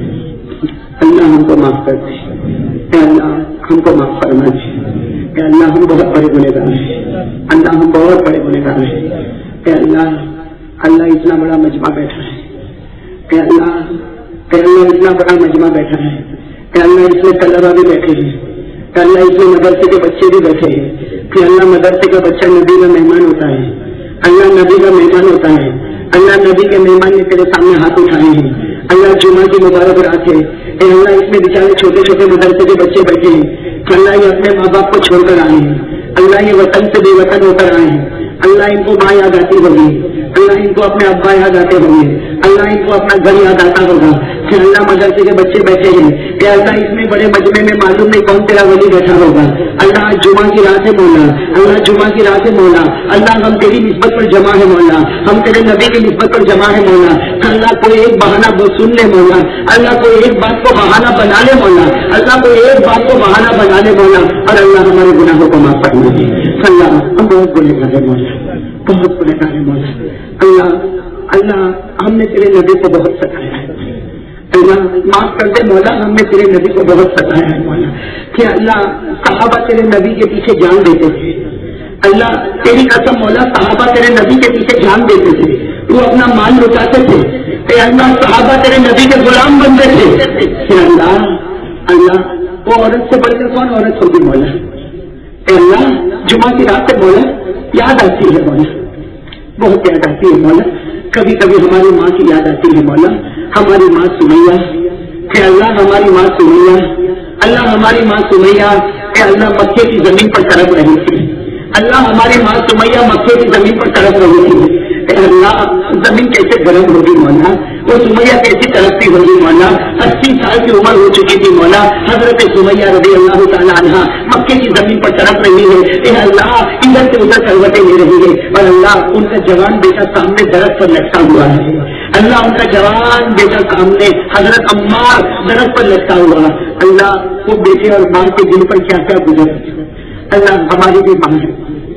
اللہ ہم کو معاف کر دے. اے اللہ ہم کو معاف فرما دے. اے اللہ ہم بہت بڑے گنہگار ہیں. اللہ ہم بہت بڑے گنہگار ہیں. اے اللہ اللہ اتنا بڑا مجمع بیٹھا ہے. اے اللہ اے اللہ اتنا بڑا مجمع بیٹھا ہے. اے اللہ اس میں طلبا بھی بیٹھے ہیں. اے اللہ اس میں مدرسے کے بچے بھی بیٹھے ہیں. کہ اللہ مدرسے کا بچہ نبی کا مہمان ہوتا ہے. اللہ نبی کا مہمان ہوتا ہے. اللہ نبی کے مہمان نے تیرے سامنے ہاتھ اٹھائے ہیں. اللہ جمعہ کی مبارک رات ہے. اے اللہ اس میں بیچارے چھوٹے چھوٹے مدرسے کے بچے بیٹھے ہیں. اللہ یہ اپنے ماں باپ کو چھوڑ کر آئے ہیں. اللہ یہ وطن سے بے وطن ہو کر آئے ہیں. اللہ ان کو ماں یاد آتی ہوگی. اللہ ان کو اپنے ابا یاد آتے ہوں گے. اللہ ان کو اپنا گھر یاد آتا ہوگا. کہ اللہ مدرسے کے بچے بیٹھے ہیں. کہ اللہ اس میں بڑے مجمع میں معلوم نہیں کون تیرا ولی بیٹھا ہوگا. اللہ جمعہ کی رات ہے مولا. اللہ جمعہ کی رات ہے مولا. اللہ ہم تیری نسبت پر جمع ہے مولا. ہم تیرے نبی کی نسبت پر جمع ہے مولا. اللہ کوئی ایک بہانہ سن لے مولا. اللہ کوئی ایک بات کو بہانہ بنا لے مولا. اللہ کوئی ایک بات کو بہانہ بنا لے مولا. اور اللہ ہمارے گناہوں کو معاف فرما دے. اللہ ہم بہت گنہگار ہیں مولا. بہت گنہگار ہیں مولا. اللہ اللہ ہم نے تیرے نبی کو بہت ستایا ہے. اللہ معاف کر دے مولا. ہم نے تیرے نبی کو بہت ستایا ہے مولا. کہ اللہ صحابہ تیرے نبی کے پیچھے جان دیتے تھے. اللہ تیری قسم مولا صحابہ تیرے نبی کے پیچھے جان دیتے تھے. وہ اپنا مال لٹاتے تھے. کہ اللہ صحابہ تیرے نبی کے غلام بنتے تھے. کہ اللہ اللہ وہ عورت سے بڑھ کر کون عورت ہوگی مولا. کہ اللہ جمعہ کی رات سے مولا یاد آتی ہے مولا. بہت یاد آتی ہے مولا. کبھی کبھی ہماری ماں کی یاد آتی ہے مولا. ہماری ماں سمیہ. کہ اللہ ہماری ماں سمیہ. اللہ ہماری ماں سمیہ. کہ اللہ مکے کی زمین پر تڑپ رہی تھی. اللہ ہماری ماں سمیہ مکے کی زمین پر تڑپ رہی تھی. کہ اللہ زمین کیسے گرم ہوگی مولا. وہ سمیہ کیسی تڑپتی ہوگی مولا. اسی سال کی عمر ہو چکی تھی مولا. حضرت سمیہ رضی اللہ تعالیٰ عنہ مکے کی زمین پر تڑپ رہی ہے. اے اللہ ادھر سے ادھر کروٹیں لے رہی ہے. اور اللہ ان کا جوان بیٹا سامنے درخت پر لٹکا ہوا ہے. اللہ ان کا جوان بیٹا سامنے حضرت عمار درخت پر لٹکا ہوا. اللہ وہ بیٹے اور ماں کے دل پر کیا کیا گزر. اللہ ہماری بھی ماں ہے.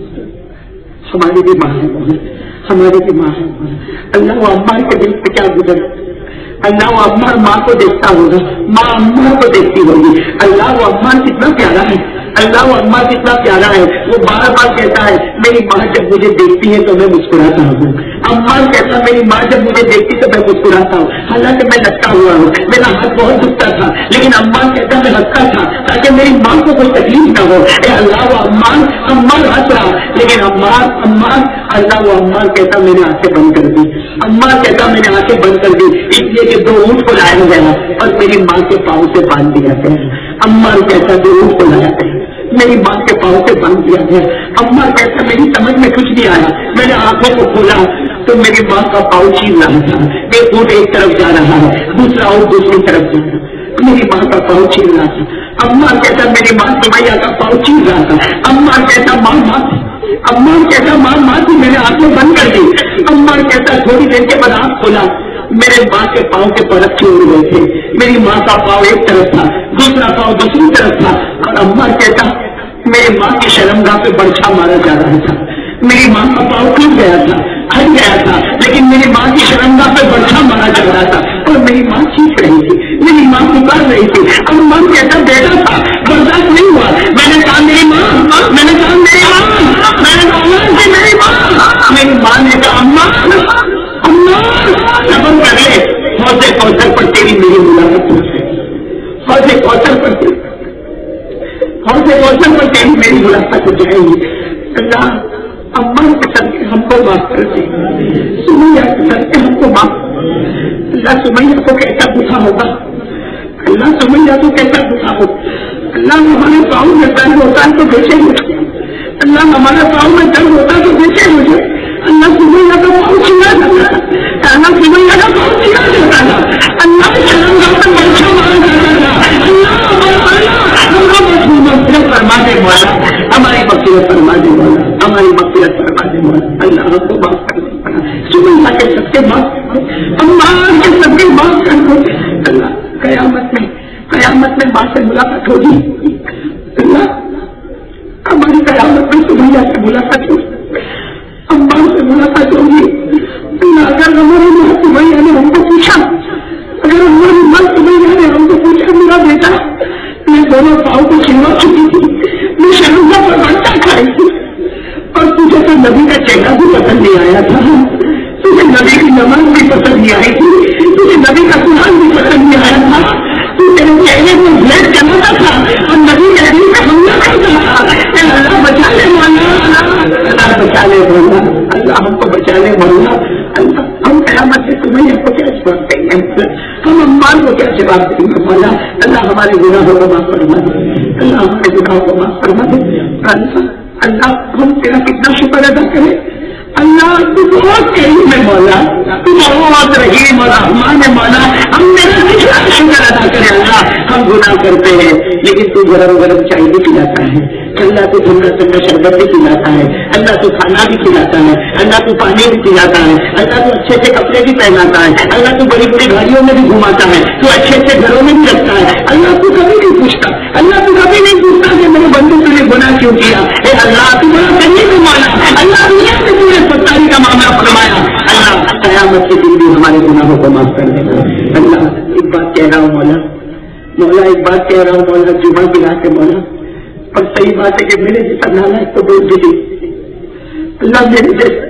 ہماری بھی ماں ہے. ہماری بھی ماں ہے. اللہ وہ عمار کے دل پہ کیا گزر. اللہ وہ عمار ماں کو دیکھتا ہوگا. ماں عمار کو دیکھتی ہوگی. اللہ وہ عمار کتنا پیارا ہے. اللہ وہ عمار کتنا پیارا ہے. وہ بار بار کہتا ہے میری ماں جب مجھے دیکھتی ہے تو میں مسکراتا ہوں. عمار کہتا میری ماں جب مجھے دیکھتی تو میں مسکراتا ہوں. حالانکہ میں لٹکا ہوا ہوں. میرا ہاتھ بہت دکھتا تھا لیکن عمار کہتا میں ہنستا تھا تاکہ میری ماں کو کوئی تکلیف نہ ہو. اے اللہ وہ عمار عمار ہنس رہا لیکن عمار عمار اللہ وہ عمار کہتا میں نے آنکھیں بند کر دی. عمار کہتا میں نے آنکھیں بند کر دی اس لیے کہ دو اونٹ کو لایا گیا اور میری ماں کے پاؤں سے باندھ دیا گیا. عمار کہتا دو اونٹ کو لایا گیا میری ماں کے پاؤں سے باندھ دیا گیا. عمار کہتا میری سمجھ میں کچھ نہیں آیا. میں نے آنکھوں کو کھولا تو میری ماں کا پاؤں چیز رہا تھا. ایک اونٹ ایک طرف جا رہا ہے دوسرا اونٹ دوسری طرف جا رہا ہے. میری ماں کا پاؤں چیز رہا تھا. عمار کہتا میری ماں سمیہ کا پاؤں چیز رہا تھا. عمار کہتا ماں ماں عمار کہتا ماں ماں تو میں نے آنکھیں بند کر دی. عمار کہتا تھوڑی دیر کے بعد آنکھ کھولا میرے ماں کے پاؤں کے پرت چھوڑ گئے تھے. میری ماں کا پاؤں ایک طرف تھا دوسرا پاؤں دوسری طرف تھا. اور عمار کہتا میری ماں کی شرمگاہ پہ برچھا مارا جا رہا تھا. میری ماں کا پاؤں ٹوٹ گیا تھا. ہر بچ گیا تھا، لیکن میری ماں کی شرمگاہ پہ برچھا مارا چل رہا تھا اور میری ماں چیخ رہی تھی، میری ماں پکار رہی تھی، اب ماں کہتا بیٹا تھا، برداشت نہیں ہوا، میں نے کہا میری ماں، میں نے کہا میری ماں، میں نے کہا میری ماں، میری ماں نے کہا اماں اماں صبر کر لے، حوض کوثر پر تیری میری ملاقات ہو جائے گی، حوض کوثر پر حوض کوثر پر تیری میری ملاقات ہو جائے گی۔ اللہ اماں کے سر کے ہم کو معاف کر دے، سمیہ کے سر کے ہم کو معاف، اللہ سمیہ کو کیسا دکھا ہوگا، اللہ سمیہ کو کیسا دکھا ہوگا، اللہ ہمارے پاؤں میں درد ہوتا ہے تو بیچے مجھے، اللہ ہمارے پاؤں میں درد ہوتا ہے تو بیچے مجھے، اللہ سمیہ کا پاؤں چھیا جاتا ہے، اللہ سمیہ کا پاؤں چھیا جاتا ہے، اللہ شرمگاہ پر برچھا مارا جاتا ہے، اللہ مغفرت فرما دے مولا، ہماری مغفرت فرما دے مولا، ہماری مغفرت فرما دے مولا، اللہ ہم کو معاف کر دے، سمیہ کے سب کے معاف کر دے، اماں کے سب کے معاف کر دے، اللہ قیامت میں قیامت میں ماں سے ملاقات ہوگی، اللہ ہماری قیامت میں سمیہ سے ملاقات ہوگی، اماں سے ملاقات ہوگی، اللہ اگر ہماری ماں سمیہ نے ہم کو پوچھا، اگر ہماری ماں سمیہ نے ہم کو پوچھا میرا بیٹا میں دونوں پاؤں کو چھلوا چکی تھی، میں شرمگاہ پر بچہ کھائی تھی اور تجھے تو نبی کا چہرہ بھی پسند نہیں آیا تھا، تجھے نبی کی نماز بھی پسند نہیں آئی تھی، تجھے نبی کا قرآن بھی پسند نہیں آیا تھا، تو تیرے چہرے میں بلیڈ چلاتا تھا اور نبی کے دل پہ حملہ کرتا تھا، اللہ بچا لے مولا، اللہ بچا لے مولا، اللہ ہم کو بچا لے مولا، اللہ ہم قیامت سے تمہیں کو کیا جواب دیں گے، ہم امال کو کیا جواب دیں گے مولا، اللہ ہمارے گناہوں کو معاف فرما دے، اللہ ہمارے گناہوں کو معاف فرما دے، اللہ اللہ ہم تیرا کتنا شکر ادا کرے، اللہ تو بہت کریم ہے مولا، تو بہت رحیم اور رحمان ہے مولا، ہم میرا کتنا شکر ادا کرے، اللہ ہم گناہ کرتے ہیں لیکن تو گرم گرم چائے بھی پلاتا ہے، اللہ تو ٹھنڈا ٹھنڈا شربت بھی پلاتا ہے، اللہ تو کھانا بھی کھلاتا ہے، اللہ تو پانی بھی پلاتا ہے، اللہ تو اچھے اچھے کپڑے بھی پہناتا ہے، اللہ تو بڑی بڑی گاڑیوں میں بھی گھماتا ہے، تو اچھے اچھے گھروں میں بھی رکھتا ہے، اللہ تو کبھی نہیں پوچھتا، اللہ تو کبھی نہیں پوچھتا کہ میرے بندے تم نے گناہ کیوں کیا، اے اللہ تو بڑا کریم ہے مولا، اللہ دنیا میں تم نے ستاری کا معاملہ فرمایا، اللہ قیامت کے دن بھی ہمارے گناہوں کو معاف کر دینا، اللہ ایک بات کہہ رہا ہوں مولا، مولا ایک بات کہہ رہا ہوں مولا، جمعہ کی رات ہے مولا، اور صحیح بات ہے کہ میرے جیسا نانا اس کو بول دیجیے، اللہ میرے جیسا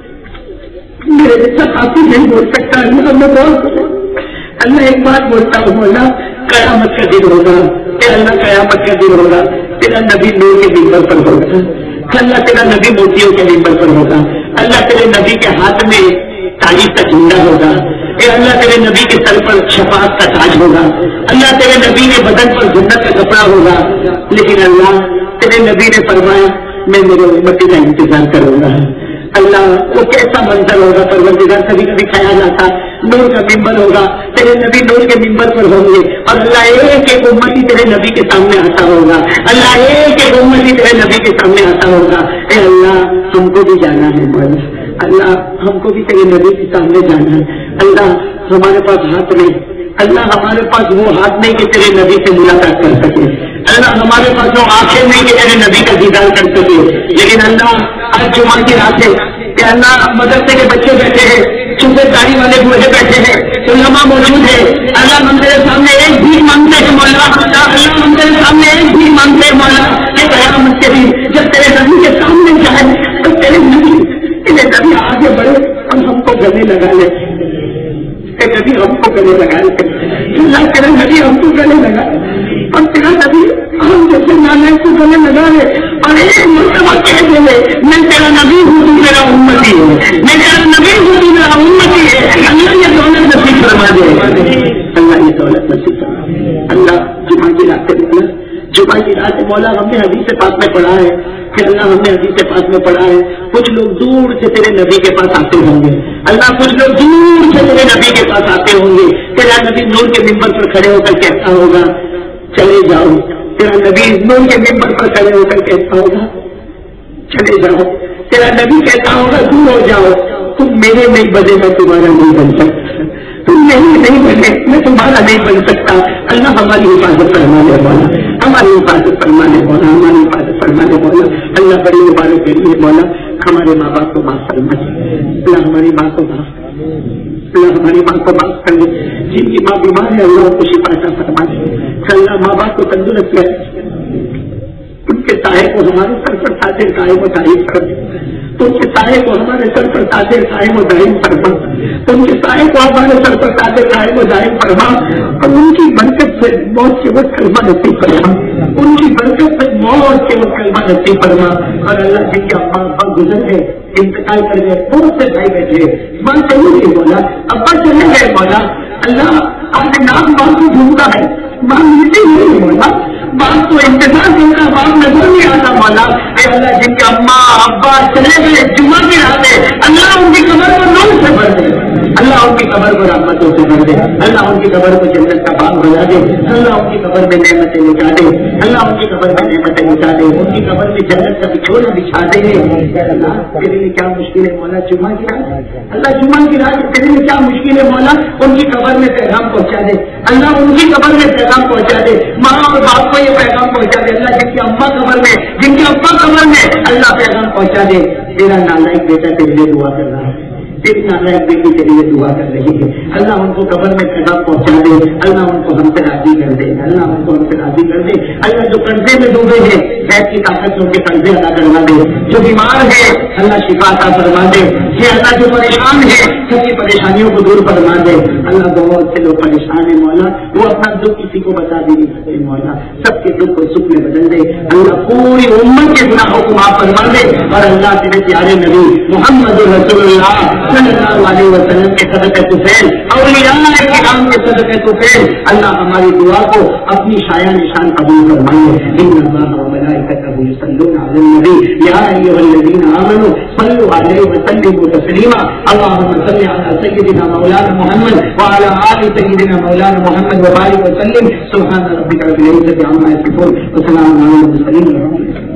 میرے جیسا کافی نہیں بول سکتا، اللہ میں بول اللہ ایک بات بولتا ہوں مولا، قیامت کا دن ہوگا، اے اللہ قیامت کا دن ہوگا، تیرا نبی نور کے ممبر پر ہوگا، اللہ تیرا نبی موتیوں کے ممبر پر ہوگا، اللہ تیرے نبی کے ہاتھ میں تاریخ کا جھنڈا ہوگا، اے اللہ تیرے نبی کے سر پر شفاعت کا تاج ہوگا، اللہ تیرے نبی کے بدن پر جنت کا کپڑا ہوگا، لیکن اللہ تیرے نبی نے فرمایا میں میرے امتی کا انتظار کروں گا، اللہ وہ کیسا منظر ہوگا پروردگار، کبھی کبھی خیال آتا نور کا ممبر ہوگا، تیرے نبی نور کے ممبر پر ہوں گے اور اللہ ایک ایک امتی تیرے نبی کے سامنے آتا ہوگا، اللہ ایک ایک امتی تیرے نبی کے سامنے آتا ہوگا، اے اللہ ہم کو بھی جانا ہے مولا، اللہ ہم کو بھی تیرے نبی کے سامنے جانا ہے، اللہ ہمارے پاس ہاتھ نہیں، اللہ ہمارے پاس وہ ہاتھ نہیں کہ تیرے نبی سے ملاقات کر سکے، اللہ ہمارے پاس وہ آنکھیں نہیں کہ تیرے نبی کا دیدار کر سکے، لیکن اللہ آج جمعہ کی رات ہے کہ اللہ مدرسے کے بچے بیٹھے ہیں، چھپے داڑھی والے بوڑھے بیٹھے ہیں، علماء موجود ہے، اللہ ہم تیرے سامنے ایک بھی مانگتے ہیں مولا، اللہ ہم تیرے سامنے ایک بھی مانگتے ہیں مولا، کہ قیامت کے دن جب تیرے نبی کے سامنے جائے تو تیرے نبی تیرے نبی آگے بڑھے اور ہم کو گلے لگا لے، نبی ہم کو گلے لگا لے، اللہ تیرے نبی ہم کو گلے لگا اور تیرا نبی ہم جیسے نانے کو گلے لگا لے اور ایک مرتبہ کہہ دے میں تیرا نبی ہوں تو میرا امتی ہے، میں تیرا نبی ہوں تو میرا امتی ہے، اللہ یہ دولت نصیب فرما دے، اللہ یہ دولت نصیب فرما دے، اللہ جمعہ کی رات مولا، جمعہ کی رات مولا ہم نے حدیث پاک میں پڑھا ہے کہ اللہ ہم نے حدیث پاک میں پڑھا ہے کچھ لوگ دور سے تیرے نبی کے پاس آتے ہوں گے، اللہ کچھ لوگ دور سے تیرے نبی کے پاس آتے ہوں گے، تیرا نبی نور کے ممبر پر کھڑے ہو کر کہتا ہوگا چلے جاؤ، تیرا نبی نور کے ممبر پر کھڑے ہو کر کہتا ہوگا چلے جاؤ، تیرا نبی کہتا ہوگا دور ہو جاؤ، تم میرے نہیں بنے میں تمہارا نہیں بن سکتا، تم میرے نہیں بنے میں تمہارا نہیں بن سکتا، اللہ ہماری حفاظت فرمانے والا، ہماری حفاظت فرمانے والا، ہماری حفاظت فرمانے والا، اللہ بڑی مبارک کے لیے مولا، ہمارے ماں باپ کو معاف فرما دے اللہ، ہماری ماں کو معاف اللہ ہماری ماں کو معاف کر دے، جن کی ماں بیمار ہے اللہ کو شفا عطا فرما دے اللہ، ماں باپ کو تندرست رکھے، ان کے سائے کو ہمارے سر پر تاجر قائم و دائم کر دے، ان کے سائے کو ہمارے سر پر تاجر قائم و دائم فرما، ان کے سائے کو ہمارے سر پر تاجر قائم و دائم فرما، اور ان کی برکت سے موت کے وقت کلمہ نصیب فرما، ان کی برکت سے موت کے وقت کلمہ نصیب فرما، اور اللہ جن کے ابا ابا گزر گئے انتقال کر گئے، بہت سے بھائی بیٹھے ماں چلی گئی مولا، ابا چلے گئے مولا، اللہ آپ کے نام ماں کو ڈھونڈتا ہے، ماں ملتی نہیں مولا، باپ کو انتظار کرنا باپ نظر نہیں آتا مولا، اے اللہ جن کے اماں ابا چلے گئے جمعہ کی رات ہے اللہ ان کی قبر کو نور سے بھر دے، اللہ ان کی قبر کو رحمتوں سے بھر دے، اللہ ان کی قبر کو جنت کا باغ بنا دے، اللہ ان کی قبر میں نعمتیں لٹا دے، اللہ ان کی قبر میں نعمتیں لٹا دے، ان کی قبر میں جنت کا بچھونا بچھا دے، اللہ تیرے لیے کیا مشکل ہے مولا جمعہ کی رات، اللہ جمعہ کی رات تیرے لیے کیا مشکل ہے مولا، ان کی قبر میں پیغام پہنچا دے، اللہ ان کی قبر میں پیغام پہنچا دے، ماں اور باپ کو یہ پیغام پہنچا دے، اللہ جن کی اماں قبر میں جن کے ابا قبر میں اللہ پیغام پہنچا دے، تیرا نالائق بیٹا تیرے لیے دعا کر رہا ہے، تیری نالائق بیٹی تیرے لیے دعا کر رہی ہے، اللہ ان کو قبر میں پیغام پہنچا دے، اللہ ان کو ہم سے راضی کر دے، اللہ ان کو ہم سے راضی کر دے، اللہ جو قرضے میں ڈوبے ہیں خیر کی طاقت سے ان کے قرضے ادا کروا دے، جو بیمار ہے اللہ شفا عطا فرما دے، یہ اللہ جو پریشان ہے سب کی پریشانیوں کو دور فرما دے، اللہ بہت سے لوگ پریشان ہیں مولا، وہ اپنا دکھ کسی کو بتا بھی نہیں سکتے مولا، سب کے دکھ کو سکھ میں بدل دے، اللہ پوری امت کے گناہوں کو معاف فرما دے، اور اللہ تیرے پیارے نبی محمد رسول اللہ صلی اللہ علیہ وسلم کے صدقے طفیل اولیاء کرام کے صدقے طفیل اللہ ہماری دعا کو اپنی شایع نشان قبول فرمائے، ان اللہ و ملائکتہ یصلون علی النبی یا ایھا الذین آمنوا صلوا علیہ وسلموا تسلیما، اللهم صل علی سیدنا مولانا محمد وعلى آل سیدنا مولانا محمد وبارک وسلم، سبحان ربک رب العزة عما یصفون وسلام علی المرسلین۔